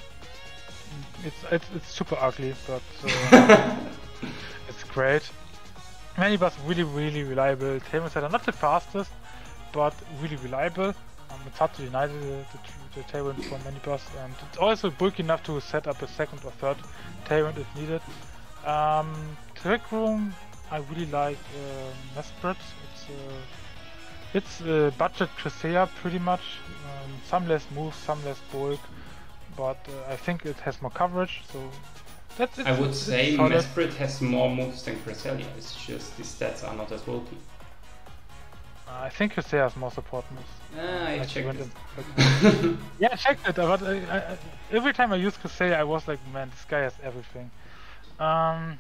It's, it's it's super ugly, but uh, it's great. Mandibuzz really really reliable. Tailwind are not the fastest, but really reliable. Um, it's hard to deny the, the, the Tailwind from Mandibuzz, and it's also bulky enough to set up a second or third Tailwind if needed. Um, Trick Room, I really like uh, Mesprit. It's uh, It's uh, budget Cresselia pretty much, um, some less moves, some less bulk, but uh, I think it has more coverage, so that's it. I would it's, say it's Mesprit has more moves than Cresselia, it's just the stats are not as bulky. Uh, I think Cresselia has more support moves. Ah, I Like, checked you it. went in- yeah, I checked it, but I, I, I, every time I use Cresselia I was like, man, this guy has everything. Um,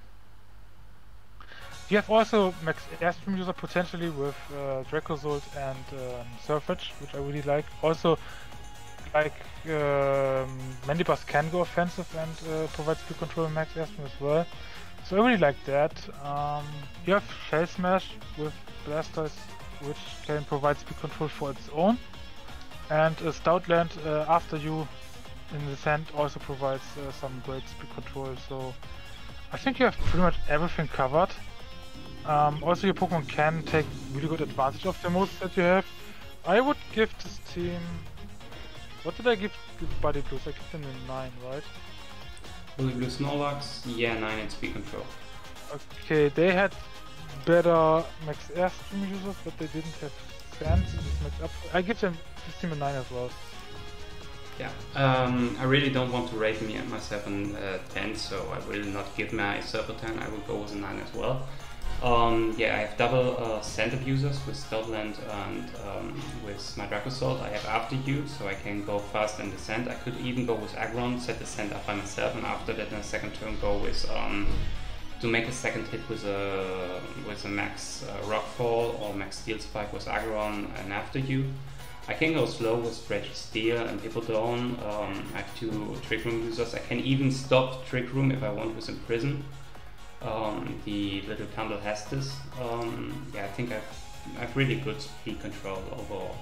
You have also Max Airstream user potentially with uh, Dracozolt and um, Surfetch, which I really like. Also, like um, Mandibuzz can go offensive and uh, provide speed control in Max Airstream as well. So I really like that. Um, you have Shell Smash with Blastoise, which can provide speed control for its own. And uh, Stoutland uh, after you in the sand also provides uh, some great speed control. So I think you have pretty much everything covered. Um, also your Pokemon can take really good advantage of the moves that you have. I would give this team... What did I give, give Body Blues? I gave them a nine, right? Holy Blue Snorlax, yeah, nine in speed control. Okay, they had better Max Airstream users, but they didn't have Sand. This makes up. I give them this team a nine as well. Yeah, um, I really don't want to rate me myself on uh, ten, so I will not give myself a ten. I will go with a nine as well. Um, yeah, I have double uh, Sand abusers with Stoutland and um, with my Dracossault. I have After You, so I can go fast in the Sand. I could even go with Aggron, set the Sand up by myself, and after that in the second turn go with um, to make a second hit with a with a Max uh, Rockfall or Max Steel Spike with Aggron and After You. I can go slow with Registeel and Hippowdon. Um, I have two Trick Room users. I can even stop Trick Room if I want with Imprison. Um, the little Candle has this. Um, yeah, I think I've, I've really good speed control overall.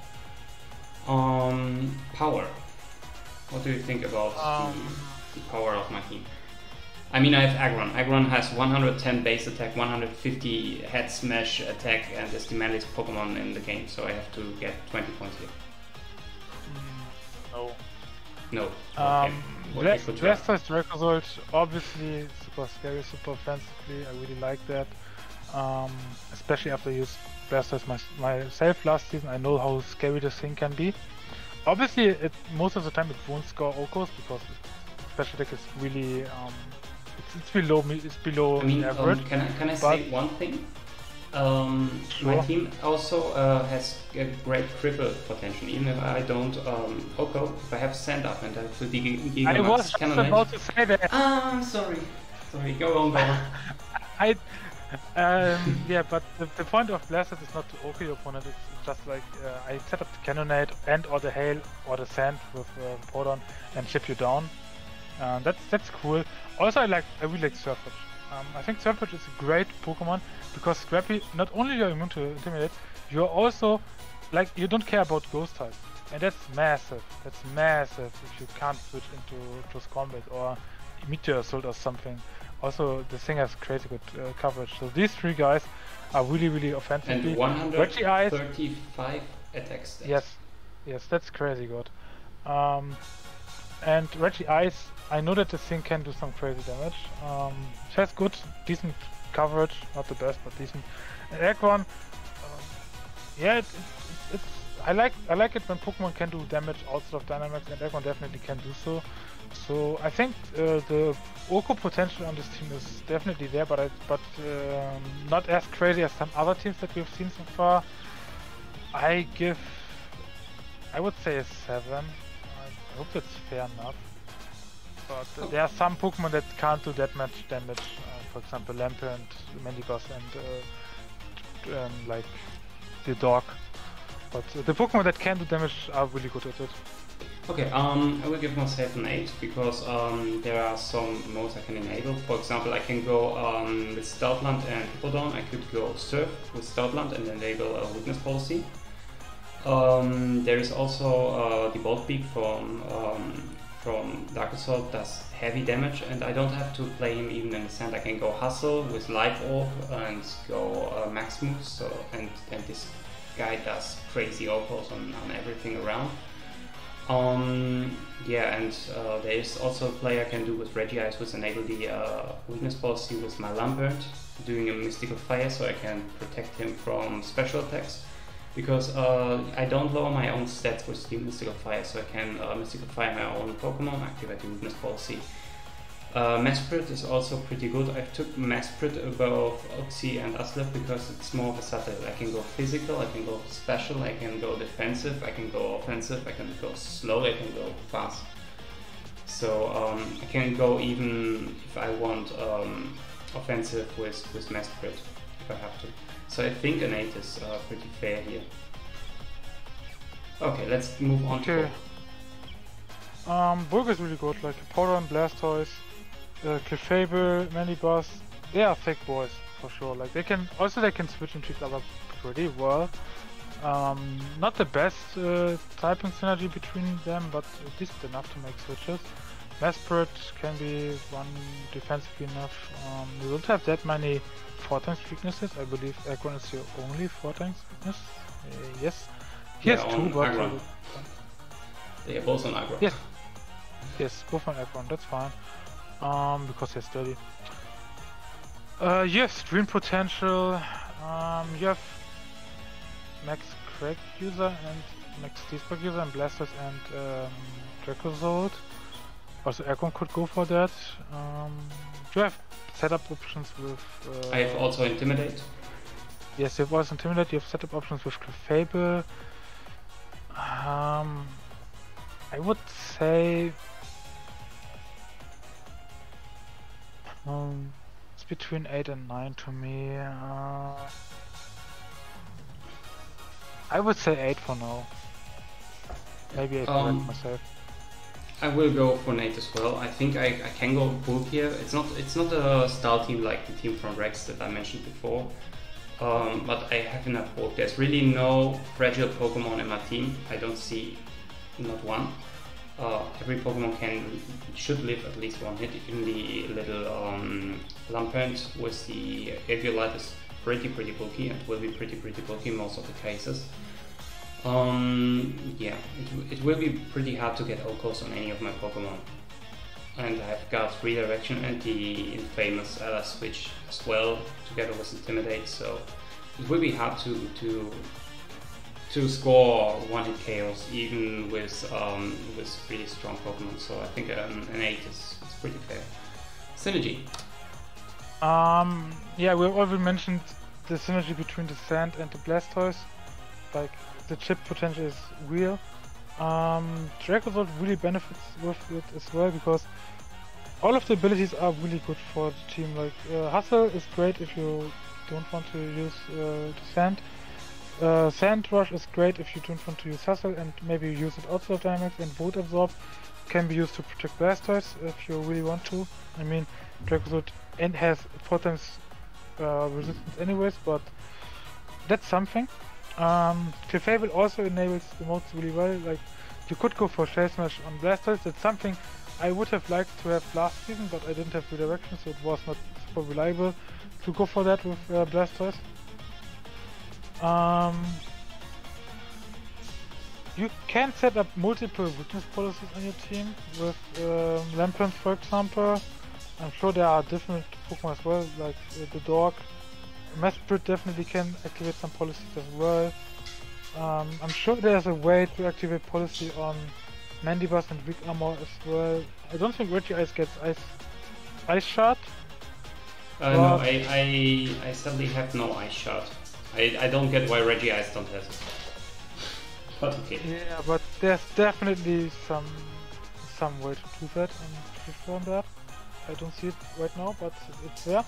Um, power. What do you think about um, the, the power of my team? I mean, I have Aggron. Aggron has one hundred ten base attack, one hundred fifty head smash attack, and is the manliest Pokemon in the game, so I have to get twenty points here. Mm, no. No. Um, okay. Blastoise Dracossault, obviously super scary, super offensively. I really like that. Um, especially after I used Blastoise my, myself last season, I know how scary this thing can be. Obviously, it, most of the time it won't score Okos because special attack is really um, it's, it's below me. It's below I mean, the average. Um, can I can I say one thing? Um, sure. My team also uh, has a great cripple potential, even if I don't um, Oko, if I have Sand Up and I have the Giga I was just about to say that. Ah, sorry. Sorry, go on, go on. I, um, yeah, but the, the point of Blastoise is not to Oko your opponent, it's just like uh, I set up the Cannonade and or the Hail or the Sand with uh, Hippowdon and chip you down. Uh, that's that's cool. Also, I like I really like Surfetch. Um, I think Surfetch is a great Pokemon because Scrappy, not only you're immune to Intimidate, you're also, like, you don't care about Ghost types. And that's massive. That's massive if you can't switch into Close Combat or Meteor Assault or something. Also, the thing has crazy good uh, coverage. So these three guys are really, really offensive. And one hundred thirty-five attack stats. Yes, yes, that's crazy good. Um, and Regice, I know that this thing can do some crazy damage. Um, it has good, decent coverage, not the best, but decent. And Aggron, um, yeah, it's, it's, it's I like I like it when Pokemon can do damage outside of Dynamax, and Aggron definitely can do so. So I think uh, the Oko potential on this team is definitely there, but I, but um, not as crazy as some other teams that we've seen so far. I give, I would say a seven. I hope that's fair enough. But uh, there are some Pokemon that can't do that much damage. Uh, for example, Lampent, Mendigos, and uh, um, like the dog. But uh, the Pokemon that can do damage are really good at it. Okay, um, I will give myself an eight because um, there are some modes I can enable. For example, I can go um, with Stoutland and Hippowdon. I could go Surf with Stoutland and enable a weakness policy. Um, there is also uh, the Bolt Beak from um, from Dracossault does heavy damage, and I don't have to play him even in the sand. I can go Hustle with Life Orb and go uh, Max moves. So and and this guy does crazy Okos on, on everything around. Um, yeah, and uh, there is also a play I can do with Regice, which enable the uh, weakness policy with my Lampert, doing a Mystical Fire so I can protect him from special attacks. Because uh, I don't lower my own stats with the Mystical Fire, so I can uh, Mystical Fire my own Pokemon, activate the weakness policy. Uh, Mesprit is also pretty good. I took Mesprit above Oxy and Uslip because it's more versatile. I can go physical, I can go special, I can go defensive, I can go offensive, I can go slow, I can go fast. So um, I can go even if I want um, offensive with, with Mesprit, if I have to. So I think an eight is uh, pretty fair here. Okay, let's move on okay. to Um, Bulk is really good, like Hippowdon, Blastoise, uh, Clefable, Manibus. They are thick boys for sure. Like they can also they can switch into each other pretty well. Um, not the best uh, typing synergy between them, but decent enough to make switches. Mesprit can be one defensively enough. Um, you don't have that many four tanks weaknesses. I believe Aggron is your only four tanks weakness. Uh, yes. He Yeah, has two, on but Aggron. uh, They are both on aggro. yes, yes, both on Aggron. That's fine. Um, because he's sturdy. Uh, you have Stream Potential. Um, you have Max Crack user and Max Steesburg user and Blasters and um, Dracozold. Also, Aggron could go for that. Um, you have setup options with. Uh, I have also Intimidate. Yes, you have also Intimidate. You have setup options with Clefable. Um, I would say. Um, it's between eight and nine to me. Uh, I would say eight for now. Maybe eight Um, myself. I will go for Nate as well. I think I, I can go Bulk here. It's not it's not a style team like the team from Rex that I mentioned before. Um, but I have enough Bulk. There's really no fragile Pokemon in my team. I don't see not one. Uh, every Pokemon can should live at least one hit. Even the little um, Lampent with the Eviolite is pretty pretty bulky and will be pretty pretty bulky in most of the cases. Um, yeah, it, it will be pretty hard to get Okos on any of my Pokemon. And I've got Redirection and the infamous Ella Switch as well, together with Intimidate, so it will be hard to to to score one-hit K Os even with um, with really strong Pokemon. So I think um, an eight is, is pretty fair. Synergy. Um, yeah, we already mentioned the synergy between the Sand and the Blastoise. Like, the chip potential is real. Um, Dracozolt really benefits with it as well because all of the abilities are really good for the team. Like, uh, Hustle is great if you don't want to use uh, the Sand. Uh, Sand Rush is great if you don't want to use Hustle and maybe use it outside of Dynamax, and Volt Absorb can be used to protect Blastoise if you really want to. I mean, Dracozolt and has four times uh, resistance anyways, but that's something. Um, Clefable also enables the modes really well. Like, you could go for Shell Smash on Blastoise. That's something I would have liked to have last season, but I didn't have redirection, so it was not super reliable to go for that with uh, Blastoise. Um, you can set up multiple weakness policies on your team with um, Lampent, for example. I'm sure there are different Pokemon as well, like uh, the dog. Mesprit definitely can activate some policies as well. Um, I'm sure there's a way to activate policy on Mandibuzz and Weak Armor as well. I don't think Regice gets Ice Ice Shot. Uh, no, I, I I sadly have no Ice Shot. I, I don't get why Regice don't have it. But okay. Yeah, but there's definitely some some way to do that and confirm that. I don't see it right now, but it's there.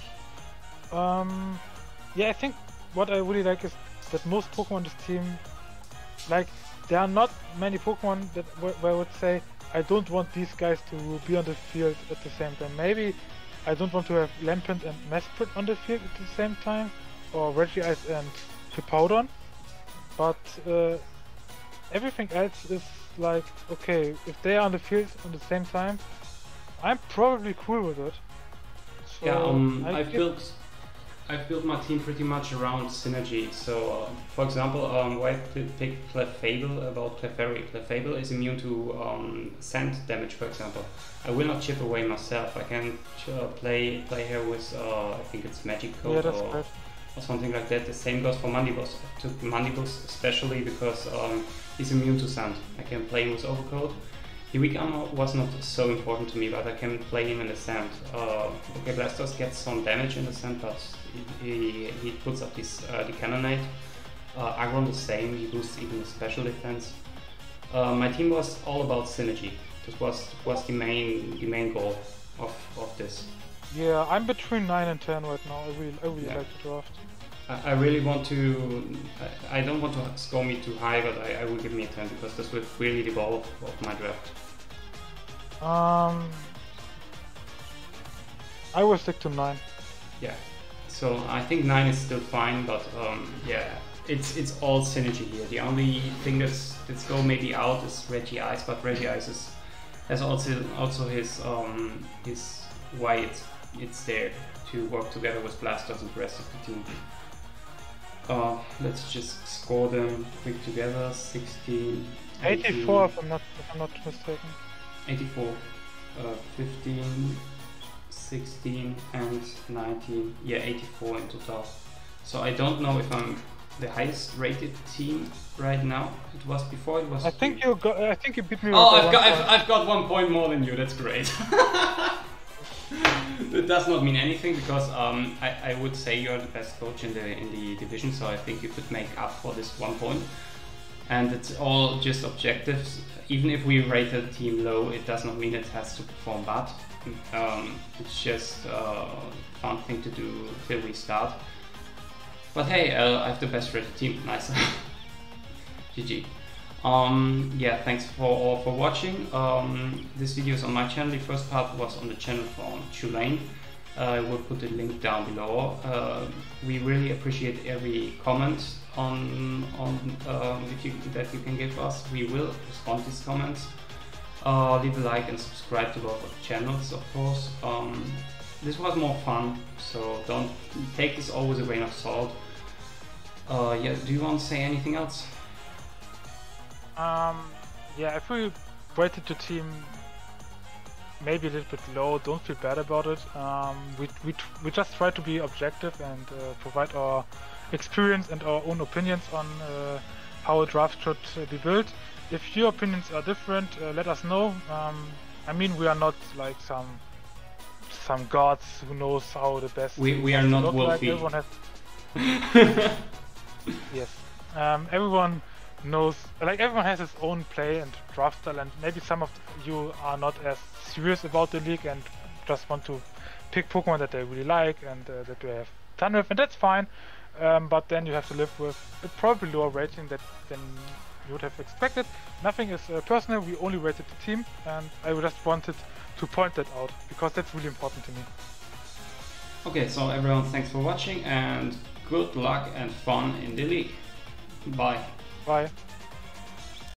Um, yeah, I think what I really like is that most Pokemon in this team, like, there are not many Pokemon that where I would say I don't want these guys to be on the field at the same time. Maybe I don't want to have Lampent and Mesprit on the field at the same time, or Regice and Hippowdon, but uh, everything else is like, okay, if they are on the field at the same time, I'm probably cool with it. So yeah, um, I I've built I've built my team pretty much around synergy. So, uh, for example, um, why I picked Clefable about Clefairy. Clefable is immune to um, sand damage, for example. I will not chip away myself. I can uh, play play here with uh, I think it's Magic Code yeah, or, or something like that. The same goes for Mandibuzz. I took Mandibuzz especially because um, he's immune to sand. I can play him with Overcoat. The weak armor was not so important to me, but I can play him in the sand. Uh, okay, Blastoise gets some damage in the sand, but he, he puts up this uh, the Cannonade. Uh, Aggron the same, he boosts even the special defense. Uh, my team was all about synergy. This was was the main the main goal of, of this. Yeah, I'm between nine and ten right now. I really I really Yeah. like the draft. I, I really want to. I, I don't want to score me too high, but I, I will give me a ten because this will really the goal of, of my draft. Um, I will stick to nine. Yeah, so I think nine is still fine, but um, yeah, it's it's all synergy here. The only thing that's that's go maybe out is Regice, but Regice is has also also his um, his why it's it's there to work together with Blasters and the rest of the team. Uh, let's just score them quick together. sixteen, eighty-four, if I'm not if I'm not mistaken. eighty-four, uh, fifteen, sixteen, and nineteen. Yeah, eighty-four in total. So I don't know if I'm the highest rated team right now. It was before. It was. I think you got. I think you beat me. Oh, I've got. I've, I've got one point more than you. That's great. That does not mean anything because um, I, I would say you're the best coach in the in the division. So I think you could make up for this one point. And it's all just objectives. Even if we rate a team low, it does not mean it has to perform bad. Um, it's just a fun thing to do till we start. But hey, uh, I have the best rated team. Nice. G G. Um, yeah, thanks for all for watching. Um, this video is on my channel. The first part was on the channel from Tulane. Uh, I will put the link down below. Uh, we really appreciate every comment on on um, that, you, that you can give us. We will respond to these comments. Uh, leave a like and subscribe to both of the channels, of course. Um, this was more fun, so don't take this all with a grain of salt. Uh, yeah, do you want to say anything else? Um, yeah, if we rated the team maybe a little bit low, don't feel bad about it. Um, we, we, we just try to be objective and uh, provide our experience and our own opinions on uh, how a draft should uh, be built. If your opinions are different, uh, let us know. Um, I mean, we are not like some some gods who knows how the best. We we are not Wolfie. Like. Everyone has yes. Um, everyone knows, like everyone has his own play and draft style, and maybe some of you are not as serious about the league and just want to pick Pokemon that they really like and uh, that they have done with, and that's fine. Um, but then you have to live with a probably lower rating that than you would have expected. Nothing is uh, personal, we only rated the team, and I just wanted to point that out because that's really important to me. Okay, so everyone, thanks for watching and good luck and fun in the league. Bye. Bye.